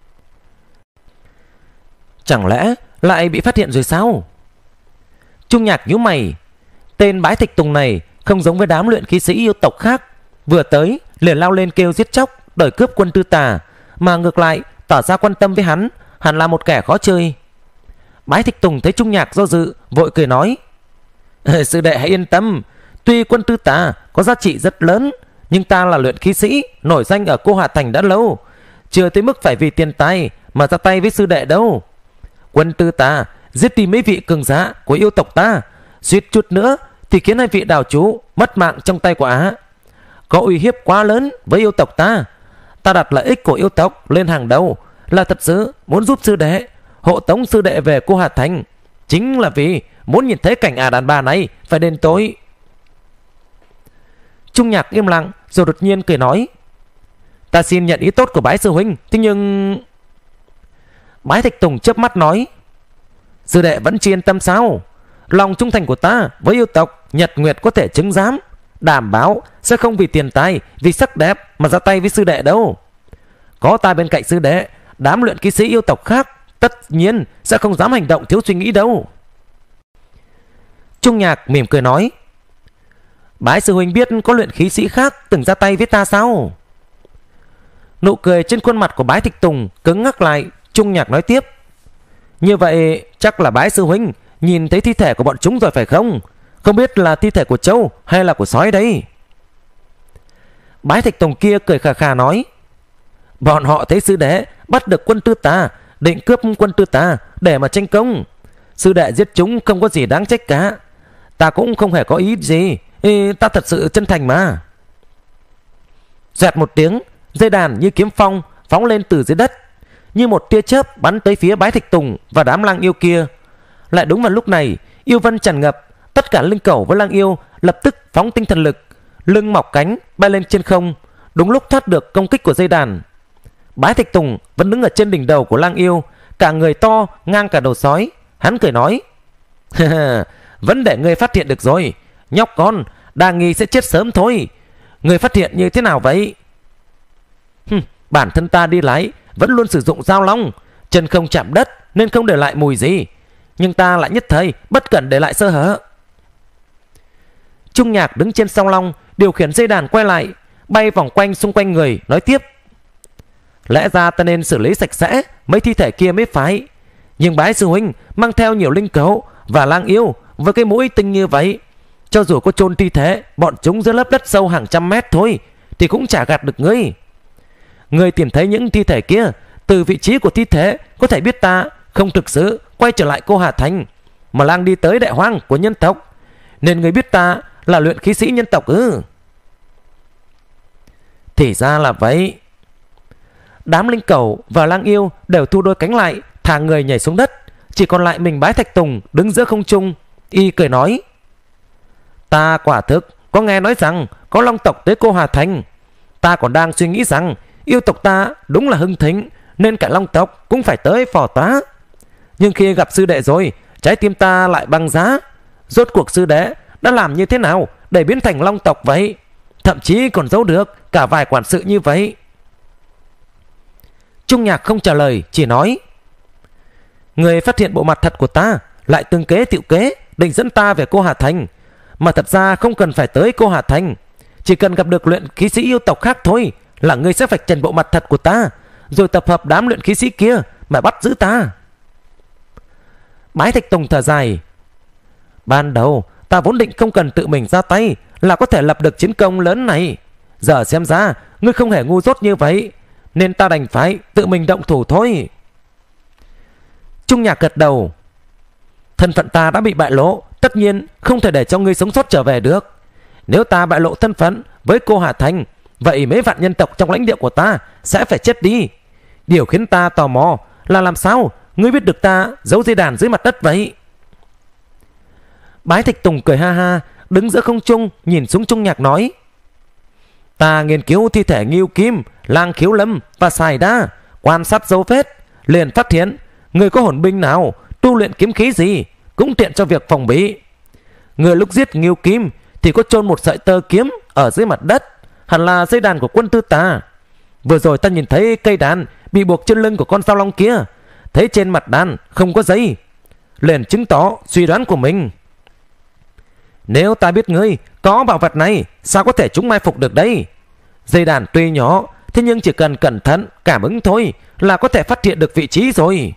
Chẳng lẽ lại bị phát hiện rồi sao? Trung Nhạc nhíu mày. Tên Bái Thạch Tùng này không giống với đám luyện khí sĩ yêu tộc khác, vừa tới liền lao lên kêu giết chóc đòi cướp Quân Tư Tà, mà ngược lại tỏ ra quan tâm với hắn, hẳn là một kẻ khó chơi. Bái Thạch Tùng thấy Trung Nhạc do dự, vội cười nói: sư đệ hãy yên tâm, tuy Quân Tư Tà có giá trị rất lớn, nhưng ta là luyện khí sĩ nổi danh ở Cô Hà Thành đã lâu, chưa tới mức phải vì tiền tài mà ra tay với sư đệ đâu. Quân Tư Tà giết đi mấy vị cường giả của yêu tộc ta, suýt chút nữa thì khiến 2 vị đào chủ mất mạng trong tay của Á, có uy hiếp quá lớn với yêu tộc ta. Ta đặt lợi ích của yêu tộc lên hàng đầu, là thật sự muốn giúp sư đệ hộ tống sư đệ về Cô Hà Thành, chính là vì muốn nhìn thấy cảnh đàn bà này phải đền tội. Trung Nhạc im lặng rồi đột nhiên cười nói: ta xin nhận ý tốt của Bái sư huynh, thế nhưng... Bái Thạch Tùng chớp mắt nói: sư đệ vẫn chưa yên tâm sao? Lòng trung thành của ta với yêu tộc Nhật Nguyệt có thể chứng giám, đảm bảo sẽ không vì tiền tài, vì sắc đẹp mà ra tay với sư đệ đâu. Có ta bên cạnh sư đệ, đám luyện khí sĩ yêu tộc khác tất nhiên sẽ không dám hành động thiếu suy nghĩ đâu. Trung Nhạc mỉm cười nói: Bái sư huynh biết có luyện khí sĩ khác từng ra tay với ta sao? Nụ cười trên khuôn mặt của Bái Thạch Tùng cứng ngắc lại. Trung Nhạc nói tiếp: như vậy chắc là Bái sư huynh nhìn thấy thi thể của bọn chúng rồi phải không? Không biết là thi thể của trâu hay là của sói đấy? Bái Thạch Tùng kia cười khà khà nói: bọn họ thấy sư đệ bắt được Quân Tư Tà, định cướp Quân Tư Tà để mà tranh công. Sư đệ giết chúng không có gì đáng trách cả, ta cũng không hề có ý gì, ta thật sự chân thành mà. Xoẹt một tiếng, dây đàn như kiếm phong phóng lên từ dưới đất, như một tia chớp bắn tới phía Bái Thạch Tùng và đám Lang Yêu kia. Lại đúng vào lúc này, yêu vân tràn ngập, tất cả linh cẩu với Lang Yêu lập tức phóng tinh thần lực, lưng mọc cánh bay lên trên không, đúng lúc thoát được công kích của dây đàn. Bái Thạch Tùng vẫn đứng ở trên đỉnh đầu của Lang Yêu, cả người to ngang cả đầu sói. Hắn cười nói: vẫn để ngươi phát hiện được rồi, nhóc con, đa nghi sẽ chết sớm thôi. Ngươi phát hiện như thế nào vậy? Bản thân ta đi lái vẫn luôn sử dụng dao long, chân không chạm đất nên không để lại mùi gì, nhưng ta lại nhất thời bất cẩn để lại sơ hở. Trung Nhạc đứng trên song long, điều khiển dây đàn quay lại, bay vòng quanh xung quanh người, nói tiếp: lẽ ra ta nên xử lý sạch sẽ mấy thi thể kia mới phải, nhưng Bái sư huynh mang theo nhiều linh cẩu và lang yêu với cái mũi tinh như vậy, cho dù có chôn thi thể bọn chúng dưới lớp đất sâu hàng trăm mét thôi thì cũng chả gạt được ngươi. Ngươi tìm thấy những thi thể kia, từ vị trí của thi thể có thể biết ta không thực sự quay trở lại Cô Hà Thành, mà lang đi tới đại hoang của nhân tộc, nên ngươi biết ta là luyện khí sĩ nhân tộc ư? Thì ra là vậy. Đám linh cẩu và lang yêu đều thu đôi cánh lại, thả người nhảy xuống đất, chỉ còn lại mình Bái Thạch Tùng đứng giữa không trung. Y cười nói: ta quả thực có nghe nói rằng có long tộc tới Cô Hà Thành. Ta còn đang suy nghĩ rằng yêu tộc ta đúng là hưng thịnh, nên cả long tộc cũng phải tới phò tá. Nhưng khi gặp sư đệ rồi, trái tim ta lại băng giá. Rốt cuộc sư đệ đã làm như thế nào để biến thành long tộc vậy? Thậm chí còn giấu được cả vài quản sự như vậy. Trung Nhạc không trả lời, chỉ nói: người phát hiện bộ mặt thật của ta, lại tương kế tiệu kế định dẫn ta về Cô Hà Thành. Mà thật ra không cần phải tới Cô Hà Thành, chỉ cần gặp được luyện khí sĩ yêu tộc khác thôi là ngươi sẽ vạch trần bộ mặt thật của ta, rồi tập hợp đám luyện khí sĩ kia mà bắt giữ ta. Bái Thạch Tùng thở dài: ban đầu ta vốn định không cần tự mình ra tay là có thể lập được chiến công lớn này. Giờ xem ra ngươi không hề ngu dốt như vậy, nên ta đành phải tự mình động thủ thôi. Trung Nhạc gật đầu: thân phận ta đã bị bại lộ, tất nhiên không thể để cho ngươi sống sót trở về được. Nếu ta bại lộ thân phận với Cô Hà Thành, vậy mấy vạn nhân tộc trong lãnh địa của ta sẽ phải chết đi. Điều khiến ta tò mò là làm sao ngươi biết được ta giấu dây đàn dưới mặt đất vậy? Bái Thạch Tùng cười ha ha, đứng giữa không trung nhìn xuống Trung Nhạc nói: ta nghiên cứu thi thể Ngưu Kim, Lang Khiếu Lâm và Sài Đa, quan sát dấu vết, liền phát hiện người có hồn binh nào, tu luyện kiếm khí gì cũng tiện cho việc phòng bị. Người lúc giết Ngưu Kim thì có chôn một sợi tơ kiếm ở dưới mặt đất, hẳn là dây đàn của quân tư ta. Vừa rồi ta nhìn thấy cây đàn bị buộc trên lưng của con sao long kia, thấy trên mặt đàn không có dây, liền chứng tỏ suy đoán của mình. Nếu ta biết ngươi có bảo vật này, sao có thể chúng mai phục được đây? Dây đàn tuy nhỏ, thế nhưng chỉ cần cẩn thận cảm ứng thôi là có thể phát hiện được vị trí rồi.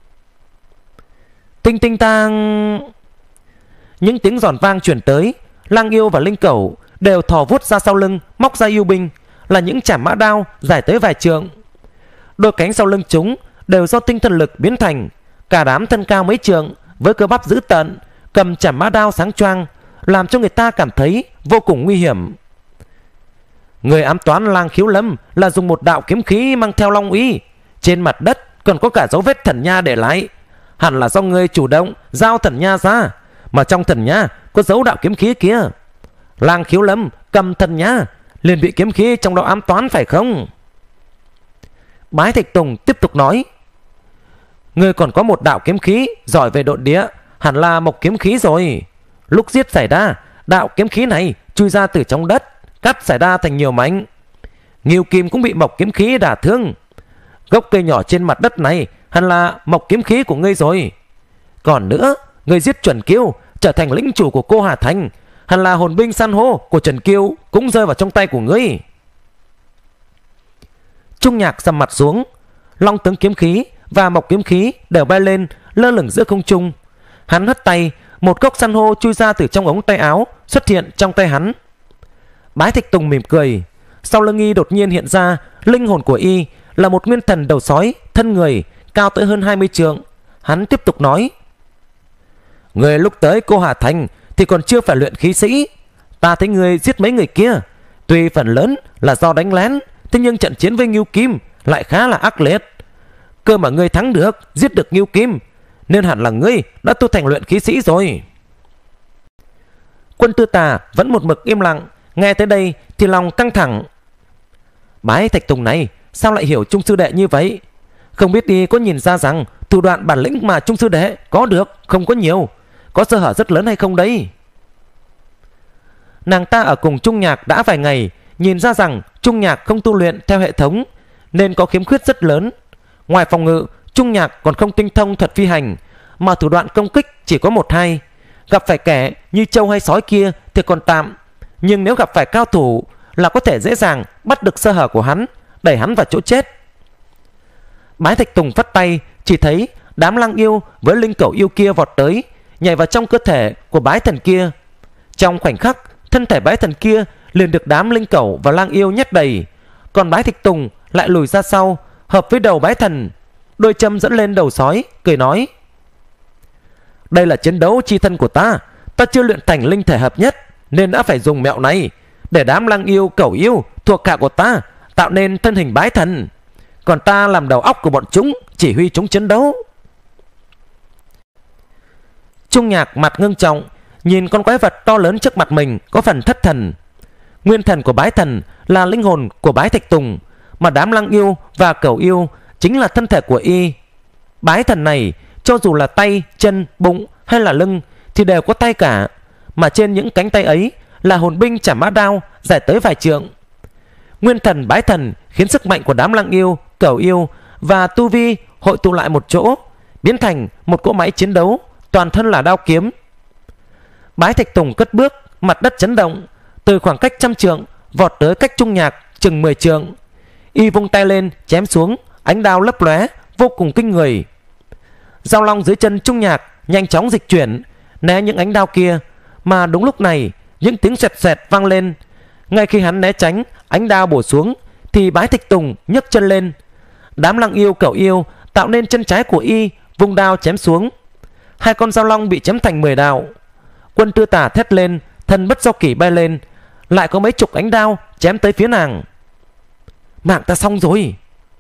Tinh tinh tang. Những tiếng giòn vang chuyển tới. Lang yêu và linh cẩu đều thò vuốt ra sau lưng, móc ra yêu binh, là những chảm mã đao dài tới vài trượng. Đôi cánh sau lưng chúng đều do tinh thần lực biến thành. Cả đám thân cao mấy trượng, với cơ bắp dữ tợn, cầm chảm mã đao sáng choang, làm cho người ta cảm thấy vô cùng nguy hiểm. Người ám toán Lang Khiếu Lâm là dùng một đạo kiếm khí mang theo long uy, trên mặt đất còn có cả dấu vết thần nha để lại. Hẳn là do người chủ động giao thần nha ra, mà trong thần nha có dấu đạo kiếm khí kia. Lang Khiếu Lâm cầm thần nha liền bị kiếm khí trong đó ám toán phải không? Bái Thạch Tùng tiếp tục nói: người còn có một đạo kiếm khí giỏi về độn địa, hẳn là mộc kiếm khí rồi. Lúc giết Sài Đa, đạo kiếm khí này chui ra từ trong đất, cắt Sài Đa thành nhiều mảnh. Ngưu Kim cũng bị mộc kiếm khí đả thương. Gốc cây nhỏ trên mặt đất này hẳn là mộc kiếm khí của ngươi rồi. Còn nữa, ngươi giết Chuẩn Kiêu trở thành lĩnh chủ của Cô Hà Thành, hẳn là hồn binh san hô của Trần Kiêu cũng rơi vào trong tay của ngươi. Trung Nhạc sầm mặt xuống. Long tướng kiếm khí và mộc kiếm khí đều bay lên lơ lửng giữa không trung. Hắn hất tay, một gốc san hô chui ra từ trong ống tay áo, xuất hiện trong tay hắn. Bái Thạch Tùng mỉm cười. Sau lưng y đột nhiên hiện ra linh hồn của y, là một nguyên thần đầu sói, thân người, cao tới hơn 20 trượng. Hắn tiếp tục nói: người lúc tới Cô Hà Thành thì còn chưa phải luyện khí sĩ. Ta thấy người giết mấy người kia, tuy phần lớn là do đánh lén, thế nhưng trận chiến với Ngưu Kim lại khá là ác liệt. Cơ mà ngươi thắng được, giết được Ngưu Kim, nên hẳn là ngươi đã tu thành luyện khí sĩ rồi. Quân Tư Tà vẫn một mực im lặng, nghe tới đây thì lòng căng thẳng. Bái Thạch Tùng này sao lại hiểu Trung sư đệ như vậy? Không biết y có nhìn ra rằng thủ đoạn bản lĩnh mà Trung sư đệ có được không có nhiều, có sơ hở rất lớn hay không đấy? Nàng ta ở cùng Trung Nhạc đã vài ngày, nhìn ra rằng Trung Nhạc không tu luyện theo hệ thống, nên có khiếm khuyết rất lớn. Ngoài phòng ngự, Trung Nhạc còn không tinh thông thuật phi hành, mà thủ đoạn công kích chỉ có một hai. Gặp phải kẻ như trâu hay sói kia thì còn tạm, nhưng nếu gặp phải cao thủ là có thể dễ dàng bắt được sơ hở của hắn, đẩy hắn vào chỗ chết. Bái Thạch Tùng phất tay, chỉ thấy đám lang yêu với linh cẩu yêu kia vọt tới, nhảy vào trong cơ thể của bái thần kia. Trong khoảnh khắc, thân thể bái thần kia liền được đám linh cẩu và lang yêu nhét đầy, còn Bái Thạch Tùng lại lùi ra sau, hợp với đầu bái thần. Đôi châm dẫn lên đầu sói, cười nói: đây là chiến đấu chi thân của ta. Ta chưa luyện thành linh thể hợp nhất, nên đã phải dùng mẹo này để đám lang yêu cẩu yêu thuộc hạ của ta tạo nên thân hình bái thần, còn ta làm đầu óc của bọn chúng, chỉ huy chúng chiến đấu. Trung Nhạc mặt ngưng trọng, nhìn con quái vật to lớn trước mặt mình có phần thất thần. Nguyên thần của bái thần là linh hồn của Bái Thạch Tùng, mà đám lang yêu và cẩu yêu chính là thân thể của y. Bái thần này cho dù là tay, chân, bụng hay là lưng thì đều có tay cả, mà trên những cánh tay ấy là hồn binh chảm mã đao dài tới vài trượng. Nguyên thần bái thần khiến sức mạnh của đám lang yêu, cẩu yêu và tu vi hội tụ lại một chỗ, biến thành một cỗ máy chiến đấu toàn thân là đao kiếm. Bái Thạch Tùng cất bước, mặt đất chấn động, từ khoảng cách 100 trượng vọt tới cách Trung Nhạc chừng 10 trượng. Y vung tay lên chém xuống, ánh đao lấp lóe vô cùng kinh người. Dao long dưới chân Trung Nhạc nhanh chóng dịch chuyển, né những ánh đao kia, mà đúng lúc này những tiếng xoẹt xoẹt vang lên. Ngay khi hắn né tránh ánh đao bổ xuống thì Bái Thạch Tùng nhấc chân lên. Đám lang yêu cẩu yêu tạo nên chân trái của y, vung đao chém xuống. Hai con dao long bị chém thành 10 đạo. Quân Tư Tả thét lên, thân bất do kỷ bay lên, lại có mấy chục ánh đao chém tới phía nàng. Mạng ta xong rồi.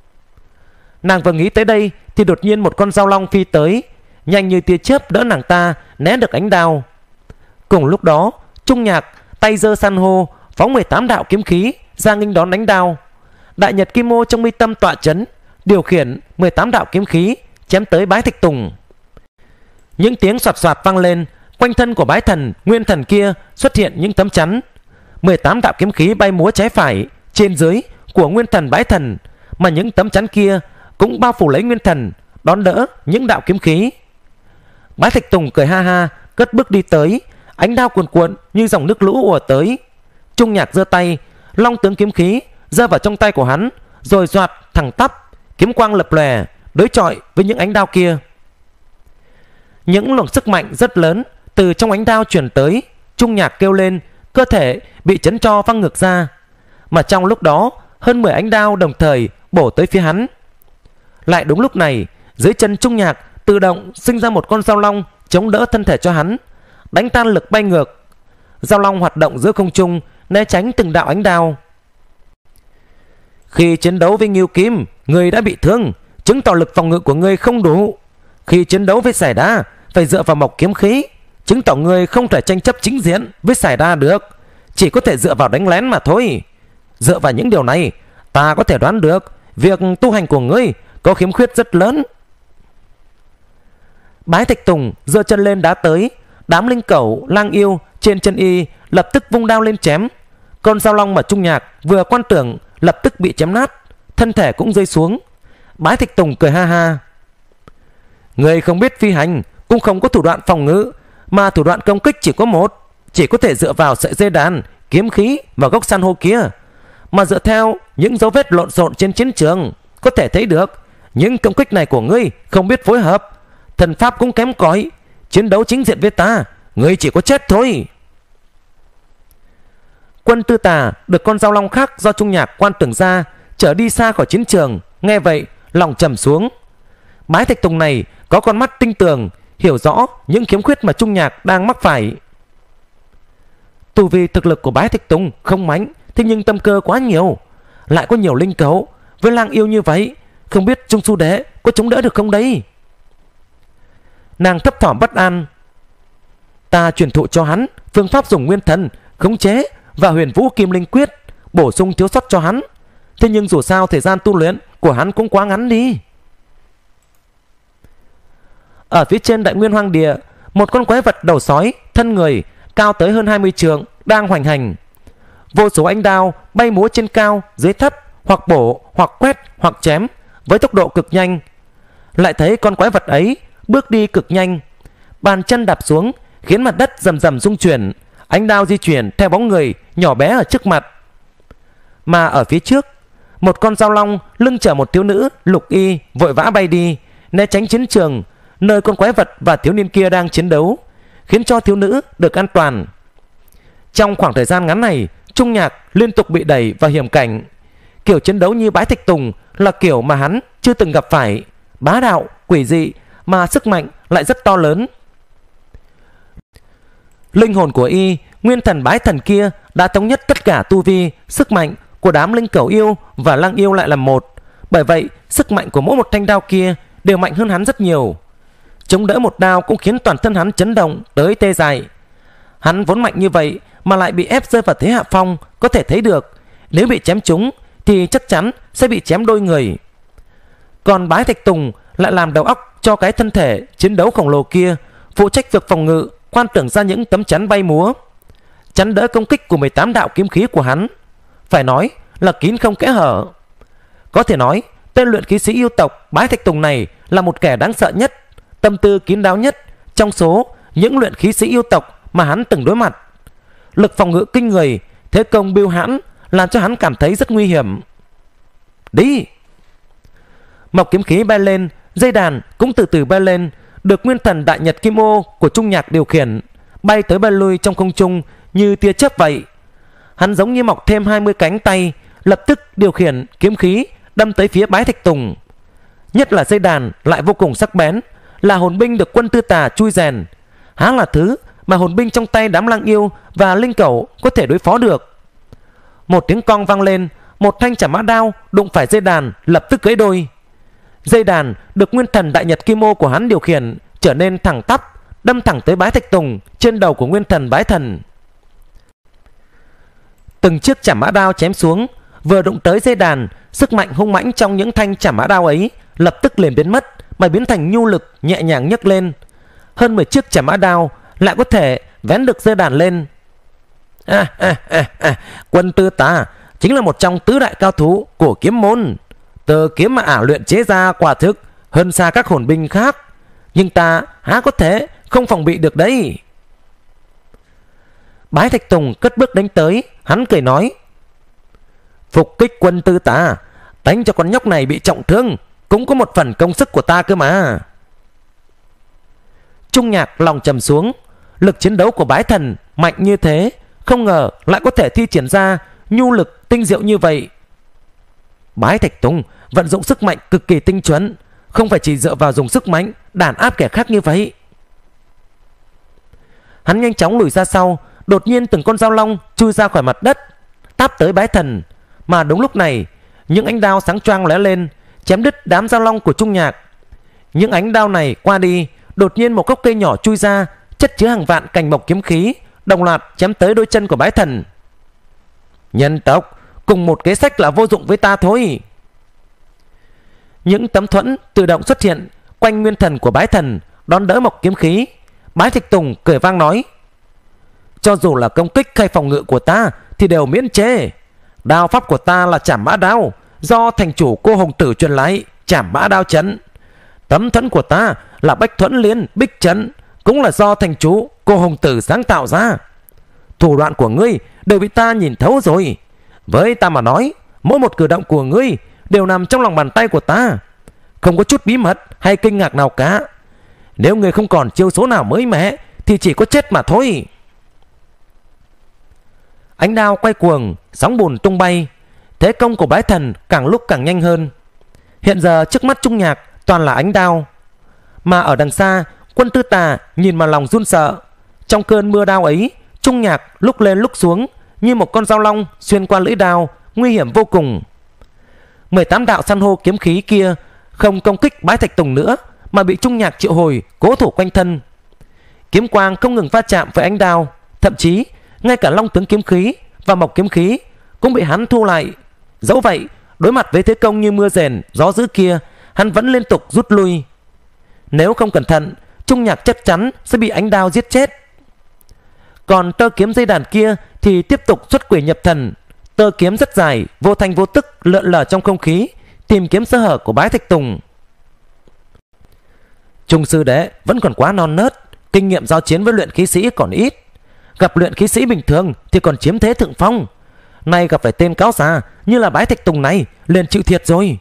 Nàng vừa nghĩ tới đây thì đột nhiên một con dao long phi tới, nhanh như tia chớp đỡ nàng ta né được ánh đao. Cùng lúc đó, Trung Nhạc tay giơ san hô phóng 18 đạo kiếm khí ra nghênh đón đánh đao. Đại Nhật Kim Ô trong mi tâm tọa chấn, điều khiển 18 đạo kiếm khí chém tới Bái Thạch Tùng. Những tiếng xoạt xoạt vang lên, quanh thân của bái thần nguyên thần kia xuất hiện những tấm chắn. 18 đạo kiếm khí bay múa trái phải trên dưới của nguyên thần bái thần, mà những tấm chắn kia cũng bao phủ lấy nguyên thần, đón đỡ những đạo kiếm khí. Bái Thạch Tùng cười ha ha, cất bước đi tới, ánh đao cuồn cuộn như dòng nước lũ ùa tới. Trung Nhạc giơ tay, long tướng kiếm khí giơ vào trong tay của hắn, rồi doạt thẳng tắp, kiếm quang lập lòe, đối chọi với những ánh đao kia. Những luồng sức mạnh rất lớn từ trong ánh đao truyền tới. Trung Nhạc kêu lên, cơ thể bị chấn cho văng ngược ra, mà trong lúc đó hơn 10 ánh đao đồng thời bổ tới phía hắn. Lại đúng lúc này, dưới chân Trung Nhạc tự động sinh ra một con dao long chống đỡ thân thể cho hắn, đánh tan lực bay ngược. Dao long hoạt động giữa không trung, né tránh từng đạo ánh đao. Khi chiến đấu với Ngưu Kim, người đã bị thương, chứng tỏ lực phòng ngự của ngươi không đủ. Khi chiến đấu với Sải Đa, phải dựa vào mộc kiếm khí, chứng tỏ ngươi không thể tranh chấp chính diện với Sải Đa được, chỉ có thể dựa vào đánh lén mà thôi. Dựa vào những điều này, ta có thể đoán được việc tu hành của ngươi có khiếm khuyết rất lớn. Bái Thạch Tùng giơ chân lên đá tới. Đám linh cẩu lang yêu trên chân y lập tức vung đao lên chém. Con dao long mà Trung Nhạc vừa quan tưởng lập tức bị chém nát, thân thể cũng rơi xuống. Bái Thạch Tùng cười ha ha. Người không biết phi hành, cũng không có thủ đoạn phòng ngự, mà thủ đoạn công kích chỉ có một, chỉ có thể dựa vào sợi dây đàn, kiếm khí và gốc san hô kia. Mà dựa theo những dấu vết lộn xộn trên chiến trường, có thể thấy được những công kích này của ngươi không biết phối hợp, thần pháp cũng kém cỏi. Chiến đấu chính diện với ta, ngươi chỉ có chết thôi. Quân Tư Tà được con dao long khác do Trung Nhạc quan tưởng ra trở đi xa khỏi chiến trường, nghe vậy lòng trầm xuống. Bái Thạch Tùng này có con mắt tinh tường, hiểu rõ những khiếm khuyết mà Trung Nhạc đang mắc phải. Tu vi thực lực của Bái Thạch Tùng không mạnh, thế nhưng tâm cơ quá nhiều, lại có nhiều linh cẩu với lang yêu như vậy, không biết Trung Su Đế có chống đỡ được không đấy. Nàng thấp thỏm bất an. Ta truyền thụ cho hắn phương pháp dùng nguyên thần khống chế và Huyền Vũ Kim Linh Quyết, bổ sung thiếu sót cho hắn. Thế nhưng dù sao thời gian tu luyện của hắn cũng quá ngắn đi. Ở phía trên Đại Nguyên Hoang Địa, một con quái vật đầu sói, thân người, cao tới hơn 20 trượng đang hoành hành. Vô số ánh đao bay múa trên cao, dưới thấp, hoặc bổ, hoặc quét, hoặc chém với tốc độ cực nhanh. lại thấy con quái vật ấy bước đi cực nhanh, bàn chân đạp xuống khiến mặt đất rầm rầm rung chuyển, ánh đao di chuyển theo bóng người nhỏ bé ở trước mặt. Mà ở phía trước, một con dao long lưng chở một thiếu nữ lục y vội vã bay đi, né tránh chiến trường nơi con quái vật và thiếu niên kia đang chiến đấu, khiến cho thiếu nữ được an toàn. Trong khoảng thời gian ngắn này, Trung Nhạc liên tục bị đẩy vào hiểm cảnh. Kiểu chiến đấu như Bái Thạch Tùng là kiểu mà hắn chưa từng gặp phải, bá đạo, quỷ dị mà sức mạnh lại rất to lớn. Linh hồn của y, nguyên thần Bái Thần kia đã thống nhất tất cả tu vi, sức mạnh của đám linh cẩu yêu và lang yêu lại làm một. Bởi vậy, sức mạnh của mỗi một thanh đao kia đều mạnh hơn hắn rất nhiều. Chống đỡ một đao cũng khiến toàn thân hắn chấn động tới tê dại. Hắn vốn mạnh như vậy mà lại bị ép rơi vào thế hạ phong, có thể thấy được nếu bị chém trúng thì chắc chắn sẽ bị chém đôi người. Còn Bái Thạch Tùng lại làm đầu óc cho cái thân thể chiến đấu khổng lồ kia, phụ trách việc phòng ngự, quan tưởng ra những tấm chắn bay múa, chắn đỡ công kích của 18 đạo kiếm khí của hắn. Phải nói là kín không kẽ hở. Có thể nói tên luyện khí sĩ yêu tộc Bái Thạch Tùng này là một kẻ đáng sợ nhất, tâm tư kín đáo nhất trong số những luyện khí sĩ yêu tộc mà hắn từng đối mặt. Lực phòng ngự kinh người, thế công biêu hãn làm cho hắn cảm thấy rất nguy hiểm. Đi! Mộc kiếm khí bay lên, dây đàn cũng từ từ bay lên, được nguyên thần Đại Nhật Kim Ô của Trung Nhạc điều khiển, bay tới bay lui trong không trung như tia chớp vậy. Hắn giống như mọc thêm 20 cánh tay, lập tức điều khiển kiếm khí đâm tới phía Bái Thạch Tùng. Nhất là dây đàn lại vô cùng sắc bén, là hồn binh được Quân Tư Tà chui rèn, há là thứ mà hồn binh trong tay đám lang yêu và linh cẩu có thể đối phó được. Một tiếng cong vang lên, một thanh chảm mã đao đụng phải dây đàn lập tức gãy đôi. Dây đàn được nguyên thần Đại Nhật Kim Ô của hắn điều khiển trở nên thẳng tắp, đâm thẳng tới Bái Thạch Tùng trên đầu của nguyên thần Bái Thần. Từng chiếc chảm mã đao chém xuống, vừa đụng tới dây đàn, sức mạnh hung mãnh trong những thanh chảm mã đao ấy lập tức liền biến mất, mà biến thành nhu lực nhẹ nhàng nhấc lên. Hơn 10 chiếc chảm mã đao lại có thể vén được dây đàn lên. Quân Tư Tà chính là một trong tứ đại cao thủ của kiếm môn. Tờ kiếm mà ả luyện chế ra quả thực hơn xa các hồn binh khác, nhưng ta há có thể không phòng bị được đấy. Bái Thạch Tùng cất bước đánh tới, hắn cười nói: phục kích Quân Tư Tà, đánh cho con nhóc này bị trọng thương cũng có một phần công sức của ta cơ mà. Trung Nhạc lòng trầm xuống, lực chiến đấu của Bái Thần mạnh như thế, không ngờ lại có thể thi triển ra nhu lực tinh diệu như vậy. Bái Thạch Tùng vận dụng sức mạnh cực kỳ tinh chuẩn, không phải chỉ dựa vào dùng sức mạnh đàn áp kẻ khác như vậy. Hắn nhanh chóng lùi ra sau, đột nhiên từng con dao long chui ra khỏi mặt đất, táp tới Bái Thần. Mà đúng lúc này, những ánh đao sáng choang lóe lên, chém đứt đám dao long của Trung Nhạc. Những ánh đao này qua đi, đột nhiên một gốc cây nhỏ chui ra, chất chứa hàng vạn cành mộc kiếm khí, đồng loạt chém tới đôi chân của Bái Thần. Nhân tộc cùng một kế sách là vô dụng với ta thôi. Những tấm thuẫn tự động xuất hiện quanh nguyên thần của Bái Thần, đón đỡ mộc kiếm khí. Bái Thạch Tùng cười vang nói: cho dù là công kích hay phòng ngự của ta thì đều miễn chế. Đao pháp của ta là chảm mã đao, do thành chủ Cô Hồng Tử truyền lại, chảm mã đao chấn. Tấm thuẫn của ta là Bách Thuẫn Liên Bích Chấn, cũng là do thành chủ Cô Hồng Tử sáng tạo ra. Thủ đoạn của ngươi đều bị ta nhìn thấu rồi. Với ta mà nói, mỗi một cử động của ngươi đều nằm trong lòng bàn tay của ta, không có chút bí mật hay kinh ngạc nào cả. Nếu ngươi không còn chiêu số nào mới mẻ thì chỉ có chết mà thôi. Ánh đao quay cuồng, sóng bùn tung bay, thế công của Bái Thần càng lúc càng nhanh hơn. Hiện giờ trước mắt Trung Nhạc toàn là ánh đao, mà ở đằng xa, Quân Tư Tà nhìn mà lòng run sợ. Trong cơn mưa đao ấy, Trung Nhạc lúc lên lúc xuống như một con dao long xuyên qua lưỡi đao, nguy hiểm vô cùng. 18 đạo san hô kiếm khí kia không công kích Bái Thạch Tùng nữa, mà bị Trung Nhạc triệu hồi cố thủ quanh thân. Kiếm quang không ngừng va chạm với ánh đao, thậm chí ngay cả long tướng kiếm khí và mộc kiếm khí cũng bị hắn thu lại. Dẫu vậy, đối mặt với thế công như mưa rền gió dữ kia, hắn vẫn liên tục rút lui. Nếu không cẩn thận, Trung Nhạc chắc chắn sẽ bị ánh đao giết chết. Còn tơ kiếm dây đàn kia thì tiếp tục xuất quỷ nhập thần. Tơ kiếm rất dài, vô thanh vô tức lượn lờ trong không khí, tìm kiếm sơ hở của Bái Thạch Tùng. Trung sư đệ vẫn còn quá non nớt, kinh nghiệm giao chiến với luyện khí sĩ còn ít. Gặp luyện khí sĩ bình thường thì còn chiếm thế thượng phong, nay gặp phải tên cáo già như là Bái Thạch Tùng này liền chịu thiệt rồi.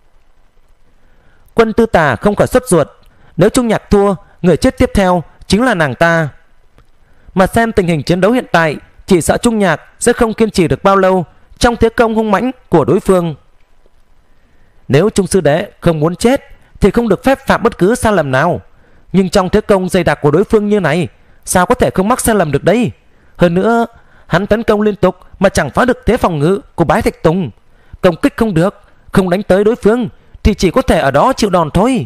Quân Tư Tà không khỏi sốt ruột. Nếu Trung Nhạc thua, người chết tiếp theo chính là nàng ta. Mà xem tình hình chiến đấu hiện tại, chỉ sợ Trung Nhạc sẽ không kiên trì được bao lâu trong thế công hung mãnh của đối phương. Nếu Trung sư đệ không muốn chết thì không được phép phạm bất cứ sai lầm nào, nhưng trong thế công dày đặc của đối phương như này, sao có thể không mắc sai lầm được đây? Hơn nữa, hắn tấn công liên tục mà chẳng phá được thế phòng ngự của Bái Thạch Tùng. Công kích không được, không đánh tới đối phương thì chỉ có thể ở đó chịu đòn thôi.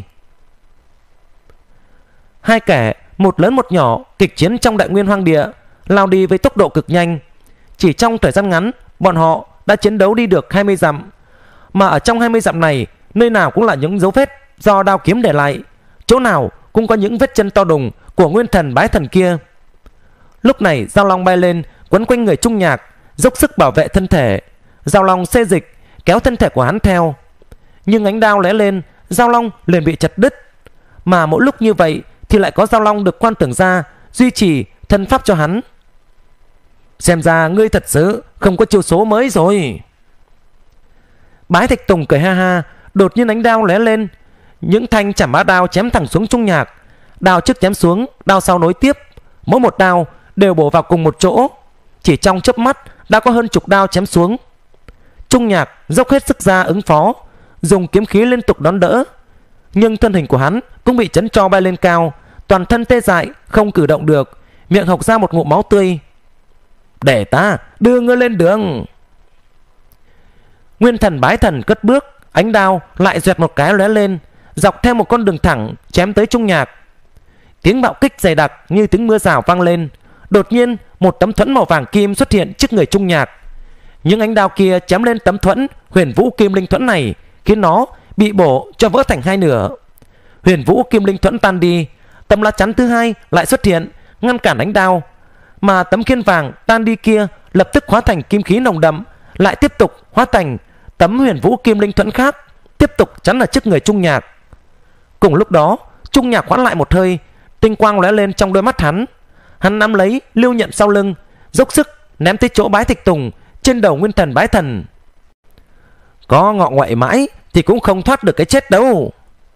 Hai kẻ một lớn một nhỏ kịch chiến trong đại nguyên hoang địa, lao đi với tốc độ cực nhanh. Chỉ trong thời gian ngắn, bọn họ đã chiến đấu đi được 20 dặm. Mà ở trong 20 dặm này, nơi nào cũng là những dấu vết do đao kiếm để lại, chỗ nào cũng có những vết chân to đùng của nguyên thần Bái Thần kia. Lúc này Giao Long bay lên quấn quanh người Trung Nhạc, dốc sức bảo vệ thân thể. Giao Long xê dịch kéo thân thể của hắn theo, nhưng ánh đao lóe lên, Giao Long liền bị chặt đứt. Mà mỗi lúc như vậy thì lại có Giao Long được quan tưởng ra duy trì thân pháp cho hắn. Xem ra ngươi thật sự không có chiêu số mới rồi. Bái Thạch Tùng cười ha ha. Đột nhiên ánh đao lóe lên, những thanh chảm bá đao chém thẳng xuống Trung Nhạc. Đao trước chém xuống, đao sau nối tiếp, mỗi một đao đều bổ vào cùng một chỗ. Chỉ trong chớp mắt đã có hơn chục đao chém xuống. Trung Nhạc dốc hết sức ra ứng phó, dùng kiếm khí liên tục đón đỡ, nhưng thân hình của hắn cũng bị chấn cho bay lên cao, toàn thân tê dại không cử động được, miệng hộc ra một ngụm máu tươi. Để ta đưa ngươi lên đường. Nguyên thần Bái Thần cất bước, ánh đao lại xoẹt một cái lóe lên, dọc theo một con đường thẳng chém tới Trung Nhạc. Tiếng bạo kích dày đặc như tiếng mưa rào vang lên. Đột nhiên một tấm thuẫn màu vàng kim xuất hiện trước người Trung Nhạc. Những ánh đao kia chém lên tấm thuẫn Huyền Vũ Kim Linh Thuẫn này, khiến nó bị bổ cho vỡ thành hai nửa. Huyền Vũ Kim Linh Thuẫn tan đi, tấm lá chắn thứ hai lại xuất hiện ngăn cản ánh đao. Mà tấm khiên vàng tan đi kia lập tức hóa thành kim khí nồng đậm, lại tiếp tục hóa thành tấm Huyền Vũ Kim Linh Thuẫn khác, tiếp tục chắn ở trước người Trung Nhạc. Cùng lúc đó, Trung Nhạc khoãn lại một hơi, tinh quang lóe lên trong đôi mắt hắn. Hắn nắm lấy Lưu Nhận sau lưng, dốc sức ném tới chỗ Bái Thạch Tùng trên đầu nguyên thần Bái Thần. Có ngọ ngoại mãi thì cũng không thoát được cái chết đâu.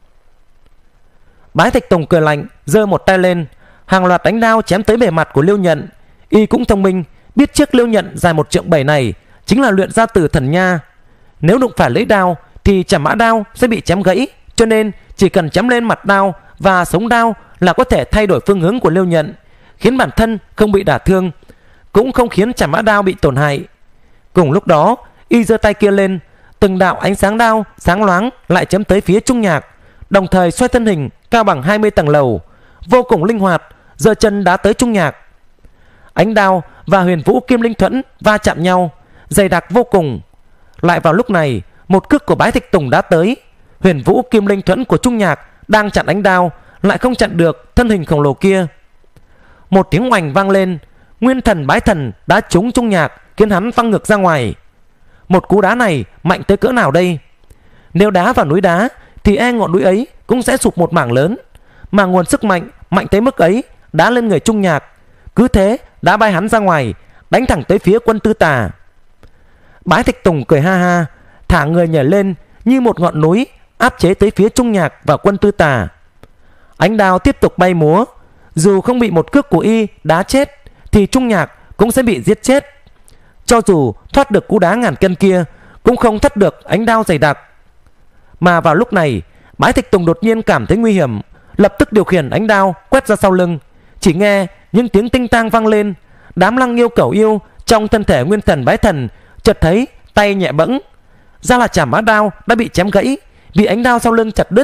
Bái Thạch Tùng cười lạnh, giơ một tay lên, hàng loạt đánh đao chém tới bề mặt của Lưu Nhận. Y cũng thông minh, biết chiếc Lưu Nhận dài 1,7 trượng này chính là luyện ra từ thần nha. Nếu đụng phải lưỡi đao thì chảm mã đao sẽ bị chém gãy, cho nên chỉ cần chém lên mặt đao và sống đao là có thể thay đổi phương hướng của Lưu Nhận, khiến bản thân không bị đả thương, cũng không khiến chảm mã đao bị tổn hại. Cùng lúc đó, y giơ tay kia lên, từng đạo ánh sáng đao sáng loáng lại chém tới phía Trung Nhạc, đồng thời xoay thân hình cao bằng 20 tầng lầu, vô cùng linh hoạt, giơ chân đá tới Trung Nhạc. Ánh đao và Huyền Vũ Kim Linh Thuẫn va chạm nhau, dày đặc vô cùng. Lại vào lúc này, một cước của Bái Thạch Tùng đã tới. Huyền Vũ Kim Linh Thuẫn của Trung Nhạc đang chặn ánh đao, lại không chặn được thân hình khổng lồ kia. Một tiếng oành vang lên, nguyên thần Bái Thần đá trúng Trung Nhạc, khiến hắn văng ngược ra ngoài. Một cú đá này mạnh tới cỡ nào đây? Nếu đá vào núi đá thì e ngọn núi ấy cũng sẽ sụp một mảng lớn. Mà nguồn sức mạnh mạnh tới mức ấy đá lên người Trung Nhạc, cứ thế đá bay hắn ra ngoài, đánh thẳng tới phía Quân Tư Tà. Bái Thạch Tùng cười ha ha, thả người nhảy lên như một ngọn núi, áp chế tới phía Trung Nhạc và Quân Tư Tà. Ánh đao tiếp tục bay múa, dù không bị một cước của y đá chết thì Trung Nhạc cũng sẽ bị giết chết. Cho dù thoát được cú đá ngàn cân kia, cũng không thoát được ánh đao dày đặc. Mà vào lúc này, Bái Thạch Tùng đột nhiên cảm thấy nguy hiểm, lập tức điều khiển ánh đao quét ra sau lưng. Chỉ nghe những tiếng tinh tang vang lên, đám Lăng Yêu Cẩu Yêu trong thân thể nguyên thần Bái Thần chợt thấy tay nhẹ bẫng, ra là chảm mã đao đã bị chém gãy, bị ánh đao sau lưng chặt đứt.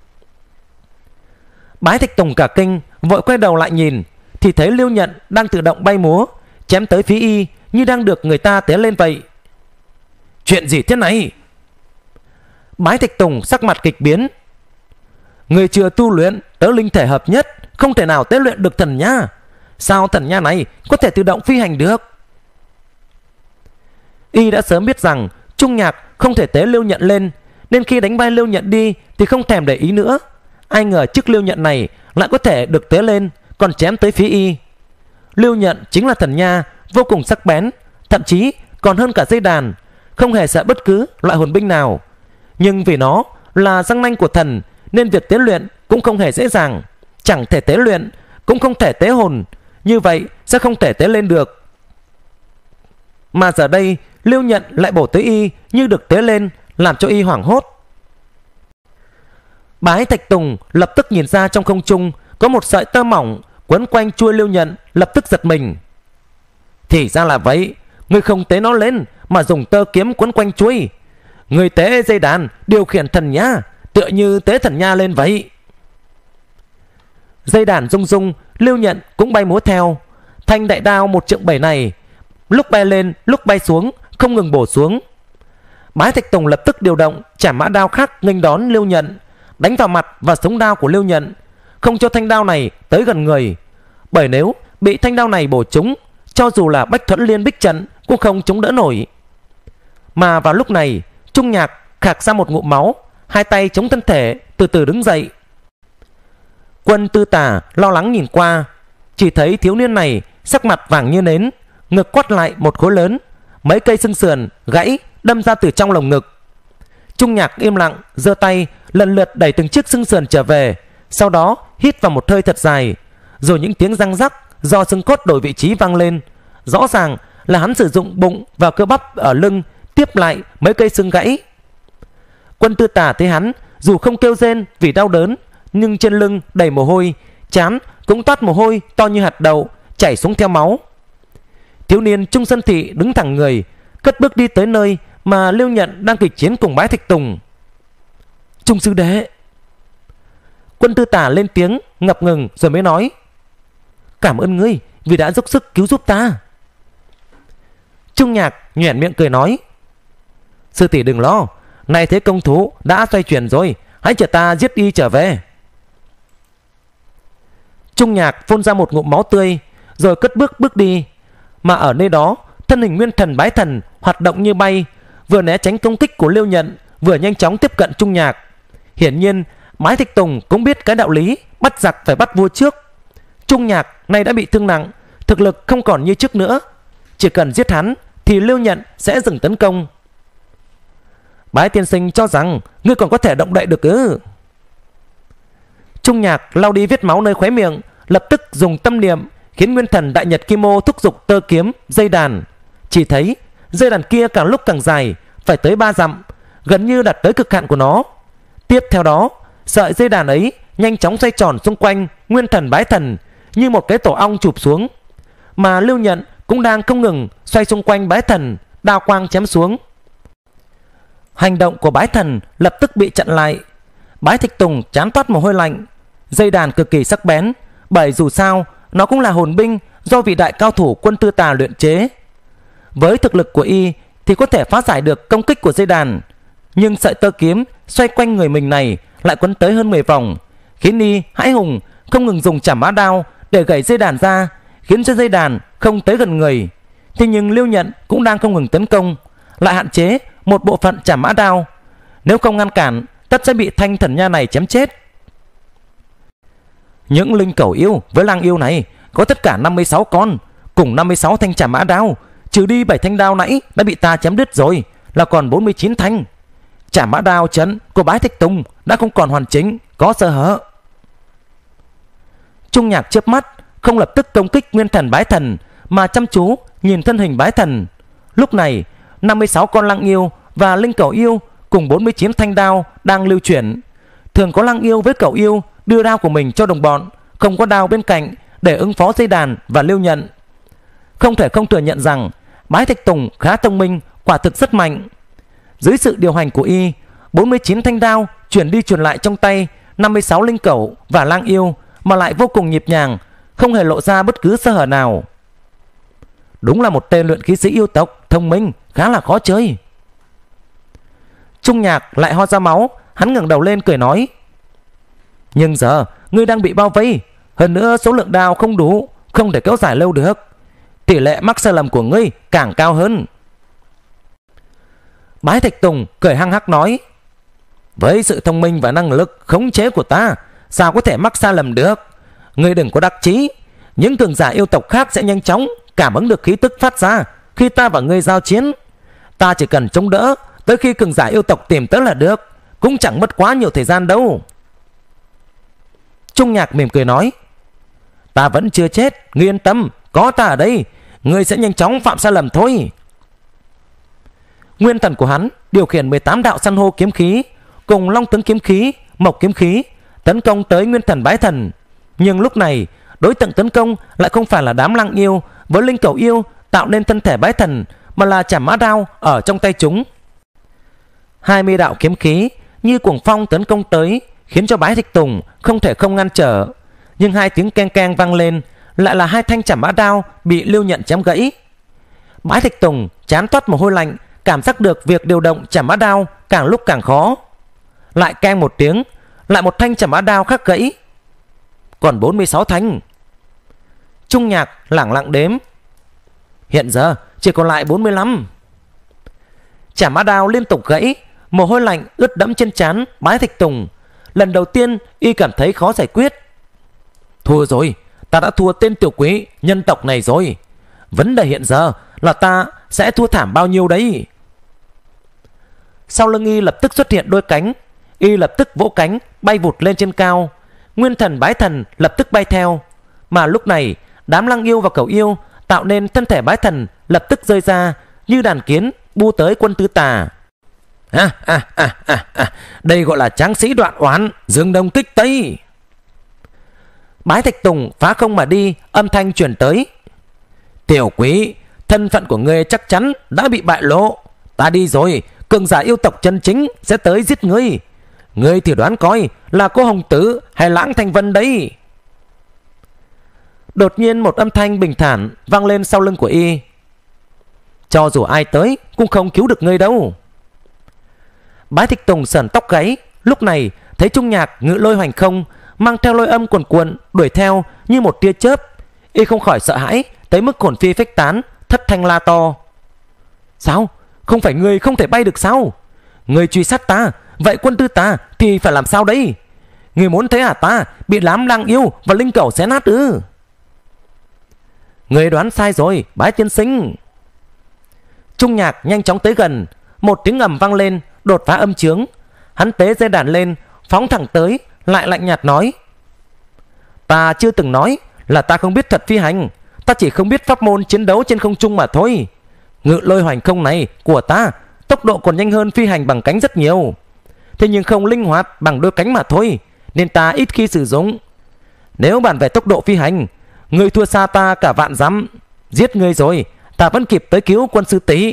Bái Thạch Tùng cả kinh, vội quay đầu lại nhìn, thì thấy Lưu Nhận đang tự động bay múa, chém tới phía y như đang được người ta tế lên vậy. Chuyện gì thế này? Bái Thạch Tùng sắc mặt kịch biến. Người chưa tu luyện tới linh thể hợp nhất, không thể nào tế luyện được thần nha. Sao thần nha này có thể tự động phi hành được? Y đã sớm biết rằng Trung Nhạc không thể tế Lưu Nhận lên, nên khi đánh bay Lưu Nhận đi thì không thèm để ý nữa. ai ngờ chiếc liêu nhận này lại có thể được tế lên, còn chém tới phía y. Liêu nhận chính là thần nha, vô cùng sắc bén, thậm chí còn hơn cả dây đàn, không hề sợ bất cứ loại hồn binh nào. Nhưng vì nó là răng nanh của thần nên việc tế luyện cũng không hề dễ dàng. Chẳng thể tế luyện, cũng không thể tế hồn, như vậy sẽ không thể tế lên được. Mà giờ đây liêu nhận lại bổ tới y như được tế lên, làm cho y hoảng hốt. Bái Thạch Tùng lập tức nhìn ra trong không trung có một sợi tơ mỏng quấn quanh chuôi liêu nhận, lập tức giật mình. Thì ra là vậy, ngươi không tế nó lên mà dùng tơ kiếm quấn quanh chuôi. Ngươi tế dây đàn điều khiển thần nha, tựa như tế thần nha lên vậy. Dây đàn rung rung, liêu nhận cũng bay múa theo. Thanh đại đao 1,7 trượng này lúc bay lên lúc bay xuống, không ngừng bổ xuống. Bái Thạch Tùng lập tức điều động Trảm Mã Đao khác nghênh đón liêu nhận, đánh vào mặt và sống đao của liêu nhận, không cho thanh đao này tới gần người. Bởi nếu bị thanh đao này bổ trúng, cho dù là Bách Thuẫn Liên Bích Trận cũng không chống đỡ nổi. Mà vào lúc này, Trung Nhạc khạc ra một ngụm máu, hai tay chống thân thể, từ từ đứng dậy. Quân Tư Tà lo lắng nhìn qua, chỉ thấy thiếu niên này sắc mặt vàng như nến, ngực quắt lại một khối lớn, mấy cây xương sườn gãy đâm ra từ trong lồng ngực. Trung Nhạc im lặng giơ tay lần lượt đẩy từng chiếc xương sườn trở về, sau đó hít vào một hơi thật dài, rồi những tiếng răng rắc do xương cốt đổi vị trí vang lên. Rõ ràng là hắn sử dụng bụng và cơ bắp ở lưng tiếp lại mấy cây xương gãy. Quân Tư Tà thấy hắn dù không kêu rên vì đau đớn, nhưng trên lưng đầy mồ hôi, trán cũng toát mồ hôi to như hạt đậu chảy xuống theo máu. Thiếu niên Trung Sơn Thị đứng thẳng người, cất bước đi tới nơi mà liêu nhận đang kịch chiến cùng Bái Thạch Tùng. Trung sư đệ. Quân Tư Tà lên tiếng ngập ngừng rồi mới nói: Cảm ơn ngươi vì đã dốc sức cứu giúp ta. Trung Nhạc nhoẻn miệng cười nói: Sư tỷ đừng lo, nay thế công thú đã xoay chuyển rồi, hãy chờ ta giết y trở về. Trung Nhạc phun ra một ngụm máu tươi rồi cất bước đi. Mà ở nơi đó, thân hình nguyên thần Bái Thần hoạt động như bay, vừa né tránh công kích của liêu nhận, vừa nhanh chóng tiếp cận Trung Nhạc. Hiển nhiên Bái Thạch Tùng cũng biết cái đạo lý bắt giặc phải bắt vua trước. Trung Nhạc nay đã bị thương nặng, thực lực không còn như trước nữa, chỉ cần giết hắn thì liêu nhận sẽ dừng tấn công. Bái tiên sinh cho rằng ngươi còn có thể động đậy được ư? Trung Nhạc lau đi vết máu nơi khóe miệng, lập tức dùng tâm niệm khiến nguyên thần Đại Nhật Kim Ô thúc giục tơ kiếm dây đàn. Chỉ thấy dây đàn kia càng lúc càng dài, phải tới 3 dặm, gần như đạt tới cực hạn của nó. Tiếp theo đó, sợi dây đàn ấy nhanh chóng xoay tròn xung quanh nguyên thần Bái Thần như một cái tổ ong chụp xuống. Mà liêu nhận cũng đang không ngừng xoay xung quanh Bái Thần, đao quang chém xuống. Hành động của Bái Thần lập tức bị chặn lại. Bái Thạch Tùng chán toát mồ hôi lạnh. Dây đàn cực kỳ sắc bén, bởi dù sao nó cũng là hồn binh do vị đại cao thủ Quân Tư Tà luyện chế. Với thực lực của y thì có thể phá giải được công kích của dây đàn, nhưng sợi tơ kiếm xoay quanh người mình này lại quấn tới hơn 10 vòng, khiến y hãi hùng không ngừng dùng Trảm Mã Đao để gẩy dây đàn ra, khiến cho dây đàn không tới gần người. Thế nhưng liêu nhận cũng đang không ngừng tấn công, lại hạn chế một bộ phận Trảm Mã Đao. Nếu không ngăn cản, tất sẽ bị thanh thần nha này chém chết. Những linh cẩu yêu với lang yêu này có tất cả 56 con, cùng 56 thanh Trảm Mã Đao, trừ đi 7 thanh đao nãy đã bị ta chém đứt rồi, là còn 49 thanh. Trảm Mã Đao trận của Bái Thạch Tùng đã không còn hoàn chỉnh, có sơ hở. Trung Nhạc chớp mắt, không lập tức công kích nguyên thần Bái Thần, mà chăm chú nhìn thân hình Bái Thần. Lúc này 56 con lang yêu và linh cẩu yêu cùng 49 thanh đao đang lưu chuyển. Thường có lang yêu với cẩu yêu đưa đao của mình cho đồng bọn, không có đao bên cạnh để ứng phó dây đàn và liêu nhận. Không thể không thừa nhận rằng Bái Thạch Tùng khá thông minh, quả thực rất mạnh. Dưới sự điều hành của y, 49 thanh đao chuyển đi chuyển lại trong tay 56 linh cẩu và lang yêu, mà lại vô cùng nhịp nhàng, không hề lộ ra bất cứ sơ hở nào. Đúng là một tên luyện khí sĩ yêu tộc thông minh, khá là khó chơi. Trung Nhạc lại ho ra máu, hắn ngẩng đầu lên cười nói: Nhưng giờ ngươi đang bị bao vây, hơn nữa số lượng đao không đủ, không thể kéo dài lâu được. Tỷ lệ mắc sai lầm của ngươi càng cao hơn. Bái Thạch Tùng cười hăng hắc nói: Với sự thông minh và năng lực khống chế của ta, sao có thể mắc sai lầm được. Ngươi đừng có đắc chí. Những cường giả yêu tộc khác sẽ nhanh chóng cảm ứng được khí tức phát ra khi ta và ngươi giao chiến. Ta chỉ cần chống đỡ tới khi cường giả yêu tộc tìm tới là được, cũng chẳng mất quá nhiều thời gian đâu. Trung Nhạc mỉm cười nói, ta vẫn chưa chết, ngươi yên tâm, có ta ở đây, ngươi sẽ nhanh chóng phạm sai lầm thôi. Nguyên thần của hắn điều khiển 18 đạo san hô kiếm khí cùng long tướng kiếm khí, mộc kiếm khí tấn công tới nguyên thần bái thần. Nhưng lúc này đối tượng tấn công lại không phải là đám lang yêu với linh cầu yêu tạo nên thân thể bái thần, mà là Trảm Mã Đao ở trong tay chúng. 20 đạo kiếm khí như cuồng phong tấn công tới, khiến cho Bái Thạch Tùng không thể không ngăn trở. Nhưng hai tiếng keng keng vang lên, lại là hai thanh Trảm Mã Đao bị Lưu Nhận chém gãy. Bái Thạch Tùng chán toát mồ hôi lạnh, cảm giác được việc điều động Trảm Mã Đao càng lúc càng khó. Lại keng một tiếng, lại một thanh Trảm Mã Đao khác gãy, còn 46 thanh. Trung Nhạc lẳng lặng đếm, hiện giờ chỉ còn lại 45. Trảm Mã Đao liên tục gãy, mồ hôi lạnh ướt đẫm trên trán Bái Thạch Tùng. Lần đầu tiên y cảm thấy khó giải quyết. Thua rồi, ta đã thua tên tiểu quý nhân tộc này rồi. Vấn đề hiện giờ là ta sẽ thua thảm bao nhiêu đấy. Sau lưng y lập tức xuất hiện đôi cánh, y lập tức vỗ cánh bay vụt lên trên cao. Nguyên thần Bái Thần lập tức bay theo. Mà lúc này đám lang yêu và cẩu yêu tạo nên thân thể Bái Thần lập tức rơi ra như đàn kiến bu tới Quân Tư Tà. Đây gọi là tráng sĩ đoạn oán, dương đông kích tây. Bái Thạch Tùng phá không mà đi, âm thanh truyền tới, tiểu quý, thân phận của ngươi chắc chắn đã bị bại lộ. Ta đi rồi, cường giả yêu tộc chân chính sẽ tới giết ngươi. Ngươi thì đoán coi là cô Hồng Tử hay Lãng Thanh Vân đấy. Đột nhiên một âm thanh bình thản vang lên sau lưng của y, cho dù ai tới cũng không cứu được ngươi đâu. Bái Thạch Tùng sờn tóc gáy, lúc này thấy Trung Nhạc ngự lôi hoành không, mang theo lôi âm cuồn cuộn đuổi theo như một tia chớp. Y không khỏi sợ hãi tới mức hồn phi phách tán, thất thanh la to, sao? Không phải ngươi không thể bay được sao? Ngươi truy sát ta, vậy Quân Tư Tà thì phải làm sao đấy? Ngươi muốn thấy ta bị đám lang yêu và linh cẩu xé nát ư? Ngươi đoán sai rồi, Bái tiên sinh. Trung Nhạc nhanh chóng tới gần, một tiếng ầm vang lên, đột phá âm chướng. Hắn tế dây đàn lên, phóng thẳng tới, lại lạnh nhạt nói, ta chưa từng nói là ta không biết thuật phi hành, ta chỉ không biết pháp môn chiến đấu trên không trung mà thôi. Ngự lôi hoành không này của ta tốc độ còn nhanh hơn phi hành bằng cánh rất nhiều, thế nhưng không linh hoạt bằng đôi cánh mà thôi, nên ta ít khi sử dụng. Nếu bàn về tốc độ phi hành, ngươi thua xa ta cả vạn dặm. Giết ngươi rồi, ta vẫn kịp tới cứu Quân sư tỷ.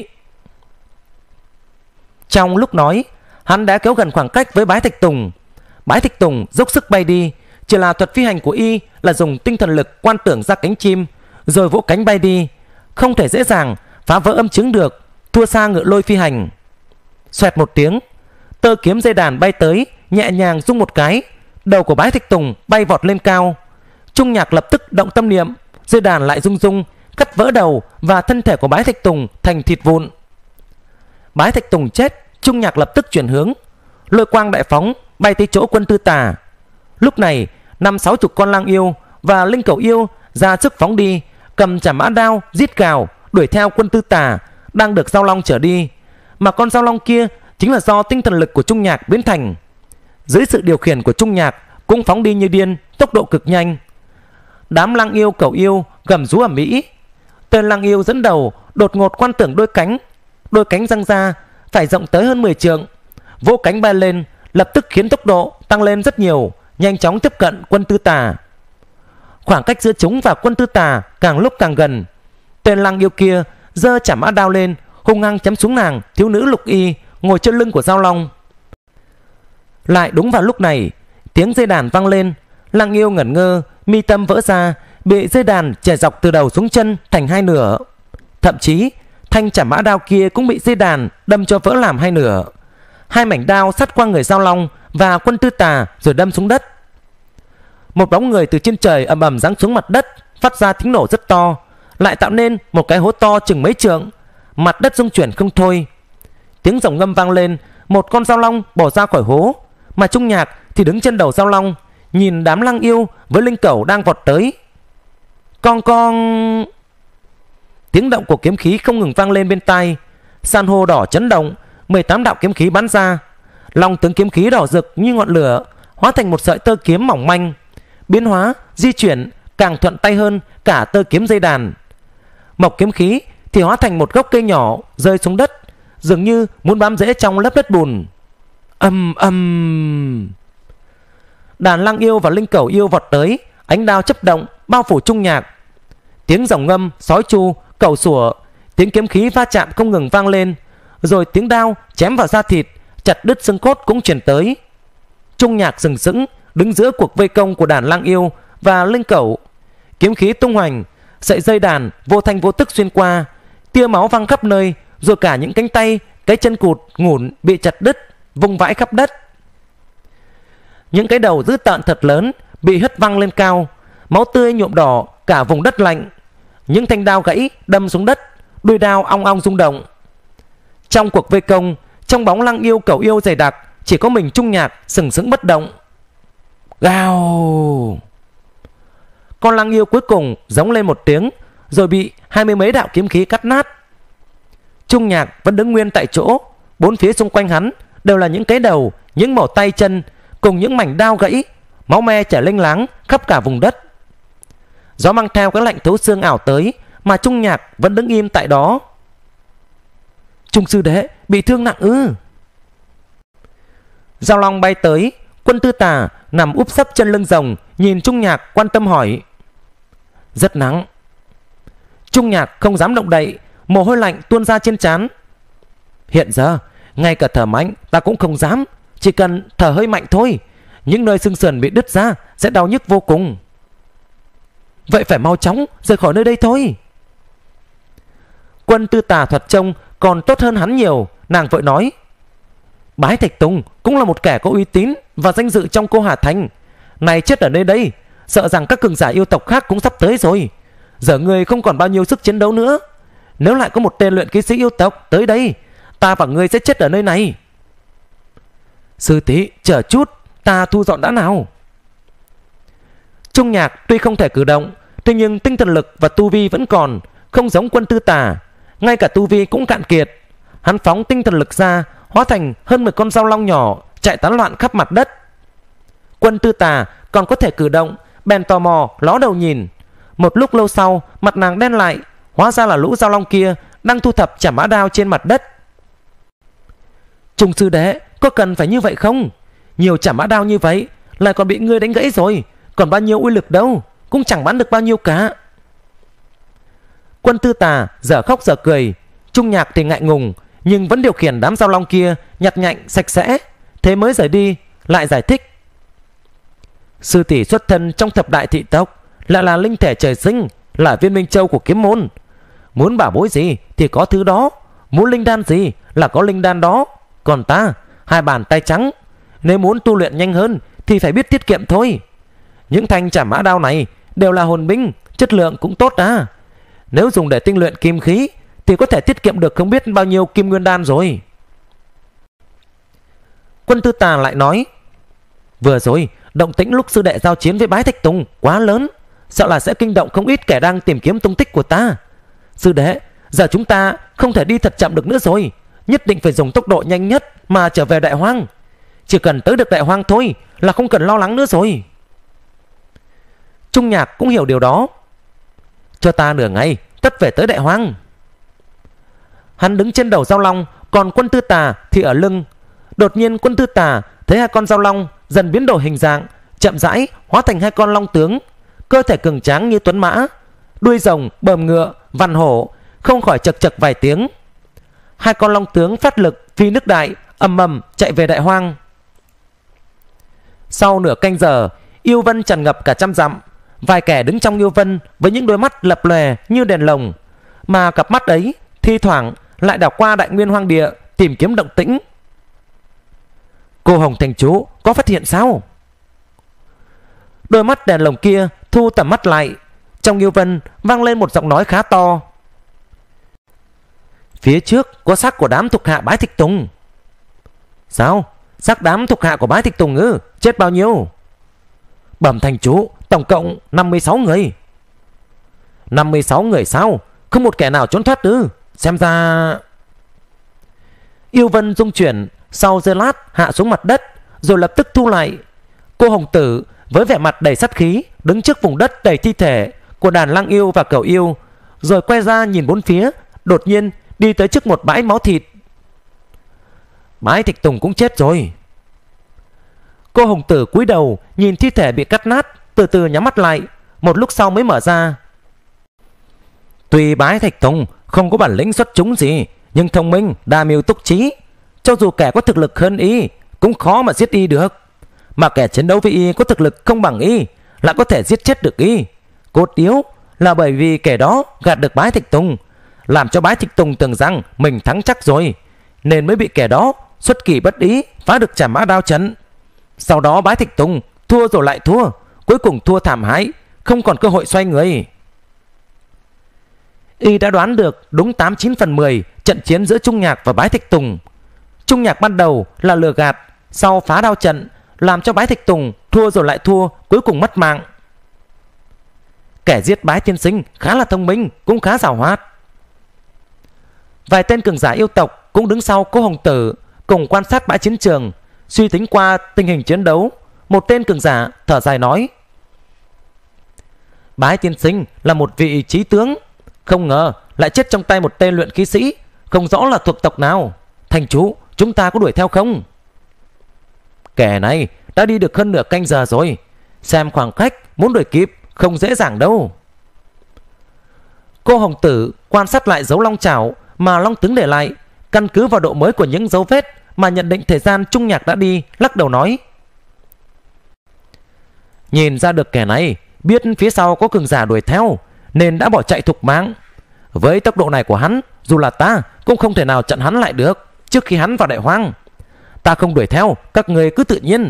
Trong lúc nói, hắn đã kéo gần khoảng cách với Bái Thạch Tùng. Bái Thạch Tùng dốc sức bay đi, chỉ là thuật phi hành của y là dùng tinh thần lực quan tưởng ra cánh chim rồi vỗ cánh bay đi, không thể dễ dàng phá vỡ âm chứng được, thua xa ngự lôi phi hành. Xoẹt một tiếng, tơ kiếm dây đàn bay tới, nhẹ nhàng rung một cái, đầu của Bái Thạch Tùng bay vọt lên cao. Trung Nhạc lập tức động tâm niệm, dây đàn lại rung rung, cắt vỡ đầu và thân thể của Bái Thạch Tùng thành thịt vụn. Bái Thạch Tùng chết, Trung Nhạc lập tức chuyển hướng, lôi quang đại phóng bay tới chỗ Quân Tư Tà. Lúc này 50-60 con lang yêu và linh cẩu yêu ra sức phóng đi, cầm Trảm Mã Đao rít gào đuổi theo Quân Tư Tà đang được Giao Long chở đi, mà con Giao Long kia chính là do tinh thần lực của Trung Nhạc biến thành. Dưới sự điều khiển của Trung Nhạc cũng phóng đi như điên, tốc độ cực nhanh. Đám lang yêu cẩu yêu gầm rú ầm ĩ. Tên lang yêu dẫn đầu đột ngột quan tưởng đôi cánh răng ra phải rộng tới hơn 10 trượng, vỗ cánh bay lên, lập tức khiến tốc độ tăng lên rất nhiều, nhanh chóng tiếp cận Quân Tư Tà. Khoảng cách giữa chúng và Quân Tư Tà càng lúc càng gần. Tên lang yêu kia giơ Trảm Mã Đao lên, hung hăng chém xuống nàng thiếu nữ Lục Y ngồi trên lưng của Giao Long. Lại đúng vào lúc này, tiếng dây đàn vang lên, lang yêu ngẩn ngơ, mi tâm vỡ ra, bị dây đàn chẻ dọc từ đầu xuống chân thành hai nửa. Thậm chí thanh Trảm Mã Đao kia cũng bị dây đàn đâm cho vỡ làm hai nửa. Hai mảnh đao sắt qua người Giao Long và Quân Tư Tà rồi đâm xuống đất. Một bóng người từ trên trời ầm ầm giáng xuống mặt đất, phát ra tiếng nổ rất to, lại tạo nên một cái hố to chừng mấy trượng. Mặt đất rung chuyển không thôi. Tiếng rồng ngâm vang lên, một con Giao Long bò ra khỏi hố, mà Trung Nhạc thì đứng trên đầu Giao Long, nhìn đám Lăng Yêu với Linh Cẩu đang vọt tới. Cong cong. Tiếng động của kiếm khí không ngừng vang lên bên tai. San hô đỏ chấn động, 18 đạo kiếm khí bắn ra. Long tướng kiếm khí đỏ rực như ngọn lửa, hóa thành một sợi tơ kiếm mỏng manh, biến hóa di chuyển càng thuận tay hơn cả tơ kiếm dây đàn. Mộc kiếm khí thì hóa thành một gốc cây nhỏ rơi xuống đất, dường như muốn bám rễ trong lớp đất bùn. Đàn Lăng Yêu và Linh Cẩu Yêu vọt tới, ánh đao chấp động bao phủ Trung Nhạc. Tiếng rồng ngâm, sói chu, cẩu sủa, tiếng kiếm khí va chạm không ngừng vang lên, rồi tiếng đao chém vào da thịt, chặt đứt xương cốt cũng truyền tới. Trung Nhạc sừng sững đứng giữa cuộc vây công của đàn Lăng Yêu và Linh Cẩu. Kiếm khí tung hoành, sợi dây đàn vô thanh vô tức xuyên qua, tia máu văng khắp nơi, rồi cả những cánh tay, cái chân cụt ngủn bị chặt đứt vung vãi khắp đất. Những cái đầu dữ tợn thật lớn bị hất văng lên cao, máu tươi nhuộm đỏ cả vùng đất lạnh. Những thanh đao gãy đâm xuống đất, đuôi đao ong ong rung động. Trong cuộc vây công, trong bóng Lăng Yêu Cẩu Yêu dày đặc, chỉ có mình Trung Nhạc sừng sững bất động. Gào! Con Lăng Yêu cuối cùng giống lên một tiếng, rồi bị 20 mấy đạo kiếm khí cắt nát. Trung Nhạc vẫn đứng nguyên tại chỗ, bốn phía xung quanh hắn đều là những cái đầu, những mẩu tay chân cùng những mảnh đao gãy, máu me chảy lênh láng khắp cả vùng đất. Gió mang theo các lạnh thấu xương ảo tới, mà Trung Nhạc vẫn đứng im tại đó. Trung sư đệ bị thương nặng ư? Giao Long bay tới, Quân Tư Tà nằm úp sấp chân lưng rồng, nhìn Trung Nhạc quan tâm hỏi. Rất nắng. Trung Nhạc không dám động đậy, mồ hôi lạnh tuôn ra trên trán. Hiện giờ ngay cả thở mạnh ta cũng không dám, chỉ cần thở hơi mạnh thôi, những nơi xương sườn bị đứt ra sẽ đau nhức vô cùng. Vậy phải mau chóng rời khỏi nơi đây thôi. Quân Tư Tà thuật trông còn tốt hơn hắn nhiều, nàng vội nói. Bái Thạch Tùng cũng là một kẻ có uy tín và danh dự trong Cô Hà Thành, này chết ở nơi đây, sợ rằng các cường giả yêu tộc khác cũng sắp tới rồi. Giờ ngươi không còn bao nhiêu sức chiến đấu nữa. Nếu lại có một tên luyện khí sĩ yêu tộc tới đây, ta và ngươi sẽ chết ở nơi này. Sư tỷ, chờ chút, ta thu dọn đã nào. Trung Nhạc tuy không thể cử động, thế nhưng tinh thần lực và tu vi vẫn còn, không giống Quân Tư Tà, ngay cả tu vi cũng cạn kiệt. Hắn phóng tinh thần lực ra, hóa thành hơn 10 con dao long nhỏ chạy tán loạn khắp mặt đất. Quân Tư Tà còn có thể cử động, bèn tò mò ló đầu nhìn. Một lúc lâu sau, mặt nàng đen lại, hóa ra là lũ dao long kia đang thu thập chả mã đao trên mặt đất. Trung sư đệ, có cần phải như vậy không? Nhiều chả mã đao như vậy lại còn bị ngươi đánh gãy rồi, còn bao nhiêu uy lực đâu, cũng chẳng bắn được bao nhiêu cả. Quân Tư Tà dở khóc dở cười, Trung Nhạc thì ngại ngùng, nhưng vẫn điều khiển đám dao long kia nhặt nhạnh sạch sẽ, thế mới rời đi, lại giải thích. Sư tỷ xuất thân trong thập đại thị tộc, lại là linh thể trời sinh, là viên minh châu của kiếm môn. Muốn bảo bối gì thì có thứ đó, muốn linh đan gì là có linh đan đó. Còn ta, hai bàn tay trắng, nếu muốn tu luyện nhanh hơn thì phải biết tiết kiệm thôi. Những thanh chả mã đao này đều là hồn binh, chất lượng cũng tốt à. Nếu dùng để tinh luyện kim khí thì có thể tiết kiệm được không biết bao nhiêu kim nguyên đan rồi. Quân Tư Tà lại nói. Vừa rồi động tĩnh lúc sư đệ giao chiến với Bái Thạch Tùng quá lớn, sợ là sẽ kinh động không ít kẻ đang tìm kiếm tung tích của ta. Sư đệ, giờ chúng ta không thể đi thật chậm được nữa rồi, nhất định phải dùng tốc độ nhanh nhất mà trở về Đại Hoang. Chỉ cần tới được Đại Hoang thôi là không cần lo lắng nữa rồi. Trung Nhạc cũng hiểu điều đó. Cho ta nửa ngày tất về tới Đại Hoang. Hắn đứng trên đầu dao long, còn Quân Tư Tà thì ở lưng. Đột nhiên Quân Tư Tà thấy hai con dao long dần biến đổi hình dạng, chậm rãi hóa thành hai con long tướng, cơ thể cường tráng như tuấn mã, đuôi rồng, bờm ngựa, vằn hổ, không khỏi chật chật vài tiếng. Hai con long tướng phát lực phi nước đại, ầm ầm chạy về Đại Hoang. Sau nửa canh giờ, yêu vân tràn ngập cả trăm dặm. Vài kẻ đứng trong yêu vân với những đôi mắt lập lòe như đèn lồng, mà cặp mắt ấy thi thoảng lại đảo qua đại nguyên hoang địa tìm kiếm động tĩnh. Cô Hồng Thành Chú có phát hiện sao? Đôi mắt đèn lồng kia thu tầm mắt lại. Trong yêu vân vang lên một giọng nói khá to. Phía trước có xác của đám thuộc hạ Bái Thạch Tùng. Sao? Xác đám thuộc hạ của Bái Thạch Tùng ư? Chết bao nhiêu? Bẩm thành chủ, tổng cộng 56 người. 56 người sao? Không một kẻ nào trốn thoát ư? Xem ra... Yêu Vân rung chuyển, sau giây lát hạ xuống mặt đất, rồi lập tức thu lại. Cô Hồng Tử với vẻ mặt đầy sát khí đứng trước vùng đất đầy thi thể của đàn lang yêu và cẩu yêu, rồi quay ra nhìn bốn phía, đột nhiên đi tới trước một bãi máu thịt. Bái Thạch Tùng cũng chết rồi. Cô Hồng Tử cúi đầu nhìn thi thể bị cắt nát, từ từ nhắm mắt lại, một lúc sau mới mở ra. Tuy Bái Thạch Tùng không có bản lĩnh xuất chúng gì, nhưng thông minh, đa mưu túc trí, cho dù kẻ có thực lực hơn y cũng khó mà giết y được. Mà kẻ chiến đấu với y có thực lực không bằng y lại có thể giết chết được y. Cốt yếu là bởi vì kẻ đó gạt được Bái Thạch Tùng, làm cho Bái Thạch Tùng tưởng rằng mình thắng chắc rồi, nên mới bị kẻ đó xuất kỳ bất ý phá được Trảm Mã Đao trận. Sau đó Bái Thạch Tùng thua rồi lại thua, cuối cùng thua thảm hại, không còn cơ hội xoay người. Y đã đoán được đúng 89 phần 10 trận chiến giữa Trung Nhạc và Bái Thạch Tùng. Trung Nhạc ban đầu là lừa gạt, sau phá đao trận làm cho Bái Thạch Tùng thua rồi lại thua, cuối cùng mất mạng. Kẻ giết Bái tiên sinh khá là thông minh, cũng khá giàu hoạt. Vài tên cường giả yêu tộc cũng đứng sau cô Hồng Tử cùng quan sát bãi chiến trường, suy tính qua tình hình chiến đấu. Một tên cường giả thở dài nói: Bái tiên sinh là một vị trí tướng, không ngờ lại chết trong tay một tên luyện khí sĩ, không rõ là thuộc tộc nào. Thành chủ, chúng ta có đuổi theo không? Kẻ này đã đi được hơn nửa canh giờ rồi, xem khoảng cách muốn đuổi kịp không dễ dàng đâu. Cô Hồng Tử quan sát lại dấu long chảo mà Long Tướng để lại, căn cứ vào độ mới của những dấu vết mà nhận định thời gian Trung Nhạc đã đi, lắc đầu nói: Nhìn ra được kẻ này biết phía sau có cường giả đuổi theo, nên đã bỏ chạy thục mạng. Với tốc độ này của hắn, dù là ta cũng không thể nào chặn hắn lại được trước khi hắn vào Đại Hoang. Ta không đuổi theo, các người cứ tự nhiên.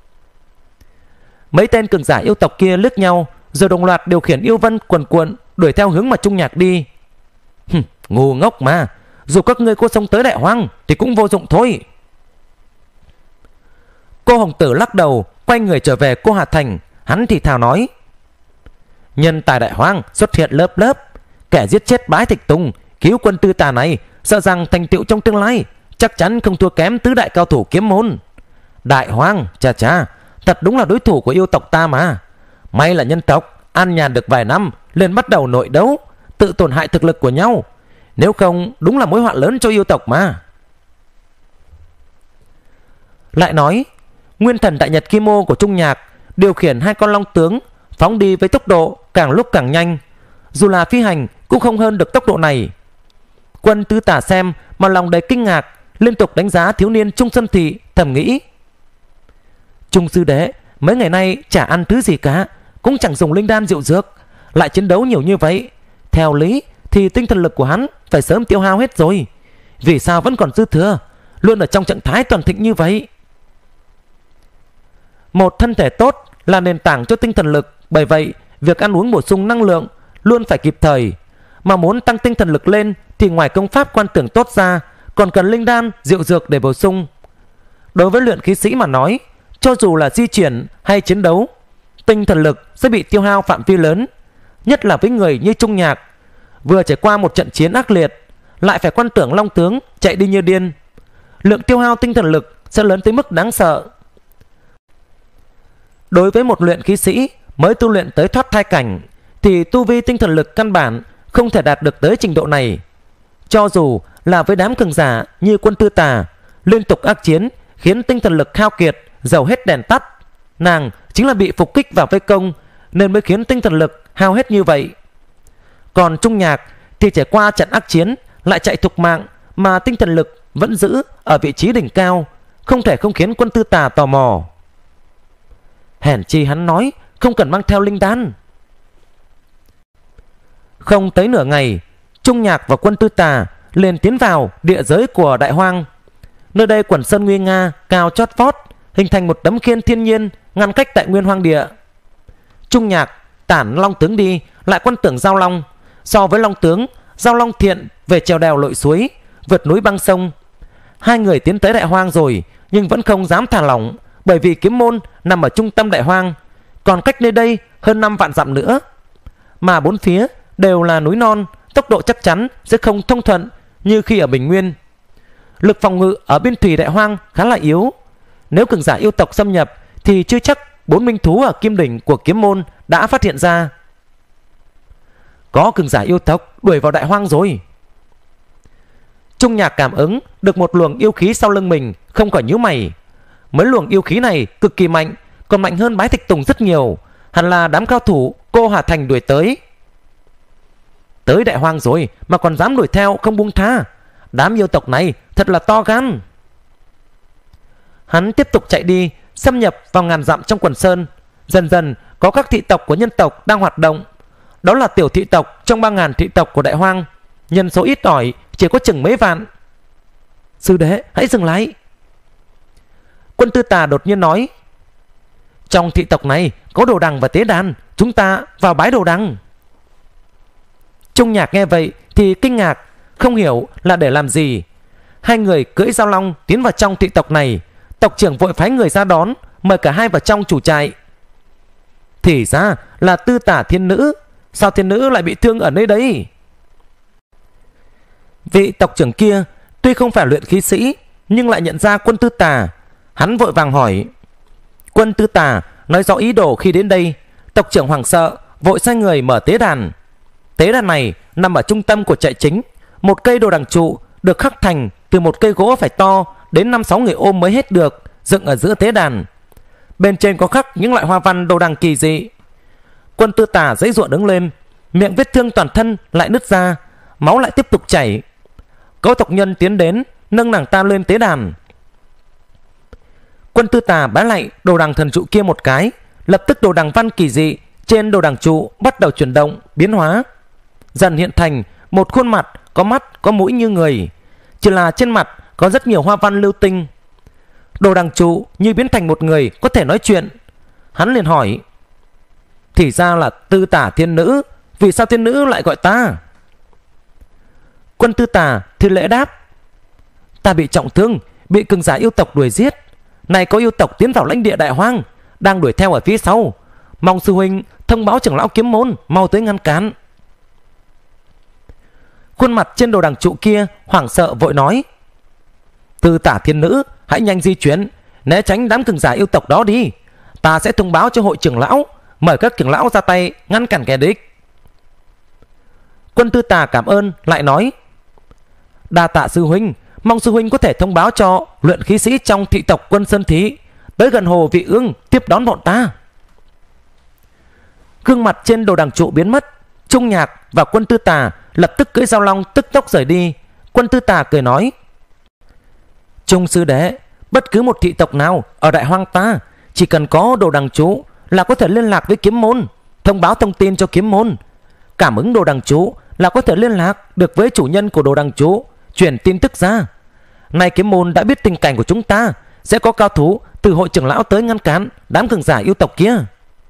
Mấy tên cường giả yêu tộc kia liếc nhau, rồi đồng loạt điều khiển yêu vân quần cuộn đuổi theo hướng mà Trung Nhạc đi. Ngu ngốc mà, dù các ngươi có sống tới Đại Hoang thì cũng vô dụng thôi. Cô Hồng Tử lắc đầu, quay người trở về cô Hà Thành. Hắn thì thào nói: Nhân tài Đại Hoang xuất hiện lớp lớp, kẻ giết chết Bái Thạch Tùng, cứu quân Tư Tà này, sợ rằng thành tựu trong tương lai chắc chắn không thua kém tứ đại cao thủ kiếm môn. Đại Hoang, chà chà, thật đúng là đối thủ của yêu tộc ta mà. May là nhân tộc an nhàn được vài năm liền bắt đầu nội đấu, tự tổn hại thực lực của nhau, nếu không đúng là mối họa lớn cho yêu tộc mà. Lại nói, nguyên thần đại nhật kim ô của Trung Nhạc điều khiển hai con long tướng phóng đi với tốc độ càng lúc càng nhanh, dù là phi hành cũng không hơn được tốc độ này. Quân Tư Tà xem mà lòng đầy kinh ngạc, liên tục đánh giá thiếu niên Trung Sơn Thị, thầm nghĩ: Trung sư đệ mấy ngày nay chả ăn thứ gì cả, cũng chẳng dùng linh đan rượu dược, lại chiến đấu nhiều như vậy, theo lý thì tinh thần lực của hắn phải sớm tiêu hao hết rồi, vì sao vẫn còn dư thừa, luôn ở trong trạng thái toàn thịnh như vậy? Một thân thể tốt là nền tảng cho tinh thần lực, bởi vậy việc ăn uống bổ sung năng lượng luôn phải kịp thời. Mà muốn tăng tinh thần lực lên thì ngoài công pháp quan tưởng tốt ra, còn cần linh đan, rượu dược để bổ sung. Đối với luyện khí sĩ mà nói, cho dù là di chuyển hay chiến đấu, tinh thần lực sẽ bị tiêu hao phạm vi lớn. Nhất là với người như Trung Nhạc, vừa trải qua một trận chiến ác liệt, lại phải quan tưởng long tướng chạy đi như điên, lượng tiêu hao tinh thần lực sẽ lớn tới mức đáng sợ. Đối với một luyện khí sĩ mới tu luyện tới thoát thai cảnh thì tu vi tinh thần lực căn bản không thể đạt được tới trình độ này. Cho dù là với đám cường giả như quân Tư Tà, liên tục ác chiến khiến tinh thần lực hao kiệt, dầu hết đèn tắt, nàng chính là bị phục kích vào vây công nên mới khiến tinh thần lực hao hết như vậy. Còn Trung Nhạc thì trải qua trận ác chiến lại chạy thục mạng mà tinh thần lực vẫn giữ ở vị trí đỉnh cao, không thể không khiến quân Tư Tà tò mò. Hèn chi hắn nói không cần mang theo linh đan. Không tới nửa ngày, Trung Nhạc và quân Tư Tà liền tiến vào địa giới của Đại Hoang. Nơi đây quần sơn nguy nga, cao chót vót, hình thành một tấm khiên thiên nhiên ngăn cách tại nguyên hoang địa. Trung Nhạc tản long tướng đi, lại quan tưởng giao long. So với long tướng, giao long thiện về trèo đèo lội suối, vượt núi băng sông. Hai người tiến tới Đại Hoang rồi nhưng vẫn không dám thả lỏng, bởi vì kiếm môn nằm ở trung tâm Đại Hoang, còn cách nơi đây hơn 5 vạn dặm nữa. Mà bốn phía đều là núi non, tốc độ chắc chắn sẽ không thông thuận như khi ở Bình Nguyên. Lực phòng ngự ở biên thủy Đại Hoang khá là yếu. Nếu cường giả yêu tộc xâm nhập thì chưa chắc 4 minh thú ở Kim Đỉnh của Kiếm Môn đã phát hiện ra. Có cường giả yêu tộc đuổi vào Đại Hoang rồi. Trung Nhạc cảm ứng được một luồng yêu khí sau lưng mình, không khỏi nhíu mày. Mấy luồng yêu khí này cực kỳ mạnh, còn mạnh hơn Bái Thạch Tùng rất nhiều. Hẳn là đám cao thủ Cô Hà Thành đuổi tới. Tới Đại Hoang rồi mà còn dám đuổi theo không buông tha. Đám yêu tộc này thật là to gan. Hắn tiếp tục chạy đi, xâm nhập vào ngàn dặm trong quần sơn. Dần dần có các thị tộc của nhân tộc đang hoạt động. Đó là tiểu thị tộc trong 3.000 thị tộc của Đại Hoang. Nhân số ít ỏi, chỉ có chừng mấy vạn. Sư đệ, hãy dừng lại. Quân Tư Tà đột nhiên nói. Trong thị tộc này có đồ đằng và tế đàn, chúng ta vào bái đồ đằng. Trung Nhạc nghe vậy thì kinh ngạc, không hiểu là để làm gì. Hai người cưỡi Giao Long tiến vào trong thị tộc này. Tộc trưởng vội phái người ra đón, mời cả hai vào trong chủ trại. Thì ra là Tư Tả Thiên Nữ. Sao Thiên Nữ lại bị thương ở nơi đây? Vị tộc trưởng kia tuy không phải luyện khí sĩ, nhưng lại nhận ra Quân Tư Tà. Hắn vội vàng hỏi. Quân Tư Tà nói rõ ý đồ khi đến đây. Tộc trưởng hoảng sợ, vội sai người mở tế đàn. Tế đàn này nằm ở trung tâm của trại chính. Một cây đồ đằng trụ được khắc thành từ một cây gỗ phải to đến 5-6 người ôm mới hết được, dựng ở giữa tế đàn. Bên trên có khắc những loại hoa văn đồ đằng kỳ dị. Quân Tư Tà giãy giụa đứng lên, miệng vết thương toàn thân lại nứt ra, máu lại tiếp tục chảy. Có tộc nhân tiến đến, nâng nàng ta lên tế đàn. Quân Tư Tà bái lại đồ đằng thần trụ kia một cái, lập tức đồ đằng văn kỳ dị trên đồ đằng trụ bắt đầu chuyển động, biến hóa, dần hiện thành một khuôn mặt có mắt có mũi như người, chỉ là trên mặt có rất nhiều hoa văn lưu tinh. Đồ đằng trụ như biến thành một người có thể nói chuyện. Hắn liền hỏi. Thì ra là Tư Tả Thiên Nữ, vì sao Thiên Nữ lại gọi ta? Quân Tư Tà thi lễ đáp. Ta bị trọng thương, bị cường giả yêu tộc đuổi giết. Này có yêu tộc tiến vào lãnh địa Đại Hoang, đang đuổi theo ở phía sau. Mong sư huynh thông báo trưởng lão Kiếm Môn mau tới ngăn cản. Khuôn mặt trên đồ đằng trụ kia hoảng sợ vội nói. Tư Tả Thiên Nữ, hãy nhanh di chuyển, né tránh đám cường giả yêu tộc đó đi. Ta sẽ thông báo cho hội trưởng lão, mời các trưởng lão ra tay ngăn cản kẻ địch. Quân Tư Tà cảm ơn lại nói. Đa tạ sư huynh, mong sư huynh có thể thông báo cho luyện khí sĩ trong thị tộc Quân Sơn Thí tới gần hồ Vị Ương tiếp đón bọn ta. Gương mặt trên đồ đằng trụ biến mất. Trung Nhạc và Quân Tư Tà lập tức cưỡi Giao Long tức tốc rời đi. Quân Tư Tà cười nói. Trung sư đệ, bất cứ một thị tộc nào ở Đại Hoang ta chỉ cần có đồ đằng trụ là có thể liên lạc với Kiếm Môn, thông báo thông tin cho Kiếm Môn. Cảm ứng đồ đằng trụ là có thể liên lạc được với chủ nhân của đồ đằng trụ, chuyển tin tức ra. Nay Kiếm Môn đã biết tình cảnh của chúng ta, sẽ có cao thủ từ hội trưởng lão tới ngăn cản đám cường giả yêu tộc kia.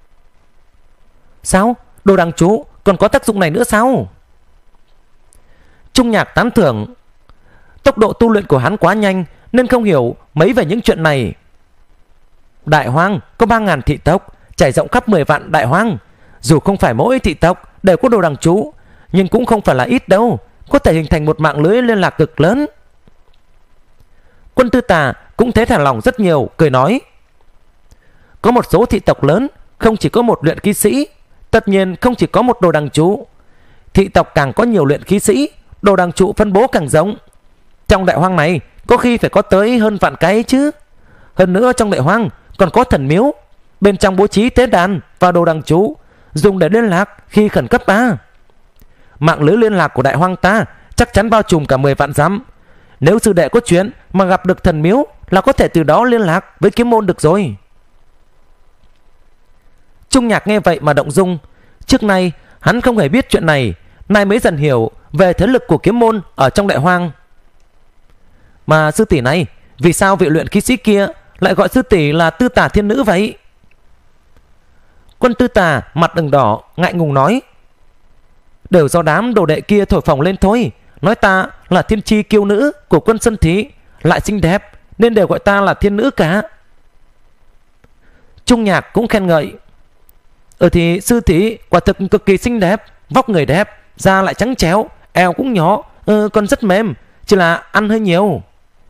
Sao? Đồ đằng trụ còn có tác dụng này nữa sao? Trung Nhạc tán thưởng. Tốc độ tu luyện của hắn quá nhanh nên không hiểu mấy về những chuyện này. Đại Hoang có 3.000 thị tộc trải rộng khắp 10 vạn Đại Hoang. Dù không phải mỗi thị tộc đều có đồ đằng trụ, nhưng cũng không phải là ít đâu, có thể hình thành một mạng lưới liên lạc cực lớn. Quân Tư Tà cũng thấy thả lòng rất nhiều, cười nói. Có một số thị tộc lớn không chỉ có một luyện khí sĩ, tất nhiên không chỉ có một đồ đằng trụ. Thị tộc càng có nhiều luyện khí sĩ, đồ đằng trụ phân bố càng rộng. Trong Đại Hoang này có khi phải có tới hơn vạn cái chứ. Hơn nữa trong Đại Hoang còn có thần miếu, bên trong bố trí tế đàn và đồ đằng trụ dùng để liên lạc khi khẩn cấp ta. Mạng lưới liên lạc của Đại Hoang ta chắc chắn bao trùm cả 10 vạn dặm. Nếu sư đệ có chuyện mà gặp được thần miếu là có thể từ đó liên lạc với Kiếm Môn được rồi. Trung Nhạc nghe vậy mà động dung. Trước nay hắn không hề biết chuyện này, nay mới dần hiểu về thế lực của Kiếm Môn ở trong Đại Hoang. Mà sư tỷ này, vì sao vị luyện khí sĩ kia lại gọi sư tỷ là Tư Tả Thiên Nữ vậy? Quân Tư Tà mặt ửng đỏ ngại ngùng nói. Đều do đám đồ đệ kia thổi phồng lên thôi, nói ta là thiên chi kiêu nữ của Quân Sơn Thí, lại xinh đẹp nên đều gọi ta là thiên nữ cả. Trung Nhạc cũng khen ngợi. Thì sư tỷ quả thực cực kỳ xinh đẹp, vóc người đẹp, da lại trắng trẻo, eo cũng nhỏ, còn rất mềm, chỉ là ăn hơi nhiều.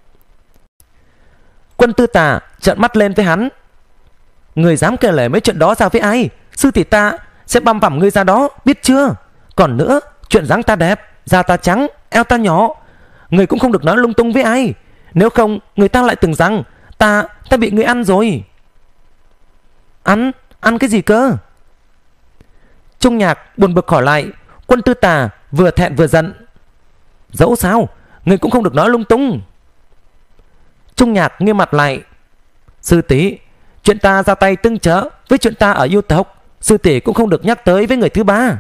Quân Tư Tà trợn mắt lên với hắn. Người dám kể lể mấy chuyện đó ra với ai? Sư tỷ ta sẽ băm vằm ngươi ra đó, biết chưa? Còn nữa, chuyện dáng ta đẹp, da ta trắng, eo ta nhỏ, người cũng không được nói lung tung với ai. Nếu không, người ta lại tưởng rằng ta bị người ăn rồi. Ăn cái gì cơ? Trung Nhạc buồn bực hỏi lại. Quân Tư Tà vừa thẹn vừa giận. Dẫu sao, người cũng không được nói lung tung. Trung Nhạc nghiêm mặt lại. Sư tỷ, chuyện ta ra tay tương trợ với chuyện ta ở yêu tộc, sư tỷ cũng không được nhắc tới với người thứ ba.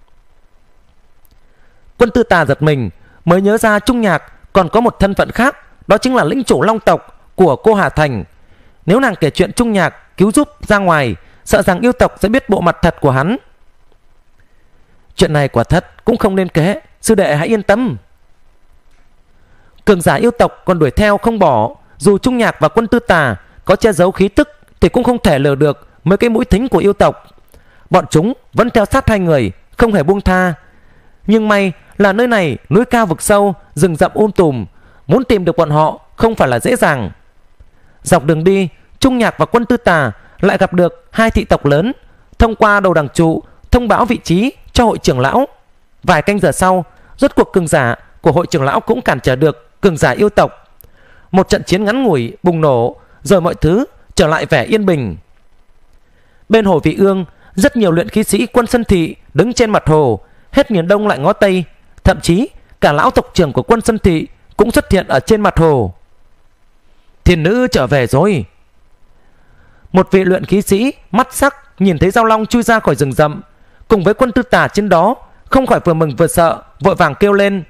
Quân Tư Tà giật mình, mới nhớ ra Trung Nhạc còn có một thân phận khác, đó chính là lĩnh chủ Long tộc của cô Hà Thành. Nếu nàng kể chuyện Trung Nhạc cứu giúp ra ngoài, sợ rằng yêu tộc sẽ biết bộ mặt thật của hắn. Chuyện này quả thật cũng không nên kể, sư đệ hãy yên tâm. Cường giả yêu tộc còn đuổi theo không bỏ, dù Trung Nhạc và Quân Tư Tà có che giấu khí tức thì cũng không thể lừa được mấy cái mũi thính của yêu tộc. Bọn chúng vẫn theo sát hai người, không hề buông tha. Nhưng may là nơi này núi cao vực sâu, rừng rậm tùm, muốn tìm được bọn họ không phải là dễ dàng. Dọc đường đi, Trung Nhạc và Quân Tư Tà lại gặp được hai thị tộc lớn, thông qua đầu đằng trụ thông báo vị trí cho hội trưởng lão. Vài canh giờ sau, rốt cuộc cường giả của hội trưởng lão cũng cản trở được cường giả yêu tộc. Một trận chiến ngắn ngủi bùng nổ, rồi mọi thứ trở lại vẻ yên bình. Bên hồ Vị Ương, rất nhiều luyện khí sĩ Quân Sơn Thị đứng trên mặt hồ, hết nghiền đông lại ngó tây. Thậm chí cả lão tộc trưởng của Quân Sơn Thị cũng xuất hiện ở trên mặt hồ. Thiên nữ trở về rồi. Một vị luyện khí sĩ mắt sắc nhìn thấy Giao Long chui ra khỏi rừng rậm cùng với Quân Tư Tà trên đó, không khỏi vừa mừng vừa sợ, vội vàng kêu lên.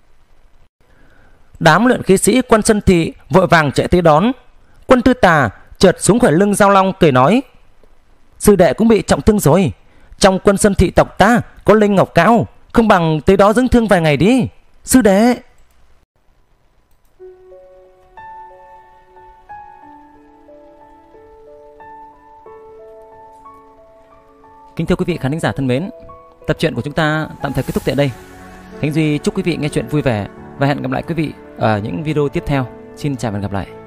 Đám luyện khí sĩ Quân Sơn Thị vội vàng chạy tới đón. Quân Tư Tà chợt xuống khỏi lưng Giao Long cười nói. Sư đệ cũng bị trọng thương rồi. Trong Quân Sơn Thị tộc ta có linh ngọc cao, không bằng tới đó dưỡng thương vài ngày đi, sư đệ. Kính thưa quý vị khán thính giả thân mến, tập truyện của chúng ta tạm thời kết thúc tại đây. Khánh Duy chúc quý vị nghe chuyện vui vẻ và hẹn gặp lại quý vị ở những video tiếp theo. Xin chào và hẹn gặp lại.